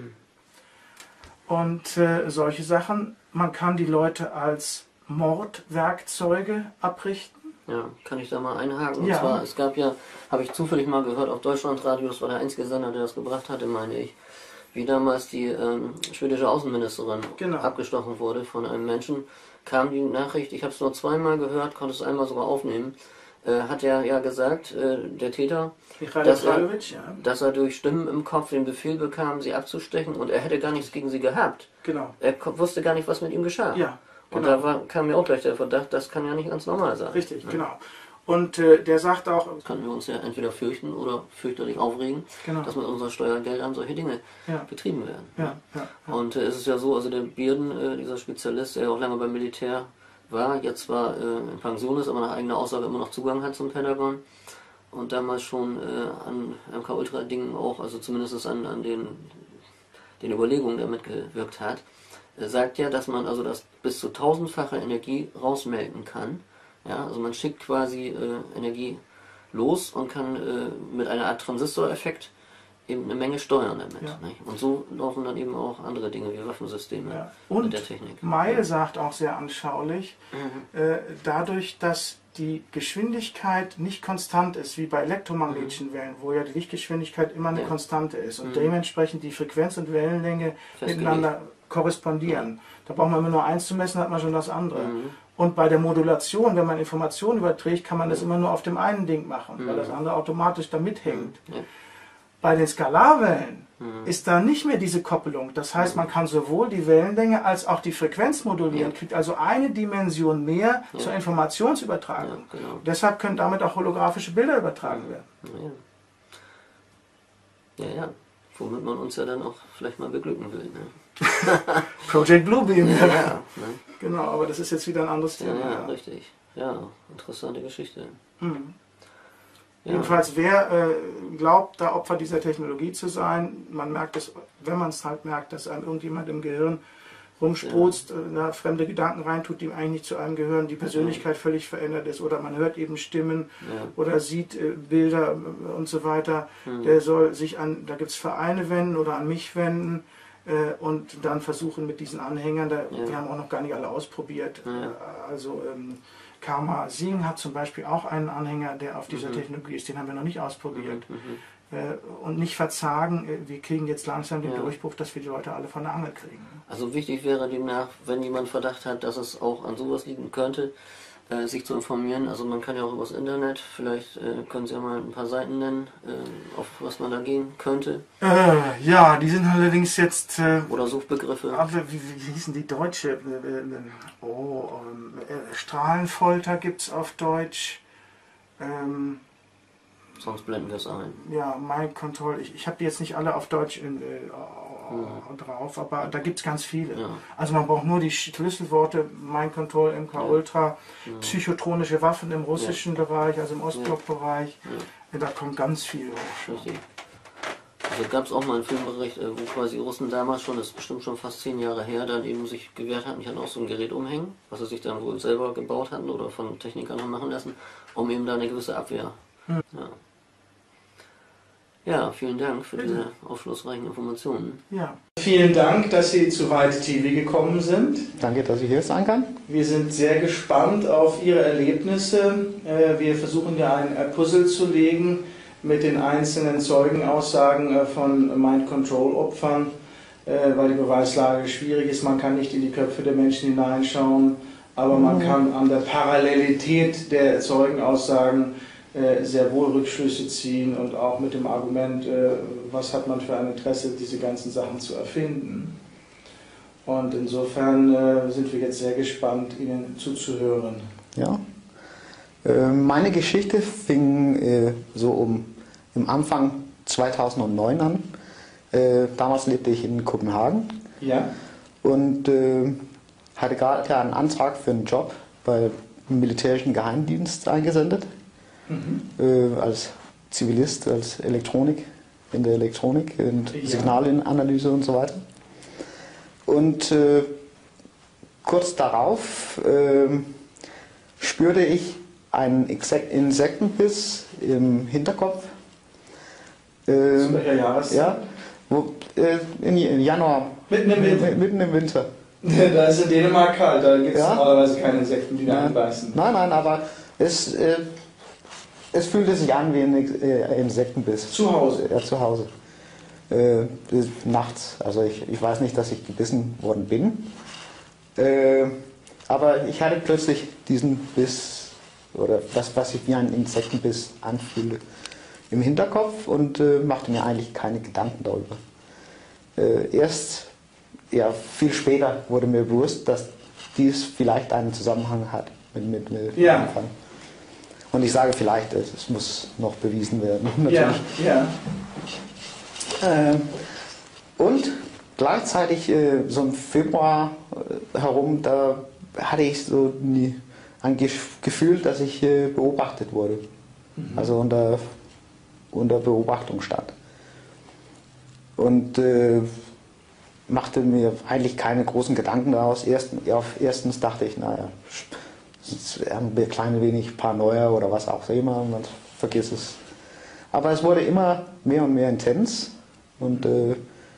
Und äh, solche Sachen, man kann die Leute als Mordwerkzeuge abrichten. Ja, kann ich da mal einhaken? Und ja. zwar, es gab ja, habe ich zufällig mal gehört, auf Deutschlandradio, das war der einzige Sender, der das gebracht hatte, meine ich, wie damals die ähm, schwedische Außenministerin genau. abgestochen wurde von einem Menschen, kam die Nachricht, ich habe es nur zweimal gehört, konnte es einmal sogar aufnehmen, äh, hat er ja gesagt, äh, der Täter, dass er, ja. dass er durch Stimmen im Kopf den Befehl bekam, sie abzustechen und er hätte gar nichts gegen sie gehabt. Genau. Er wusste gar nicht, was mit ihm geschah. Ja, genau. Und da war, kam mir auch gleich der Verdacht, das kann ja nicht ganz normal sein. Richtig, ja. genau. Und äh, der sagt auch... Das können wir uns ja entweder fürchten oder fürchterlich aufregen, genau. dass mit unseren Steuergeldern solche Dinge ja. betrieben werden. Ja, ja, ja. Und äh, es ist ja so, also der Bierden, äh, dieser Spezialist, der ja auch lange beim Militär war, jetzt zwar äh, in Pension ist, aber nach eigener Aussage immer noch Zugang hat zum Pentagon und damals schon äh, an M K Ultra Dingen auch, also zumindest an, an den, den Überlegungen, der mitgewirkt hat, äh, sagt ja, dass man also das bis zu tausendfache Energie rausmelden kann. Ja, also man schickt quasi äh, Energie los und kann äh, mit einer Art Transistoreffekt eben eine Menge steuern damit. Ja. Nicht? Und so laufen dann eben auch andere Dinge wie Waffensysteme ja. und mit der Technik. Meil ja. sagt auch sehr anschaulich, mhm. äh, dadurch, dass die Geschwindigkeit nicht konstant ist, wie bei elektromagnetischen mhm. Wellen, wo ja die Lichtgeschwindigkeit immer eine ja. Konstante ist und mhm. dementsprechend die Frequenz und Wellenlänge Festgelegt. miteinander korrespondieren. Ja. Da braucht man immer nur eins zu messen, hat man schon das andere. Mhm. Und bei der Modulation, wenn man Informationen überträgt, kann man das immer nur auf dem einen Ding machen, mhm. weil das andere automatisch da mithängt. Mhm. Ja. Bei den Skalarwellen mhm. ist da nicht mehr diese Koppelung. Das heißt, man kann sowohl die Wellenlänge als auch die Frequenz modulieren, ja. kriegt also eine Dimension mehr ja. zur Informationsübertragung. Ja, genau. Deshalb können damit auch holographische Bilder übertragen ja. werden. Ja. ja, ja. Womit man uns ja dann auch vielleicht mal beglücken will. Ne? Project Bluebeam. Ja, ja, ne? Genau, aber das ist jetzt wieder ein anderes Ja, Thema. ja, Ja. richtig. Ja, interessante Geschichte. Mhm. Ja. Jedenfalls, wer äh, glaubt, da Opfer dieser Technologie zu sein, man merkt es, wenn man es halt merkt, dass einem irgendjemand im Gehirn rumspruzt, ja. äh, fremde Gedanken reintut, die ihm eigentlich nicht zu einem gehören, die Persönlichkeit mhm. völlig verändert ist, oder man hört eben Stimmen ja. oder sieht äh, Bilder äh, und so weiter, mhm. der soll sich an, da gibt es Vereine wenden oder an mich wenden äh, und dann versuchen mit diesen Anhängern, da, ja. wir haben auch noch gar nicht alle ausprobiert, ja. äh, also ähm, Karma Singh hat zum Beispiel auch einen Anhänger, der auf dieser mhm. Technologie ist, den haben wir noch nicht ausprobiert. Mhm. Äh, und nicht verzagen, äh, wir kriegen jetzt langsam den ja. Durchbruch, dass wir die Leute alle von der Angel kriegen. Also wichtig wäre demnach, wenn jemand Verdacht hat, dass es auch an sowas liegen könnte, äh, sich zu informieren. Also man kann ja auch übers Internet, vielleicht äh, können Sie ja mal ein paar Seiten nennen, äh, auf was man da gehen könnte. Äh, ja, die sind allerdings jetzt... Äh, Oder Suchbegriffe. Aber wie, wie, wie hießen die Deutsche? Äh, oh, äh, Strahlenfolter gibt es auf Deutsch. Ähm, Sonst blenden wir es ein. Ja, Mind Control. Ich, ich habe die jetzt nicht alle auf Deutsch in, äh, ja. drauf, aber da gibt es ganz viele. Ja. Also man braucht nur die Schlüsselworte Mind Control, M K ja. Ultra, ja. psychotronische Waffen im russischen ja. Bereich, also im Ostblockbereich. Ja. Da kommt ganz viel hoch. Richtig. Also gab es auch mal einen Filmbericht, wo quasi die Russen damals schon, das ist bestimmt schon fast zehn Jahre her, dann eben sich gewehrt hatten, die hatten auch so ein Gerät umhängen, was sie sich dann wohl selber gebaut hatten oder von Technikern haben machen lassen, um eben da eine gewisse Abwehr. Hm. Ja. Ja, vielen Dank für Bitte. diese aufschlussreichen Informationen. Ja. Vielen Dank, dass Sie zu Weit T V gekommen sind. Danke, dass ich hier sein kann. Wir sind sehr gespannt auf Ihre Erlebnisse. Wir versuchen ja ein Puzzle zu legen mit den einzelnen Zeugenaussagen von Mind-Control-Opfern, weil die Beweislage schwierig ist. Man kann nicht in die Köpfe der Menschen hineinschauen, aber man kann an der Parallelität der Zeugenaussagen sehr wohl Rückschlüsse ziehen und auch mit dem Argument, was hat man für ein Interesse, diese ganzen Sachen zu erfinden. Und insofern sind wir jetzt sehr gespannt, Ihnen zuzuhören. Ja, meine Geschichte fing so um im Anfang zweitausendneun an. Damals lebte ich in Kopenhagen ja. und hatte gerade einen Antrag für einen Job beim militärischen Geheimdienst eingesendet. Mhm. Äh, als Zivilist, als Elektronik, in der Elektronik, in ja. Signalanalyse und so weiter. Und äh, kurz darauf äh, spürte ich einen Insektenbiss im Hinterkopf. Äh, Zu welcher Jahreszeit? Ja, wo, äh, in, in Januar. Mitten im Winter? Mitten im Winter. Da ist in Dänemark kalt, da gibt es ja. normalerweise keine Insekten, die da anbeißen. Nein, nein, aber es... Äh, Es fühlte sich an wie ein äh, Insektenbiss. Zu Hause? Ja, zu Hause. Äh, nachts. Also ich, ich weiß nicht, dass ich gebissen worden bin. Äh, aber ich hatte plötzlich diesen Biss, oder das, was sich wie ein Insektenbiss anfühlte, im Hinterkopf und äh, machte mir eigentlich keine Gedanken darüber. Äh, erst, ja, viel später wurde mir bewusst, dass dies vielleicht einen Zusammenhang hat mit, mit, mit ja. Anfang. Und ich sage vielleicht, es muss noch bewiesen werden. Ja, ja. Ähm, und gleichzeitig, äh, so im Februar äh, herum, da hatte ich so nie, ein Gefühl, dass ich äh, beobachtet wurde. Mhm. Also unter, unter Beobachtung stand. Und äh, machte mir eigentlich keine großen Gedanken daraus. Erst, ja, erstens dachte ich, naja, ein klein wenig Paranoia oder was auch immer, man vergisst es. Aber es wurde immer mehr und mehr intens und äh,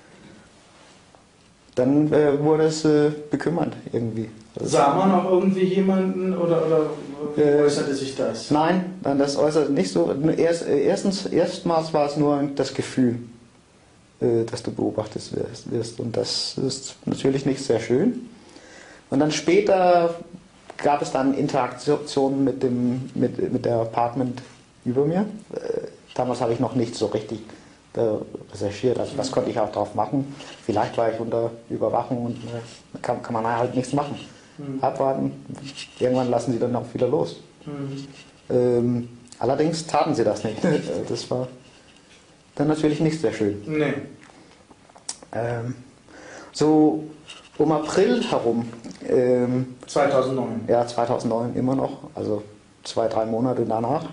dann äh, wurde es äh, bekümmernd irgendwie. Sah man auch irgendwie jemanden oder, oder wie äh, äußerte sich das? Nein, nein, das äußerte nicht so. Erst, erstens, erstmals war es nur das Gefühl, äh, dass du beobachtet wirst und das ist natürlich nicht sehr schön. Und dann später gab es dann Interaktionen mit, dem, mit, mit der Apartment über mir. Äh, damals habe ich noch nicht so richtig äh, recherchiert, also das konnte ich auch drauf machen. Vielleicht war ich unter Überwachung und äh, kann, kann man halt nichts machen. Mhm. Abwarten, irgendwann lassen sie dann auch wieder los. Mhm. Ähm, allerdings taten sie das nicht. Das war dann natürlich nicht sehr schön. Nee. Ähm, so um April herum, ähm, zweitausendneun. ja zweitausendneun immer noch, also zwei, drei Monate danach,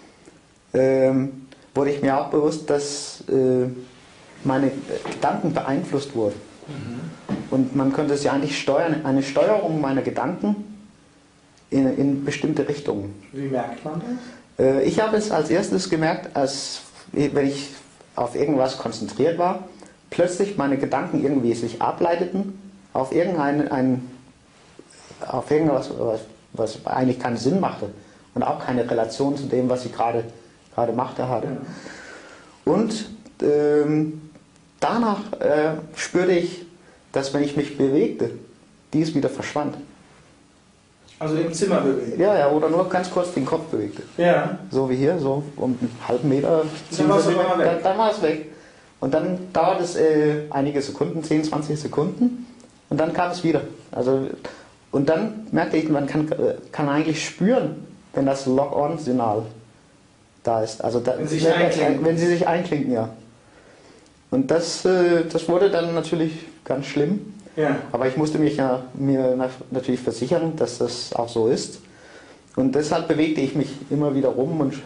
ähm, wurde ich mir auch bewusst, dass äh, meine Gedanken beeinflusst wurden. Mhm. Und man könnte es ja eigentlich steuern, eine Steuerung meiner Gedanken in, in bestimmte Richtungen. Wie merkt man das? Äh, ich habe es als erstes gemerkt, als wenn ich auf irgendwas konzentriert war, plötzlich meine Gedanken irgendwie sich ableiteten auf irgendein, ein, auf irgendwas, was, was eigentlich keinen Sinn machte und auch keine Relation zu dem, was ich gerade gerade machte hatte. Ja. Und ähm, danach äh, spürte ich, dass wenn ich mich bewegte, dies wieder verschwand. Also im Zimmer bewegt? Ja, ja, oder nur ganz kurz den Kopf bewegte. Ja. So wie hier, so um einen halben Meter. Dann war es weg. Dann, dann war es weg. Und dann dauert es äh, einige Sekunden, zehn, zwanzig Sekunden und dann kam es wieder. Also, und dann merkte ich, man kann, kann eigentlich spüren, wenn das Lock-on-Signal da ist. Also da, wenn, sie wenn, wenn, wenn sie sich einklinken, ja. Und das, äh, das wurde dann natürlich ganz schlimm. Ja. Aber ich musste mich ja mir natürlich versichern, dass das auch so ist. Und deshalb bewegte ich mich immer wieder rum und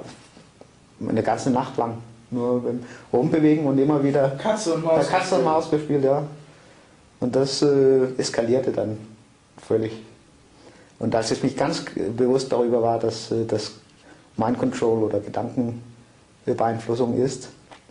eine ganze Nacht lang nur rumbewegen und immer wieder Katze und Maus, Katze und Maus gespielt, ja. Und das äh, eskalierte dann völlig. Und als ich mich ganz bewusst darüber war, dass äh, das Mind Control oder Gedankenbeeinflussung ist,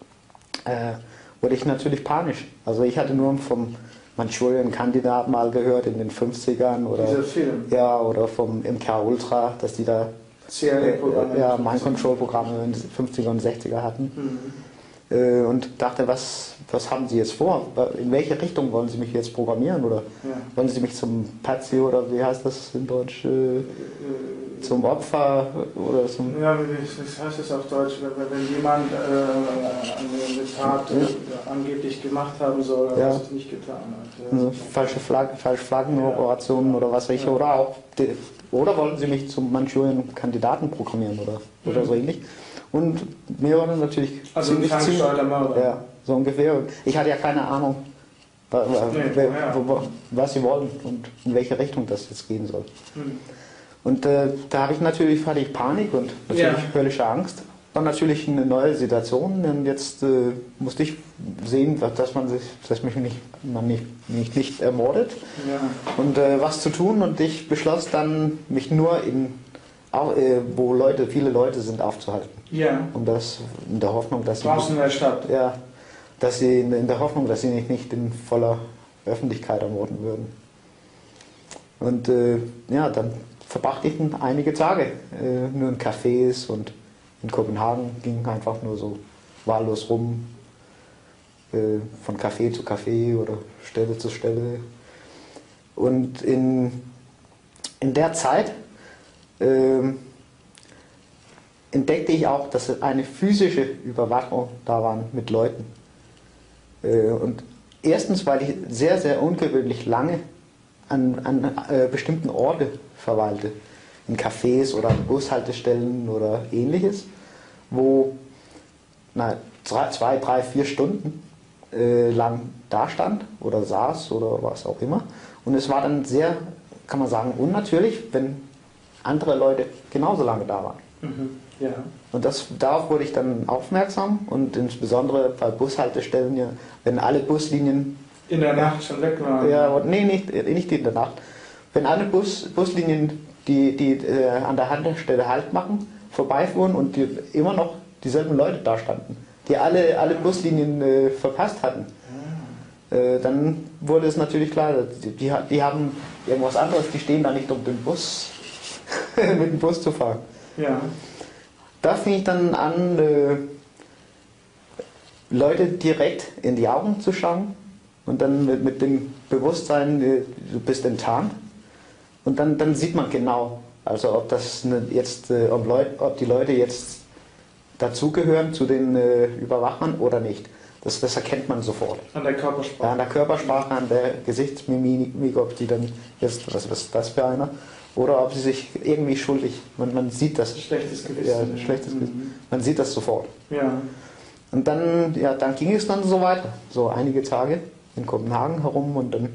äh, wurde ich natürlich panisch. Also ich hatte nur vom Manchurian-Kandidat mal gehört in den fünfzigern oder, dieser Film. Ja, oder vom M K Ultra, dass die da äh, ja, Mind-Control-Programme in den fünfziger und sechziger hatten. Mhm. Äh, und dachte, was, was haben sie jetzt vor? In welche Richtung wollen sie mich jetzt programmieren? Oder ja. wollen sie mich zum Patsy oder wie heißt das in Deutsch? Äh, äh, zum Opfer oder zum... Ja, wie heißt das auf Deutsch? Wenn, wenn jemand äh, eine Tat äh, angeblich gemacht haben soll, aber ja. es nicht getan hat. Ja. Also falsche Flaggen, falsche Flaggenoperationen ja. oder was weiß ich. Ja. Oder auch... Die, oder wollten sie mich zum Manchurian-Kandidaten programmieren oder, mhm. oder so ähnlich. Und mir war dann natürlich also ziemlich... Also ein Mörder. Ja, so ungefähr. Ich hatte ja keine Ahnung, was, nee, ja. was sie wollen und in welche Richtung das jetzt gehen soll. Mhm. Und äh, da habe ich natürlich hatte ich Panik und natürlich ja. höllische Angst. Dann natürlich eine neue Situation. Und jetzt äh, musste ich sehen, dass man sich, dass mich nicht, man nicht, nicht, nicht ermordet. Ja. Und äh, was zu tun. Und ich beschloss dann, mich nur in, auch, äh, wo Leute, viele Leute sind, aufzuhalten. Ja. Und das in der Hoffnung, dass sie draußen in der Stadt. Ja, dass sie in der Hoffnung, dass sie nicht, nicht in voller Öffentlichkeit ermorden würden. Und äh, ja, dann verbrachte ich einige Tage äh, nur in Cafés und in Kopenhagen ging einfach nur so wahllos rum, äh, von Café zu Café oder Stelle zu Stelle. Und in, in der Zeit äh, entdeckte ich auch, dass eine physische Überwachung da war mit Leuten. Äh, und erstens, weil ich sehr, sehr ungewöhnlich lange an, an äh, bestimmten Orten verweilte. In Cafés oder an Bushaltestellen oder ähnliches, wo na, zwei, zwei, drei, vier Stunden äh, lang da stand oder saß oder was auch immer. Und es war dann sehr, kann man sagen, unnatürlich, wenn andere Leute genauso lange da waren. Mhm. Ja. Und das, darauf wurde ich dann aufmerksam und insbesondere bei Bushaltestellen, ja, wenn alle Buslinien in der Nacht schon weg waren. Ja, nee, nicht, nicht in der Nacht. Wenn alle Bus, Buslinien, die, die äh, an der Haltestelle Halt machen, vorbeifuhren und die immer noch dieselben Leute da standen, die alle, alle Buslinien äh, verpasst hatten, ja. äh, dann wurde es natürlich klar, die, die, die haben irgendwas anderes, die stehen da nicht, um den Bus mit dem Bus zu fahren. Ja. Da fing ich dann an, äh, Leute direkt in die Augen zu schauen und dann mit, mit dem Bewusstsein, äh, du bist enttarnt. Und dann, dann sieht man genau, also ob das jetzt, äh, ob, Leut, ob die Leute jetzt dazugehören zu den äh, Überwachern oder nicht. Das, das erkennt man sofort. An der Körpersprache. Ja, an der Körpersprache, an der Gesichtsmimik, ob die dann jetzt, was ist das für einer? Oder ob sie sich irgendwie schuldig, man, man sieht das. Schlechtes Gewissen. Ja, schlechtes mhm. Gewissen. Man sieht das sofort. Ja. Und dann, ja, dann ging es dann so weiter, so einige Tage in Kopenhagen herum und dann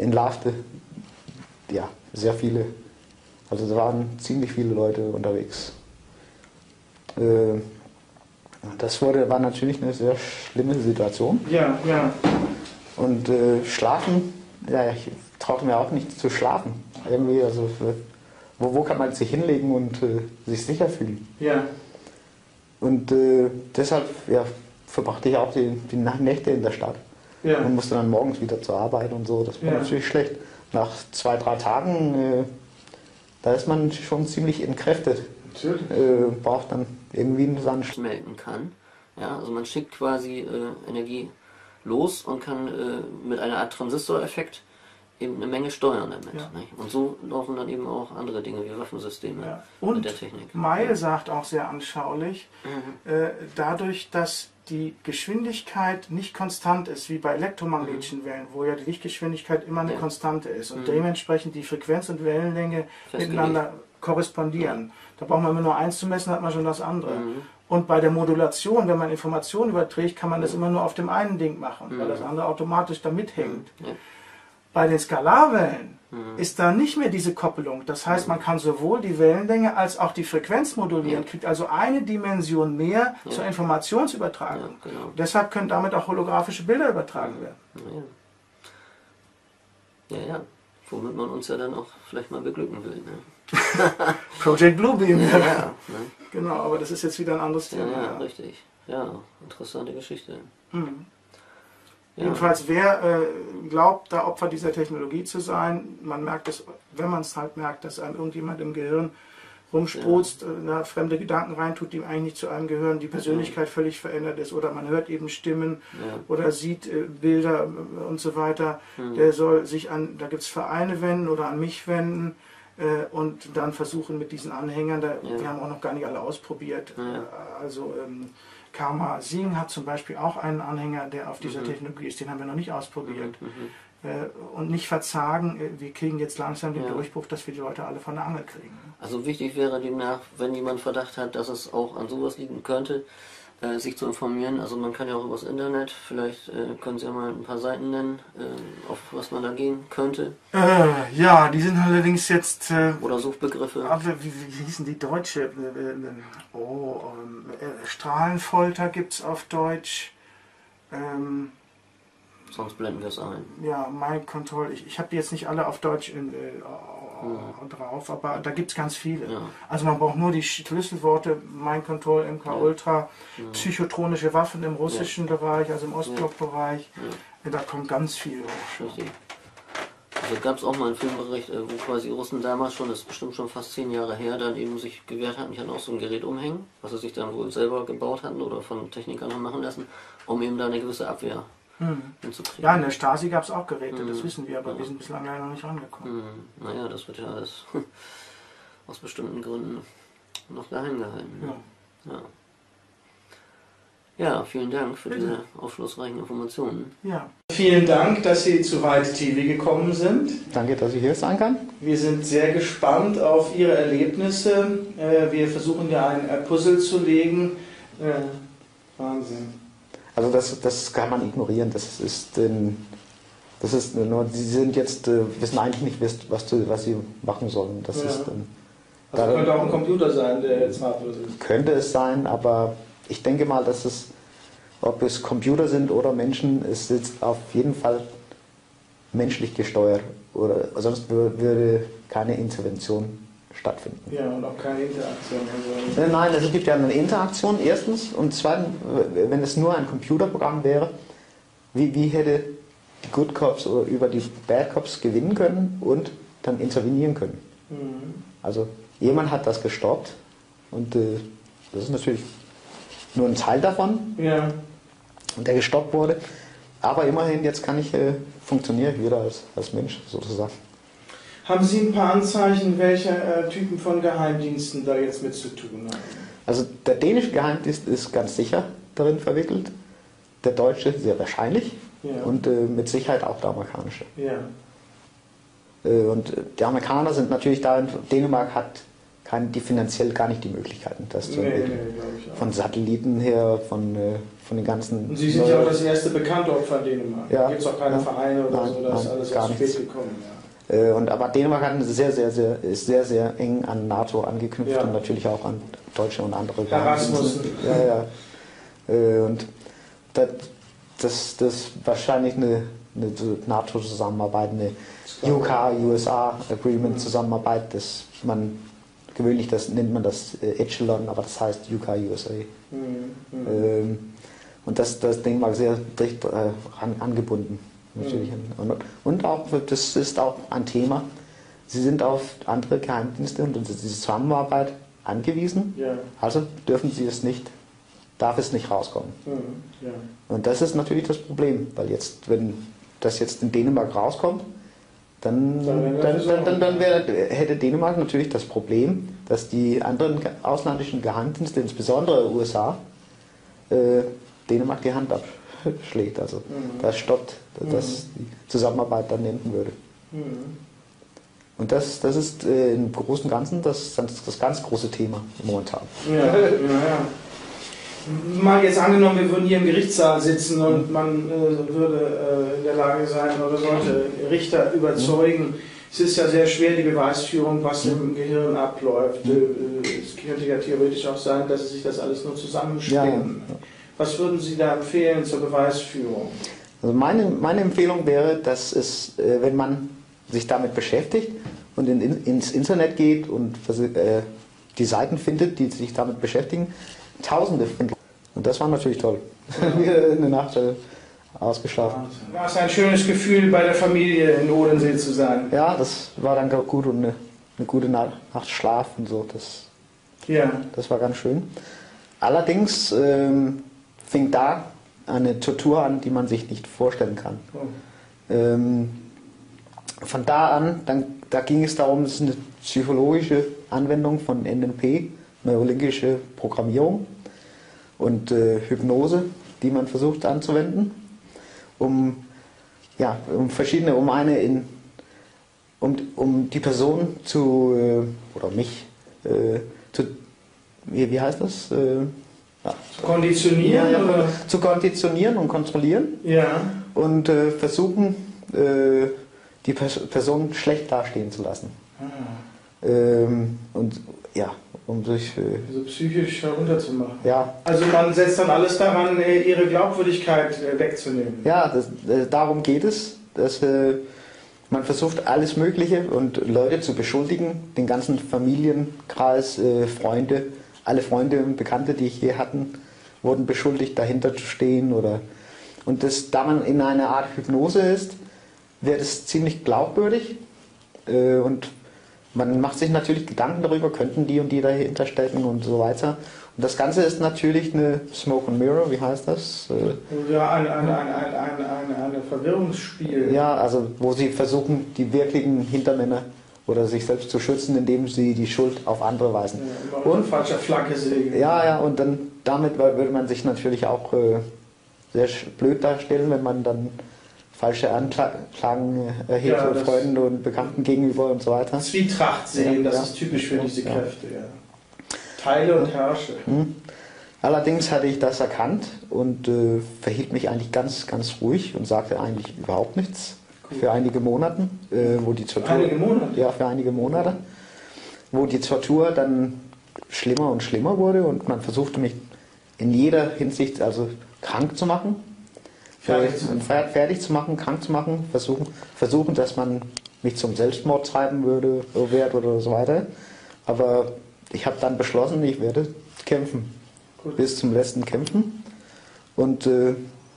entlarvte ja, sehr viele, also da waren ziemlich viele Leute unterwegs. Äh, das wurde, war natürlich eine sehr schlimme Situation. Ja, ja. Und äh, schlafen, ja, ich traute mir auch nicht zu schlafen. Irgendwie, also wo, wo kann man sich hinlegen und äh, sich sicher fühlen? Ja. Und äh, deshalb ja, verbrachte ich auch die, die Nächte in der Stadt. Ja. Und musste dann morgens wieder zur Arbeit und so. Das war Ja. natürlich schlecht. Nach zwei, drei Tagen, äh, da ist man schon ziemlich entkräftet. Natürlich. Äh, braucht dann irgendwie einen Sand. Melden kann. Ja, also man schickt quasi äh, Energie los und kann äh, mit einer Art Transistoreffekt eben eine Menge steuern damit. Ja. Nicht? Und so laufen dann eben auch andere Dinge wie Waffensysteme Ja. mit Und der Technik. Meyer sagt auch sehr anschaulich, Mhm. äh, dadurch, dass die Geschwindigkeit nicht konstant ist, wie bei elektromagnetischen Wellen, wo ja die Lichtgeschwindigkeit immer eine Ja. Konstante ist und Mhm. dementsprechend die Frequenz und Wellenlänge Festgelegt. miteinander korrespondieren. Da braucht man immer nur eins zu messen, hat man schon das andere. Mhm. Und bei der Modulation, wenn man Informationen überträgt, kann man das immer nur auf dem einen Ding machen, weil Mhm. das andere automatisch da mithängt. Ja. Bei den Skalarwellen Mhm. ist da nicht mehr diese Koppelung. Das heißt, man kann sowohl die Wellenlänge als auch die Frequenz modulieren, Ja. kriegt also eine Dimension mehr Ja. zur Informationsübertragung. Ja, genau. Deshalb können damit auch holographische Bilder übertragen werden. Ja. ja, ja. Womit man uns ja dann auch vielleicht mal beglücken will. Ne? Project Bluebeam. Ja, ja, ne? Genau, aber das ist jetzt wieder ein anderes ja, Thema. ja, ja. richtig. Ja, interessante Geschichte. Mhm. Ja. Jedenfalls, wer äh, glaubt, da Opfer dieser Technologie zu sein, man merkt es, wenn man es halt merkt, dass einem irgendjemand im Gehirn rumsprotzt, ja. äh, fremde Gedanken reintut, die ihm eigentlich nicht zu einem gehören, die Persönlichkeit mhm. völlig verändert ist, oder man hört eben Stimmen Ja. oder sieht äh, Bilder äh, und so weiter, Mhm. der soll sich an, da gibt es Vereine wenden oder an mich wenden äh, und dann versuchen mit diesen Anhängern, da, Ja. wir haben auch noch gar nicht alle ausprobiert, Ja. äh, also ähm, Karma Singh hat zum Beispiel auch einen Anhänger, der auf dieser Mhm. Technologie ist, den haben wir noch nicht ausprobiert. Mhm. Mhm. Äh, und nicht verzagen, äh, wir kriegen jetzt langsam den Ja. Durchbruch, dass wir die Leute alle von der Angel kriegen. Also wichtig wäre demnach, wenn jemand Verdacht hat, dass es auch an sowas liegen könnte, äh, sich zu informieren. Also man kann ja auch übers Internet, vielleicht äh, können Sie ja mal ein paar Seiten nennen, äh, auf was man da gehen könnte. Äh, ja, die sind allerdings jetzt... Äh, Oder Suchbegriffe. aber wie, wie, wie hießen die Deutsche? Äh, äh, oh, ähm, äh, Strahlenfolter gibt es auf Deutsch. Ähm, Sonst blenden wir es ein. ja, Mind Control. Ich, ich habe die jetzt nicht alle auf Deutsch in, äh, Ja. drauf, aber da gibt es ganz viele. Ja. Also man braucht nur die Schlüsselworte Mind Control, M K Ja. Ultra, Ja. psychotronische Waffen im russischen Bereich, also im Ostblockbereich. Ja. Da kommt ganz viel hoch. Richtig. Also gab es auch mal einen Filmbericht, äh, wo quasi Russen damals schon, das ist bestimmt schon fast zehn Jahre her, dann eben sich gewehrt hatten, die hatten auch so ein Gerät umhängen, was sie sich dann wohl selber gebaut hatten oder von Technikern haben machen lassen, um eben da eine gewisse Abwehr Hm. hinzukriegen. Ja, in der Stasi gab es auch Geräte, Mhm. das wissen wir, aber Ja. wir sind bislang leider noch nicht rangekommen. Hm, naja, das wird ja alles aus bestimmten Gründen noch geheim gehalten. Ne? Ja. Ja. Ja, vielen Dank für Bitte. diese aufschlussreichen Informationen. Ja. Vielen Dank, dass Sie zu Weit T V gekommen sind. Danke, dass ich hier sein kann. Wir sind sehr gespannt auf Ihre Erlebnisse. Äh, Wir versuchen ja ein äh, Puzzle zu legen. Äh, Wahnsinn. Also das, das kann man ignorieren. Das ist, ähm, das ist nur, sie sind jetzt, äh, wissen eigentlich nicht, was, zu- was sie machen sollen. Das Ja. ist, ähm, Also da- könnte auch ein Computer sein, der jetzt machtlos ist. könnte es sein, aber ich denke mal, dass es, ob es Computer sind oder Menschen, es ist auf jeden Fall menschlich gesteuert. Oder sonst wür- würde keine Intervention stattfinden. Ja, und auch keine Interaktion. Also Äh, Nein, es gibt ja eine Interaktion erstens und zweitens, äh, wenn es nur ein Computerprogramm wäre, wie, wie hätte die Good Cops oder über die Bad Cops gewinnen können und dann intervenieren können. mhm. Also jemand hat das gestoppt und äh, das ist natürlich nur ein Teil davon, Ja, der gestoppt wurde. Aber immerhin, jetzt kann ich, äh, funktioniere ich wieder als, als Mensch sozusagen. haben Sie ein paar Anzeichen, welche äh, Typen von Geheimdiensten da jetzt mit zu tun haben? Also der dänische Geheimdienst ist ganz sicher darin verwickelt, der deutsche sehr wahrscheinlich Ja. und äh, mit Sicherheit auch der amerikanische. Ja. Äh, und äh, die Amerikaner sind natürlich da, Dänemark hat keine, die finanziell gar nicht die Möglichkeiten, das zu Nee, entwickeln. nee, glaube ich auch. Von Satelliten her, von, äh, von den ganzen... Und Sie sind ja auch das erste bekannte Opfer in Dänemark. Ja. Da gibt es auch keine Ja. Vereine oder Nein, so, da ist nein, alles gar erst nichts. spät gekommen. Ja. Äh, und, aber Dänemark hat eine sehr, sehr, sehr, ist sehr, sehr eng an NATO angeknüpft Ja. und natürlich auch an Deutsche und andere. Herr Rasmussen. Ja, ja. Äh, und das, das, das wahrscheinlich eine, eine so NATO-Zusammenarbeit, eine U K U S A Agreement Zusammenarbeit, das man gewöhnlich das nennt man das äh, Echelon, aber das heißt U K U S A. Mhm. Mhm. Ähm, und das, das Dänemark sehr dicht äh, an, angebunden. Natürlich. Und, und auch, das ist auch ein Thema, sie sind auf andere Geheimdienste und diese Zusammenarbeit angewiesen, Ja. also dürfen sie es nicht, darf es nicht rauskommen. Mhm. Ja. Und das ist natürlich das Problem, weil jetzt, wenn das jetzt in Dänemark rauskommt, dann, Dann werden wir dann, versorgt. dann, dann, dann wäre, hätte Dänemark natürlich das Problem, dass die anderen ge- ausländischen Geheimdienste, insbesondere U S A, äh, Dänemark die Hand abschlägt. Also Mhm. das stoppt, dass die Zusammenarbeit dann enden würde. Mhm. Und das, das ist äh, im Großen und Ganzen das, das, das ganz große Thema momentan. Ja, ja, ja. Mal jetzt angenommen, wir würden hier im Gerichtssaal sitzen und man äh, würde äh, in der Lage sein oder sollte Richter überzeugen. Es ist ja sehr schwer, die Beweisführung, was im Gehirn abläuft. Äh, Es könnte ja theoretisch auch sein, dass Sie sich das alles nur zusammenspinnen. Ja, ja. Was würden Sie da empfehlen zur Beweisführung? Also meine, meine Empfehlung wäre, dass es, äh, wenn man sich damit beschäftigt und in, in, ins Internet geht und äh, die Seiten findet, die sich damit beschäftigen, Tausende von. Und das war natürlich toll. Wir eine Nacht äh, ausgeschlafen. War es ein schönes Gefühl, bei der Familie in Odensee zu sein? Ja, das war dann gut und eine, eine gute Nacht, Nacht Schlaf und so. Das, Ja. das war ganz schön. Allerdings ähm, fing da eine Tortur an, die man sich nicht vorstellen kann. Oh. Ähm, von da an, dann, da ging es darum, es ist eine psychologische Anwendung von N L P, neurolinguistische Programmierung und äh, Hypnose, die man versucht anzuwenden, um, ja, um verschiedene, um eine in, um, um die Person zu, äh, oder mich, äh, zu, wie, wie heißt das? Äh, ja. Zu konditionieren? Ja, ja, oder? zu konditionieren und kontrollieren Ja. und äh, versuchen, äh, die Pers Person schlecht dastehen zu lassen. Ah, Ähm, und ja, um sich, äh, also psychisch herunterzumachen. ja, Also man setzt dann alles daran, äh, ihre Glaubwürdigkeit äh, wegzunehmen. ja das, äh, darum geht es, dass äh, man versucht alles Mögliche und Leute zu beschuldigen, den ganzen Familienkreis, äh, Freunde, alle Freunde und Bekannte, die ich je hatten, wurden beschuldigt, dahinter zu stehen oder und das, da man in einer Art Hypnose ist, wird es ziemlich glaubwürdig äh, und man macht sich natürlich Gedanken darüber, könnten die und die dahinter stecken und so weiter. Und das Ganze ist natürlich eine Smoke and Mirror, wie heißt das? Äh, Ja, ein, ein, ein, ein, ein, ein, ein Verwirrungsspiel. ja, also wo sie versuchen, die wirklichen Hintermänner oder sich selbst zu schützen, indem sie die Schuld auf andere weisen. Ja, immer Und- auf falscher Flagge sägen. Ja, ja, und dann damit würde man sich natürlich auch äh, sehr sch- blöd darstellen, wenn man dann falsche Anklagen erhebt Ja, von das- Freunden und Bekannten gegenüber und so weiter. Zwietracht sehen, Ja, das ja. ist typisch für diese Ja. Kräfte. Ja. Teile und herrsche. Hm. Allerdings hatte ich das erkannt und äh, verhielt mich eigentlich ganz, ganz ruhig und sagte eigentlich überhaupt nichts für einige Monate, äh, wo die Tortur, Einige Monate? ja, für einige Monate, wo die Tortur dann schlimmer und schlimmer wurde und man versuchte mich in jeder Hinsicht also krank zu machen, Fertig zu machen. Fer- fertig zu machen, krank zu machen, versuchen, versuchen, dass man mich zum Selbstmord treiben würde, wird oder so weiter. Aber ich habe dann beschlossen, ich werde kämpfen, Gut. bis zum letzten kämpfen. Und äh,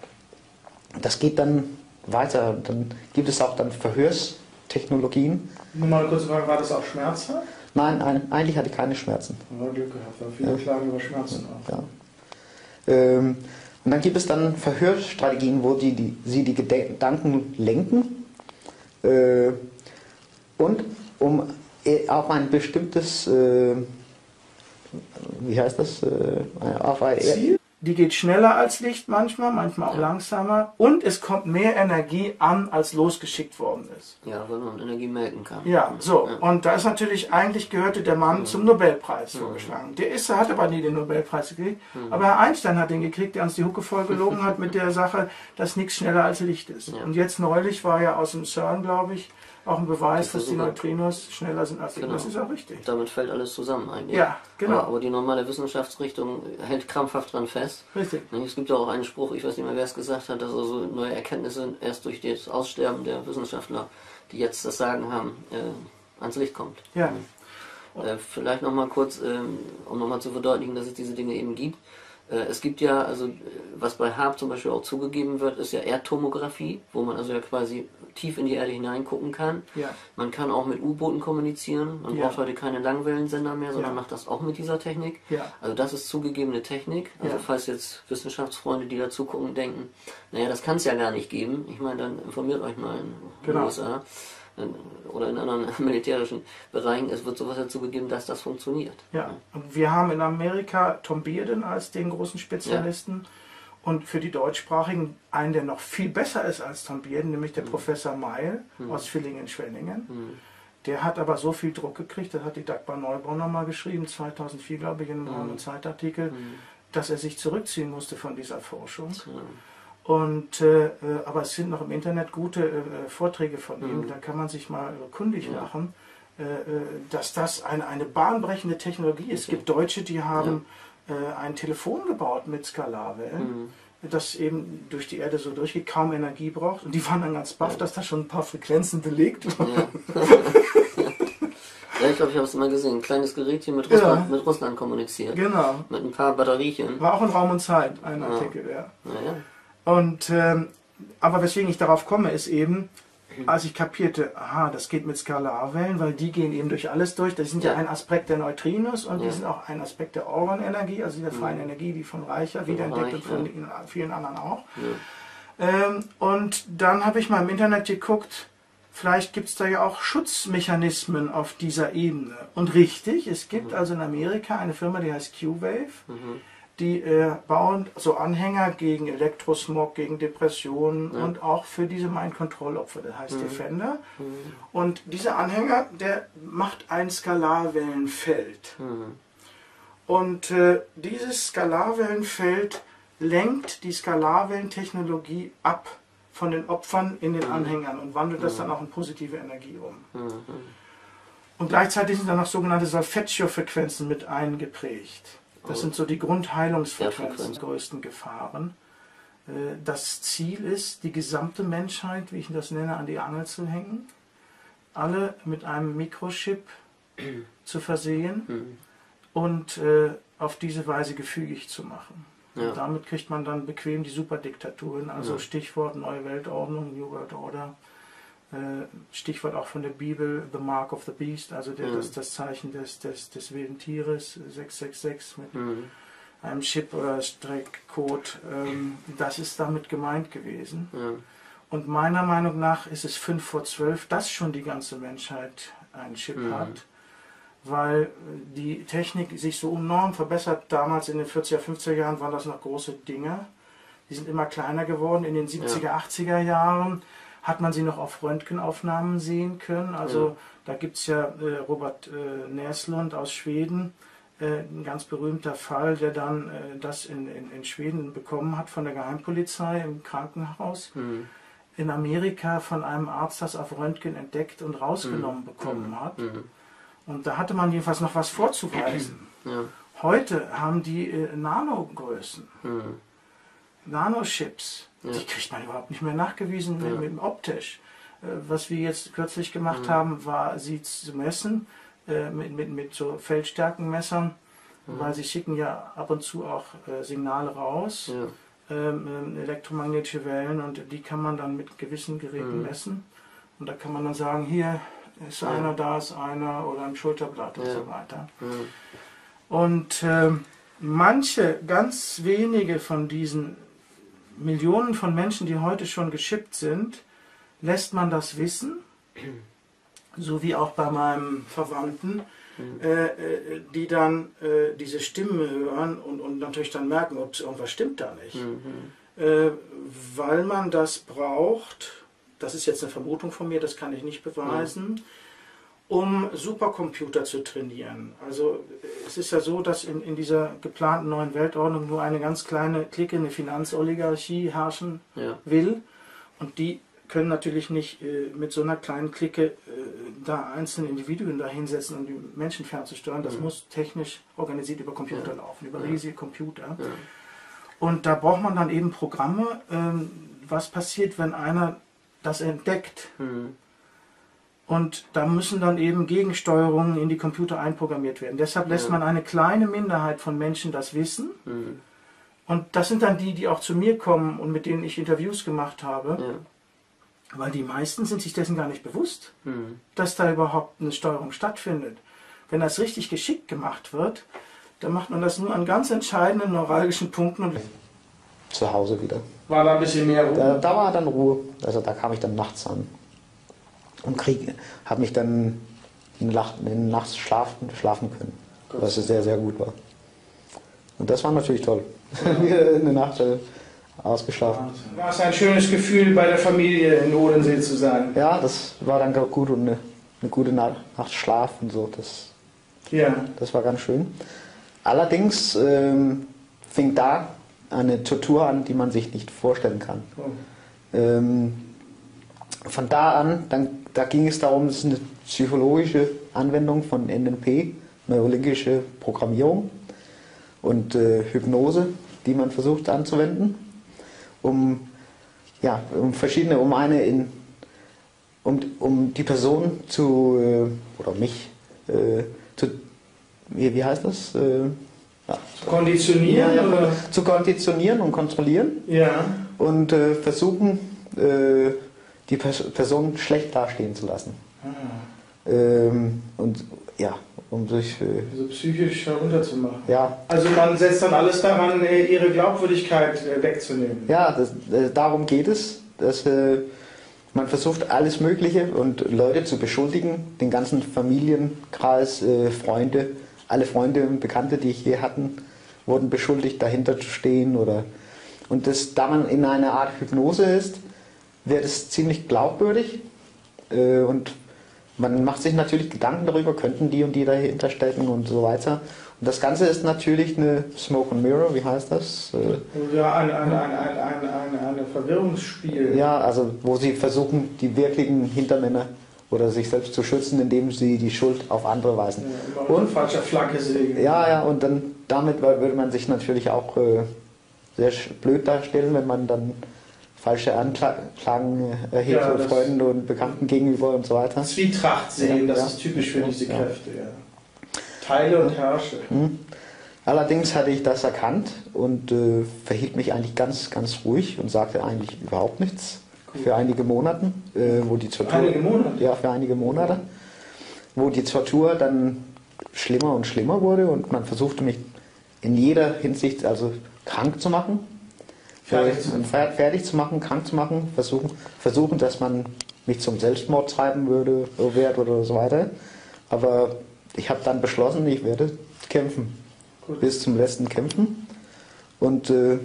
das geht dann weiter. Dann gibt es auch dann Verhörstechnologien. Nur mal kurz fragen, war das auch schmerzhaft? Nein, ein, eigentlich hatte ich keine Schmerzen. Ja, Glück gehabt, weil viele Ja. klagen über Schmerzen auch. Ja. Ähm, und dann gibt es dann Verhörstrategien, wo die, die, sie die Gedanken lenken äh, und um äh, auf ein bestimmtes, äh, wie heißt das, äh, auf ein, Ziel? die geht schneller als Licht manchmal, manchmal auch ja. langsamer und es kommt mehr Energie an, als losgeschickt worden ist. Ja, weil man Energie melken kann. Ja, so. Ja. Und da ist natürlich, eigentlich gehörte der Mann mhm. zum Nobelpreis mhm. vorgeschlagen. Der ist, hat aber nie den Nobelpreis gekriegt. Mhm. Aber Herr Einstein hat den gekriegt, der uns die Hucke voll gelogen hat mit der Sache, dass nichts schneller als Licht ist. Ja. Und jetzt neulich war ja aus dem CERN, glaube ich, auch ein Beweis, die dass die Neutrinos schneller sind als Licht. Genau. Das ist auch richtig. Damit fällt alles zusammen eigentlich. Ja, genau. Aber, aber die normale Wissenschaftsrichtung hält krampfhaft dran fest. Richtig. Es gibt ja auch einen Spruch, ich weiß nicht mehr, wer es gesagt hat, dass also neue Erkenntnisse erst durch das Aussterben der Wissenschaftler, die jetzt das Sagen haben, äh, ans Licht kommt. Ja. Äh, vielleicht nochmal kurz, äh, um nochmal zu verdeutlichen, dass es diese Dinge eben gibt. Es gibt ja, also was bei Haabb zum Beispiel auch zugegeben wird, ist ja Erdtomographie, wo man also ja quasi tief in die Erde hineingucken kann. Ja. Man kann auch mit U-Booten kommunizieren. Man ja. braucht heute keine Langwellensender mehr, sondern ja. macht das auch mit dieser Technik. Ja. Also das ist zugegebene Technik. Also ja. falls jetzt Wissenschaftsfreunde, die dazu gucken, denken, naja, das kann es ja gar nicht geben. Ich meine, dann informiert euch mal in den genau. U S A. Oder in anderen militärischen Bereichen, es wird sowas dazu gegeben, dass das funktioniert. Ja, und wir haben in Amerika Tom Bearden als den großen Spezialisten ja. und für die Deutschsprachigen einen, der noch viel besser ist als Tom Bearden, nämlich der mhm. Professor Meil mhm. aus Villingen-Schwenningen. Mhm. Der hat aber so viel Druck gekriegt, das hat die Dagmar Neuborn nochmal geschrieben, zweitausendvier glaube ich, in einem mhm. Zeitartikel, mhm. dass er sich zurückziehen musste von dieser Forschung. Mhm. Und, äh, aber es sind noch im Internet gute äh, Vorträge von ihm, mhm. da kann man sich mal äh, kundig ja. machen, äh, dass das eine, eine bahnbrechende Technologie ist. Es gibt Deutsche, die haben ja. äh, ein Telefon gebaut mit Skalarwellen, mhm. das eben durch die Erde so durchgeht, kaum Energie braucht. Und die waren dann ganz baff, ja. dass da schon ein paar Frequenzen belegt waren. Ja. Ja, ich glaube, ich habe es mal gesehen. Ein kleines Gerätchen mit Russland, ja. mit Russland kommuniziert. Genau. Mit ein paar Batteriechen. War auch in Raum und Zeit ein ja. Artikel, ja. ja, ja. Und, ähm, aber weswegen ich darauf komme, ist eben, als ich kapierte, aha, das geht mit Skalarwellen, weil die gehen eben durch alles durch. Das sind ja, ja ein Aspekt der Neutrinos und ja. die sind auch ein Aspekt der Organenergie, also der freien mhm. Energie, die von Reicher wiederentdeckt und von ja. vielen anderen auch. Ja. Ähm, und dann habe ich mal im Internet geguckt, vielleicht gibt es da ja auch Schutzmechanismen auf dieser Ebene. Und richtig, es gibt mhm. also in Amerika eine Firma, die heißt Q-Wave. Mhm. Die äh, bauen so Anhänger gegen Elektrosmog, gegen Depressionen ja. und auch für diese Mind-Control-Opfer, das heißt mhm. Defender. Mhm. Und dieser Anhänger, der macht ein Skalarwellenfeld. Mhm. Und äh, dieses Skalarwellenfeld lenkt die Skalarwellentechnologie ab von den Opfern in den mhm. Anhängern und wandelt das mhm. dann auch in positive Energie um. Mhm. Und gleichzeitig sind dann noch sogenannte Solfeggio-Frequenzen mit eingeprägt. Das sind so die Grundheilungsfrequenzen, die größten Gefahren. Das Ziel ist, die gesamte Menschheit, wie ich das nenne, an die Angel zu hängen, alle mit einem Mikrochip zu versehen mhm. und äh, auf diese Weise gefügig zu machen. Ja. Und damit kriegt man dann bequem die Superdiktaturen, also ja. Stichwort Neue Weltordnung, New World Order. Stichwort auch von der Bibel, The Mark of the Beast, also der, mhm. das, das Zeichen des, des, des wilden Tieres, sechs sechs sechs mit mhm. einem Chip oder Streckcode, ähm, das ist damit gemeint gewesen. Mhm. Und meiner Meinung nach ist es fünf vor zwölf, dass schon die ganze Menschheit einen Chip mhm. hat, weil die Technik sich so enorm verbessert. Damals in den vierziger, fünfziger Jahren waren das noch große Dinge, die sind immer kleiner geworden. In den siebziger, ja. achtziger Jahren hat man sie noch auf Röntgenaufnahmen sehen können. Also ja. da gibt es ja äh, Robert äh, Näslund aus Schweden, äh, ein ganz berühmter Fall, der dann äh, das in, in, in Schweden bekommen hat von der Geheimpolizei im Krankenhaus. Mhm. In Amerika von einem Arzt das auf Röntgen entdeckt und rausgenommen mhm. bekommen mhm. hat. Mhm. Und da hatte man jedenfalls noch was vorzuweisen. Ja. Heute haben die äh, Nanogrößen, mhm. Nanochips. Ja. Die kriegt man überhaupt nicht mehr nachgewiesen ja. mit, mit dem optisch. Äh, was wir jetzt kürzlich gemacht mhm. haben, war sie zu messen äh, mit, mit, mit so Feldstärkenmessern, mhm. weil sie schicken ja ab und zu auch äh, Signale raus, ja. ähm, elektromagnetische Wellen, und die kann man dann mit gewissen Geräten mhm. messen. Und da kann man dann sagen, hier ist ja. einer, da ist einer, oder ein Schulterblatt und ja. so weiter. Mhm. Und äh, manche, ganz wenige von diesen Millionen von Menschen, die heute schon geschippt sind, lässt man das wissen, so wie auch bei meinem Verwandten, Mhm. äh, äh, die dann äh, diese Stimmen hören und, und natürlich dann merken, ob irgendwas stimmt da nicht. Mhm. Äh, weil man das braucht, das ist jetzt eine Vermutung von mir, das kann ich nicht beweisen, mhm. um Supercomputer zu trainieren. Also es ist ja so, dass in, in dieser geplanten neuen Weltordnung nur eine ganz kleine Clique, eine Finanzoligarchie herrschen ja. will. Und die können natürlich nicht äh, mit so einer kleinen Clique äh, da einzelne Individuen da hinsetzen, um die Menschen fernzusteuern. Das mhm. muss technisch organisiert über Computer ja. laufen, über ja. riesige Computer. Ja. Und da braucht man dann eben Programme, ähm, was passiert, wenn einer das entdeckt. Mhm. Und da müssen dann eben Gegensteuerungen in die Computer einprogrammiert werden. Deshalb lässt ja. man eine kleine Minderheit von Menschen das wissen. Mhm. Und das sind dann die, die auch zu mir kommen und mit denen ich Interviews gemacht habe. Ja. Weil die meisten sind sich dessen gar nicht bewusst, mhm. dass da überhaupt eine Steuerung stattfindet. Wenn das richtig geschickt gemacht wird, dann macht man das nur an ganz entscheidenden neuralgischen Punkten. Und zu Hause wieder. War da ein bisschen mehr Ruhe? Da, da war dann Ruhe. Also da kam ich dann nachts an. Und krieg, habe mich dann in der Nacht schlafen, schlafen können. Gut. Was sehr, sehr gut war. Und das war natürlich toll. Ja. In der Nacht äh, ausgeschlafen. War es ein schönes Gefühl, bei der Familie in Odensee zu sein? Ja, das war dann gut und eine, eine gute Nacht, Nacht Schlaf und so. Das, ja. das war ganz schön. Allerdings ähm, fing da eine Tortur an, die man sich nicht vorstellen kann. Oh. Ähm, von da an, dann, da ging es darum, es ist eine psychologische Anwendung von N L P, neurolinguistische Programmierung und äh, Hypnose, die man versucht anzuwenden, um, ja, um verschiedene, um eine in, um, um die Person zu, äh, oder mich, äh, zu, wie, wie heißt das? Äh, ja. Zu konditionieren? Ja, ja, oder? Zu konditionieren und kontrollieren. Ja. Und äh, versuchen, äh, die Pers Person schlecht dastehen zu lassen. Ah. Ähm, und ja, um sich... Äh, also psychisch herunterzumachen. Ja. Also man setzt dann alles daran, ihre Glaubwürdigkeit wegzunehmen. Ja, das, äh, darum geht es. Dass, äh, man versucht alles Mögliche und Leute zu beschuldigen, den ganzen Familienkreis, äh, Freunde, alle Freunde und Bekannte, die ich je hatten, wurden beschuldigt, dahinter zu stehen. Oder, und das, da man in einer Art Hypnose ist, wird es ziemlich glaubwürdig äh, und man macht sich natürlich Gedanken darüber, könnten die und die dahinter stecken und so weiter. Und das Ganze ist natürlich eine Smoke and Mirror, wie heißt das? Ja, ein, ein, ein, ein, ein, ein, ein Verwirrungsspiel. Ja, also wo sie versuchen, die wirklichen Hintermänner oder sich selbst zu schützen, indem sie die Schuld auf andere weisen. Ja, und falscher Flagge sägen. Ja, ja, und dann damit würde man sich natürlich auch äh, sehr blöd darstellen, wenn man dann falsche Anklagen erhebt ja, von Freunden und Bekannten gegenüber und so weiter. Zwietracht sehen, ja, das ja. ist typisch für diese Kräfte. Ja. Teile und herrsche. Mhm. Allerdings hatte ich das erkannt und äh, verhielt mich eigentlich ganz, ganz ruhig und sagte eigentlich überhaupt nichts. Cool. Für einige Monate, äh, wo die Tortur... Einige Monate? Ja, für einige Monate. Wo die Tortur dann schlimmer und schlimmer wurde und man versuchte mich in jeder Hinsicht also krank zu machen. Fertig zu, fertig zu machen, krank zu machen, versuchen, versuchen, dass man mich zum Selbstmord treiben würde oder so weiter. Aber ich habe dann beschlossen, ich werde kämpfen. Gut. Bis zum letzten kämpfen. Und äh,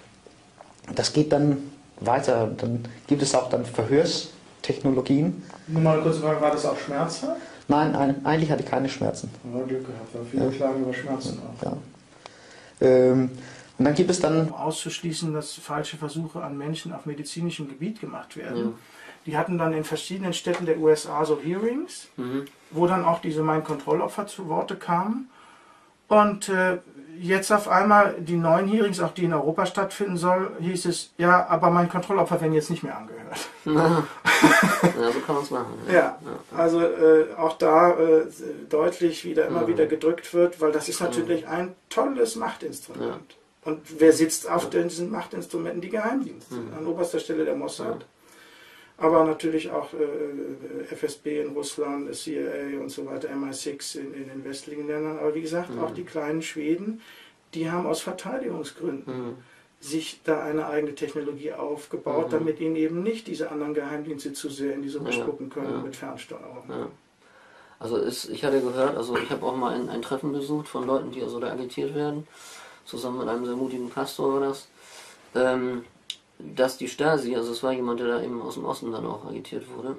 das geht dann weiter. Dann gibt es auch dann Verhörstechnologien. Nur mal kurz fragen, war das auch schmerzhaft? Nein, ein, eigentlich hatte ich keine Schmerzen. Ja, Glück gehabt, weil viele ja. klagen über Schmerzen auch. Ja. Ähm, Und dann gibt es dann... auszuschließen, dass falsche Versuche an Menschen auf medizinischem Gebiet gemacht werden. Ja. Die hatten dann in verschiedenen Städten der U S A so Hearings, mhm. wo dann auch diese Mind-Control-Opfer zu Worte kamen. Und äh, jetzt auf einmal die neuen Hearings, auch die in Europa stattfinden soll, hieß es, ja, aber Mind-Control-Opfer werden jetzt nicht mehr angehört. Ja, ja so kann man es machen. Ja, ja also äh, auch da äh, deutlich wieder immer mhm. wieder gedrückt wird, weil das ist natürlich mhm. ein tolles Machtinstrument. Ja. Und wer sitzt auf ja. diesen Machtinstrumenten? Die Geheimdienste, mhm. an oberster Stelle der Mossad. Ja. Aber natürlich auch äh, F S B in Russland, C I A und so weiter, M I sechs in, in den westlichen Ländern. Aber wie gesagt, mhm. auch die kleinen Schweden, die haben aus Verteidigungsgründen mhm. sich da eine eigene Technologie aufgebaut, mhm. damit ihnen eben nicht diese anderen Geheimdienste zu sehr in die Suppe ja. spucken können ja. mit Fernsteuerung. Ja. Also ist, ich hatte gehört, also ich habe auch mal ein, ein Treffen besucht von Leuten, die also da agitiert werden, zusammen mit einem sehr mutigen Pastor war das, ähm, dass die Stasi, also es war jemand, der da eben aus dem Osten dann auch agitiert wurde,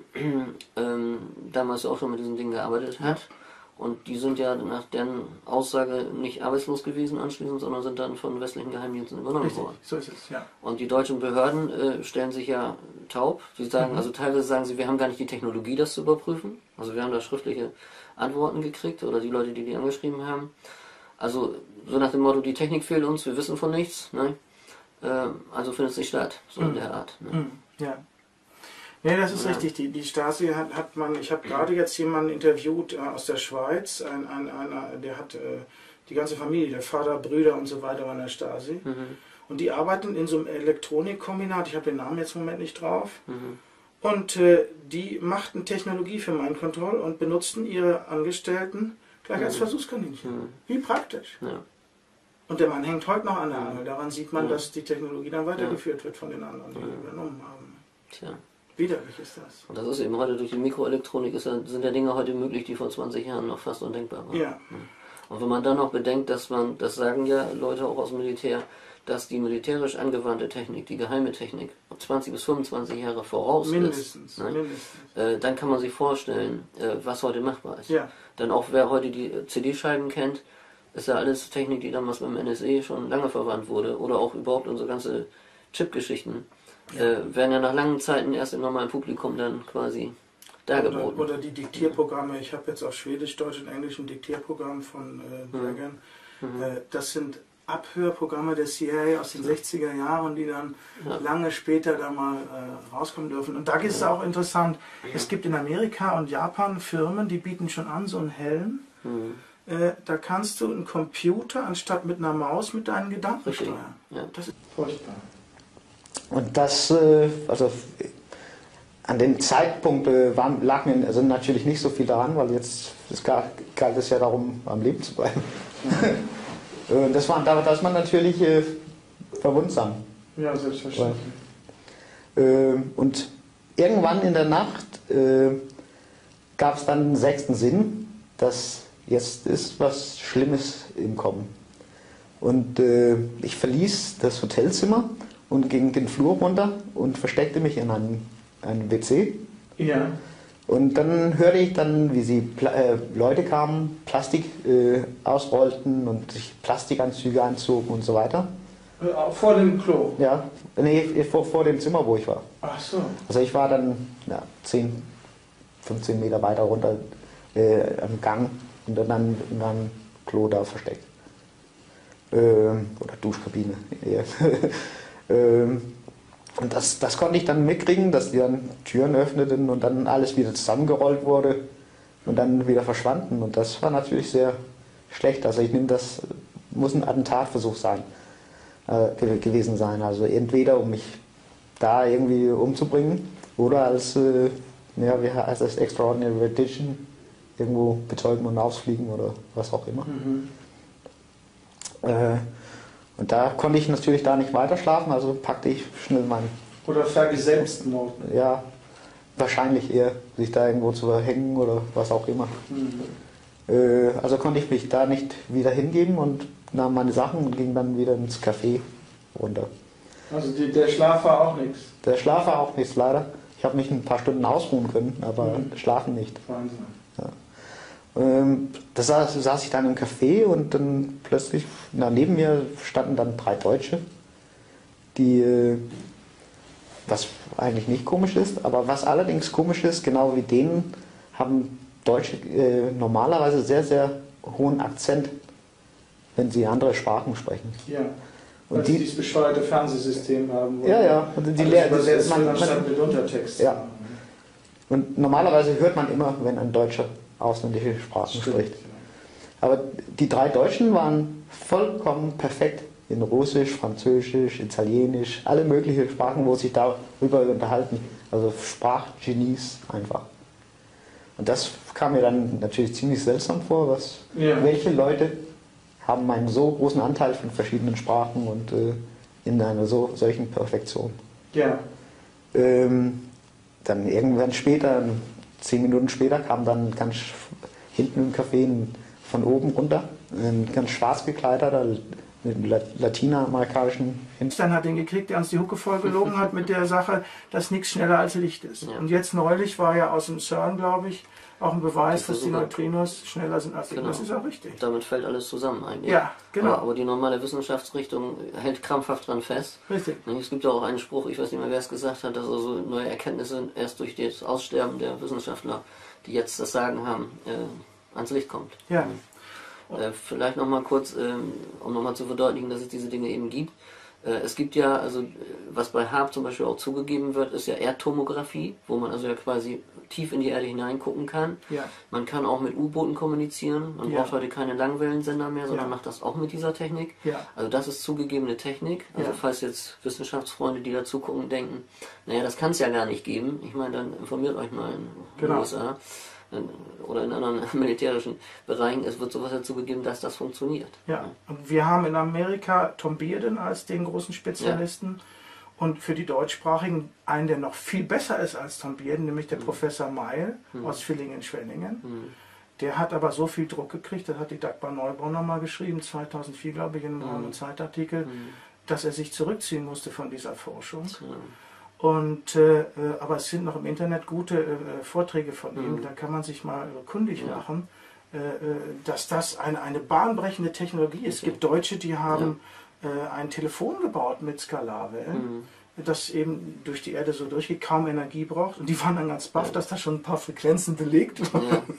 ähm, damals auch schon mit diesen Dingen gearbeitet hat. Und die sind ja nach deren Aussage nicht arbeitslos gewesen anschließend, sondern sind dann von westlichen Geheimdiensten übernommen Richtig, worden. so ist es, ja. Und die deutschen Behörden äh, stellen sich ja taub. Sie sagen, Mhm. also teilweise sagen sie, wir haben gar nicht die Technologie, das zu überprüfen. Also wir haben da schriftliche Antworten gekriegt oder die Leute, die die angeschrieben haben. Also so nach dem Motto, die Technik fehlt uns, wir wissen von nichts. Ne? Äh, also findet es nicht statt, so in Mhm. der Art. Ne? Mhm. Ja. Nee, das ist Ja. richtig. Die, die Stasi hat, hat man, ich habe gerade jetzt jemanden interviewt äh, aus der Schweiz, ein, ein, einer, der hat äh, die ganze Familie, der Vater, Brüder und so weiter waren in der Stasi. Mhm. Und die arbeiten in so einem Elektronikkombinat, ich habe den Namen jetzt im Moment nicht drauf. Mhm. Und äh, die machten Technologie für Mind Control und benutzten ihre Angestellten gleich als Mhm. Versuchskaninchen. Mhm. Wie praktisch. Ja. Und der Mann hängt heute noch an der Angel. Daran sieht man, Ja. dass die Technologie dann weitergeführt wird von den anderen, die Ja. übernommen haben. Tja. Widerlich ist das. Und das ist eben heute durch die Mikroelektronik, ist ja, sind ja Dinge heute möglich, die vor zwanzig Jahren noch fast undenkbar waren. Ja. Und wenn man dann noch bedenkt, dass man, das sagen ja Leute auch aus dem Militär, dass die militärisch angewandte Technik, die geheime Technik, zwanzig bis fünfundzwanzig Jahre voraus Mindestens. ist, ne? mindestens. äh, dann kann man sich vorstellen, äh, was heute machbar ist. Ja. Denn auch wer heute die C D-Scheiben kennt, ist ja alles Technik, die damals beim N S E schon lange verwandt wurde. Oder auch überhaupt unsere ganze Chip-Geschichten. Äh, werden ja nach langen Zeiten erst im normalen Publikum dann quasi Oder, dargeboten. oder die Diktierprogramme. Ich habe jetzt auf Schwedisch, Deutsch und Englisch ein Diktierprogramm von äh, Bergen. Mhm. Äh, das sind Abhörprogramme der C I A aus den sechziger Jahren, die dann Ja. lange später da mal äh, rauskommen dürfen. Und da ist es auch interessant. Es gibt in Amerika und Japan Firmen, die bieten schon an, so einen Helm. Mhm. Äh, da kannst du einen Computer anstatt mit einer Maus mit deinen Gedanken Richtig. steuern. Ja. Das ist furchtbar. Und das, äh, also an dem Zeitpunkt äh, war, lag mir also natürlich nicht so viel daran, weil jetzt es galt, galt es ja darum, am Leben zu bleiben. Und das war, da ist man natürlich äh, verwundsam. Ja, selbstverständlich. Äh, und irgendwann in der Nacht äh, gab es dann einen sechsten Sinn, dass jetzt ist was Schlimmes im Kommen. Und äh, ich verließ das Hotelzimmer und ging den Flur runter und versteckte mich in einem, einem W C. Ja. Und dann hörte ich dann, wie sie Pla äh, Leute kamen, Plastik äh, ausrollten und sich Plastikanzüge anzogen und so weiter. Äh, Vor dem Klo. Ja, nee, vor, vor dem Zimmer, wo ich war. Ach so. Also ich war dann ja, zehn, fünfzehn Meter weiter runter äh, am Gang und dann in einem Klo da versteckt. Ähm, oder Duschkabine. eher. ähm, und das, das konnte ich dann mitkriegen, dass die dann Türen öffneten und dann alles wieder zusammengerollt wurde und dann wieder verschwanden. Und das war natürlich sehr schlecht. Also ich nehme das, muss ein Attentatversuch sein, äh, ge gewesen sein. Also entweder um mich da irgendwie umzubringen oder als, äh, ja, wie heißt das, Extraordinary Edition irgendwo betäuben und ausfliegen oder was auch immer. Mhm. Äh, und da konnte ich natürlich da nicht weiter schlafen, also packte ich schnell meinen, Oder Vergeselbstmord. ja, wahrscheinlich eher, sich da irgendwo zu verhängen oder was auch immer. Mhm. Äh, also konnte ich mich da nicht wieder hingeben und nahm meine Sachen und ging dann wieder ins Café runter. Also die, der Schlaf war auch nichts. Der Schlaf war auch nichts leider. Ich habe mich ein paar Stunden ausruhen können, aber Mhm. schlafen nicht. Wahnsinn. Ähm, da saß, saß ich dann im Café und dann plötzlich, na, neben mir standen dann drei Deutsche, die, äh, was eigentlich nicht komisch ist, aber was allerdings komisch ist, genau wie denen, haben Deutsche äh, normalerweise sehr, sehr hohen Akzent, wenn sie andere Sprachen sprechen. Ja. Und Weil sie die, dieses bescheuerte Fernsehsystem haben. wo ja, ja, und die alles Lehr- übersetzt man- wird, man- anstatt mit Untertext. Ja. und normalerweise hört man immer, wenn ein Deutscher ausländische Sprachen Stimmt. spricht. Aber die drei Deutschen waren vollkommen perfekt in Russisch, Französisch, Italienisch, alle möglichen Sprachen, wo sich darüber unterhalten. Also Sprachgenies einfach. Und das kam mir dann natürlich ziemlich seltsam vor, was, Ja. welche Leute haben einen so großen Anteil von verschiedenen Sprachen und äh, in einer so, solchen Perfektion. Ja. Ähm, dann irgendwann später zehn Minuten später kam dann ganz hinten im Café ein, von oben runter ein ganz schwarz gekleideter, mit lateinamerikanischen Dann hat ihn gekriegt, der uns die Hucke voll gelogen hat mit der Sache, dass nichts schneller als Licht ist. Ja. Und jetzt neulich war ja aus dem CERN, glaube ich, auch ein Beweis, dass die Neutrinos schneller sind als Licht. Genau. Das ist auch richtig. Damit fällt alles zusammen eigentlich. Ja, genau. Aber, aber die normale Wissenschaftsrichtung hält krampfhaft dran fest. Richtig. Es gibt ja auch einen Spruch, ich weiß nicht mehr, wer es gesagt hat, dass also neue Erkenntnisse erst durch das Aussterben der Wissenschaftler, die jetzt das Sagen haben, äh, ans Licht kommt. Ja. Äh, vielleicht nochmal kurz, ähm, um nochmal zu verdeutlichen, dass es diese Dinge eben gibt. Äh, es gibt ja, also was bei H A A R P zum Beispiel auch zugegeben wird, ist ja Erdtomographie, wo man also ja quasi tief in die Erde hineingucken kann. Ja. Man kann auch mit U-Booten kommunizieren. Man Ja. braucht heute keine Langwellensender mehr, sondern Ja. macht das auch mit dieser Technik. Ja. Also das ist zugegebene Technik. Also Ja. falls jetzt Wissenschaftsfreunde, die dazu gucken, denken, naja, das kann es ja gar nicht geben. Ich meine, dann informiert euch mal in den Genau. U S A oder in anderen militärischen Bereichen. Es wird sowas dazu gegeben, dass das funktioniert. Ja, und wir haben in Amerika Tom Bearden als den großen Spezialisten und für die Deutschsprachigen einen, der noch viel besser ist als Tom Bearden, nämlich der Mhm. Professor Meil Mhm. aus Villingen-Schwenningen. Mhm. Der hat aber so viel Druck gekriegt, das hat die Dagmar Neubrunn nochmal geschrieben, zweitausendvier glaube ich, in einem Raum- und Zeitartikel, Mhm. dass er sich zurückziehen musste von dieser Forschung. Ja. Und, äh, äh, aber es sind noch im Internet gute äh, Vorträge von ihm, Mhm. da kann man sich mal äh, kundig Ja. machen, äh, äh, dass das eine, eine bahnbrechende Technologie ist. Es Okay. gibt Deutsche, die haben äh, ein Telefon gebaut mit Skalarwellen, Mhm. das eben durch die Erde so durchgeht, kaum Energie braucht. Und die waren dann ganz baff, dass da schon ein paar Frequenzen belegt waren. Ja.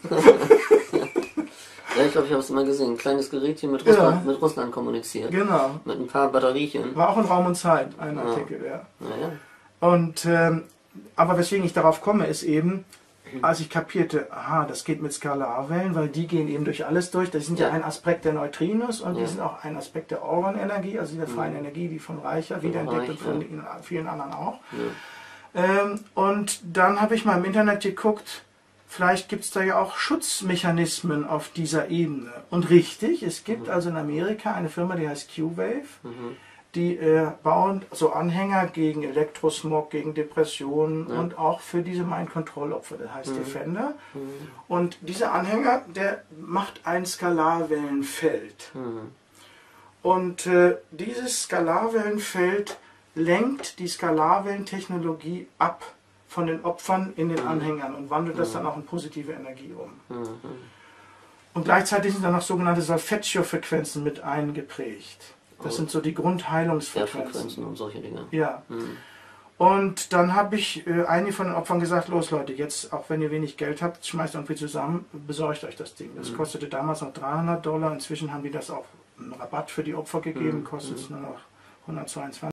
Ja, ich glaube, ich habe es immer gesehen. Ein kleines Gerätchen mit Russland, Ja. mit Russland kommuniziert. Genau. Mit ein paar Batteriechen. War auch in Raum und Zeit ein Ja. Artikel, ja. Naja. Und, ähm, aber weswegen ich darauf komme, ist eben, als ich kapierte, aha, das geht mit Skalarwellen, weil die gehen eben durch alles durch. Das sind ja, Ja. ein Aspekt der Neutrinos und Ja. die sind auch ein Aspekt der Organenergie, also der freien Mhm. Energie, die von Reicher wiederentdeckt und Reich, von ja. den- vielen anderen auch. Ja. Ähm, und dann habe ich mal im Internet geguckt, vielleicht gibt es da ja auch Schutzmechanismen auf dieser Ebene. Und richtig, es gibt Mhm. also in Amerika eine Firma, die heißt Q-Wave. Mhm. Die äh, bauen so Anhänger gegen Elektrosmog, gegen Depressionen Ja. und auch für diese Mind-Control-Opfer, das heißt Mhm. Defender. Mhm. Und dieser Anhänger, der macht ein Skalarwellenfeld. Mhm. Und äh, dieses Skalarwellenfeld lenkt die Skalarwellentechnologie ab von den Opfern in den Mhm. Anhängern und wandelt das Mhm. dann auch in positive Energie um. Mhm. Und gleichzeitig sind dann noch sogenannte Solfeggio-Frequenzen mit eingeprägt. Das Oh. sind so die Grundheilungsfrequenzen. Erdfrequenzen und solche Dinge. Ja. Mhm. Und dann habe ich äh, einige von den Opfern gesagt, los Leute, jetzt, auch wenn ihr wenig Geld habt, schmeißt irgendwie zusammen, besorgt euch das Ding. Das Mhm. kostete damals noch dreihundert Dollar, inzwischen haben die das auch einen Rabatt für die Opfer gegeben, Mhm. kostet es nur noch hundertzweiundzwanzig.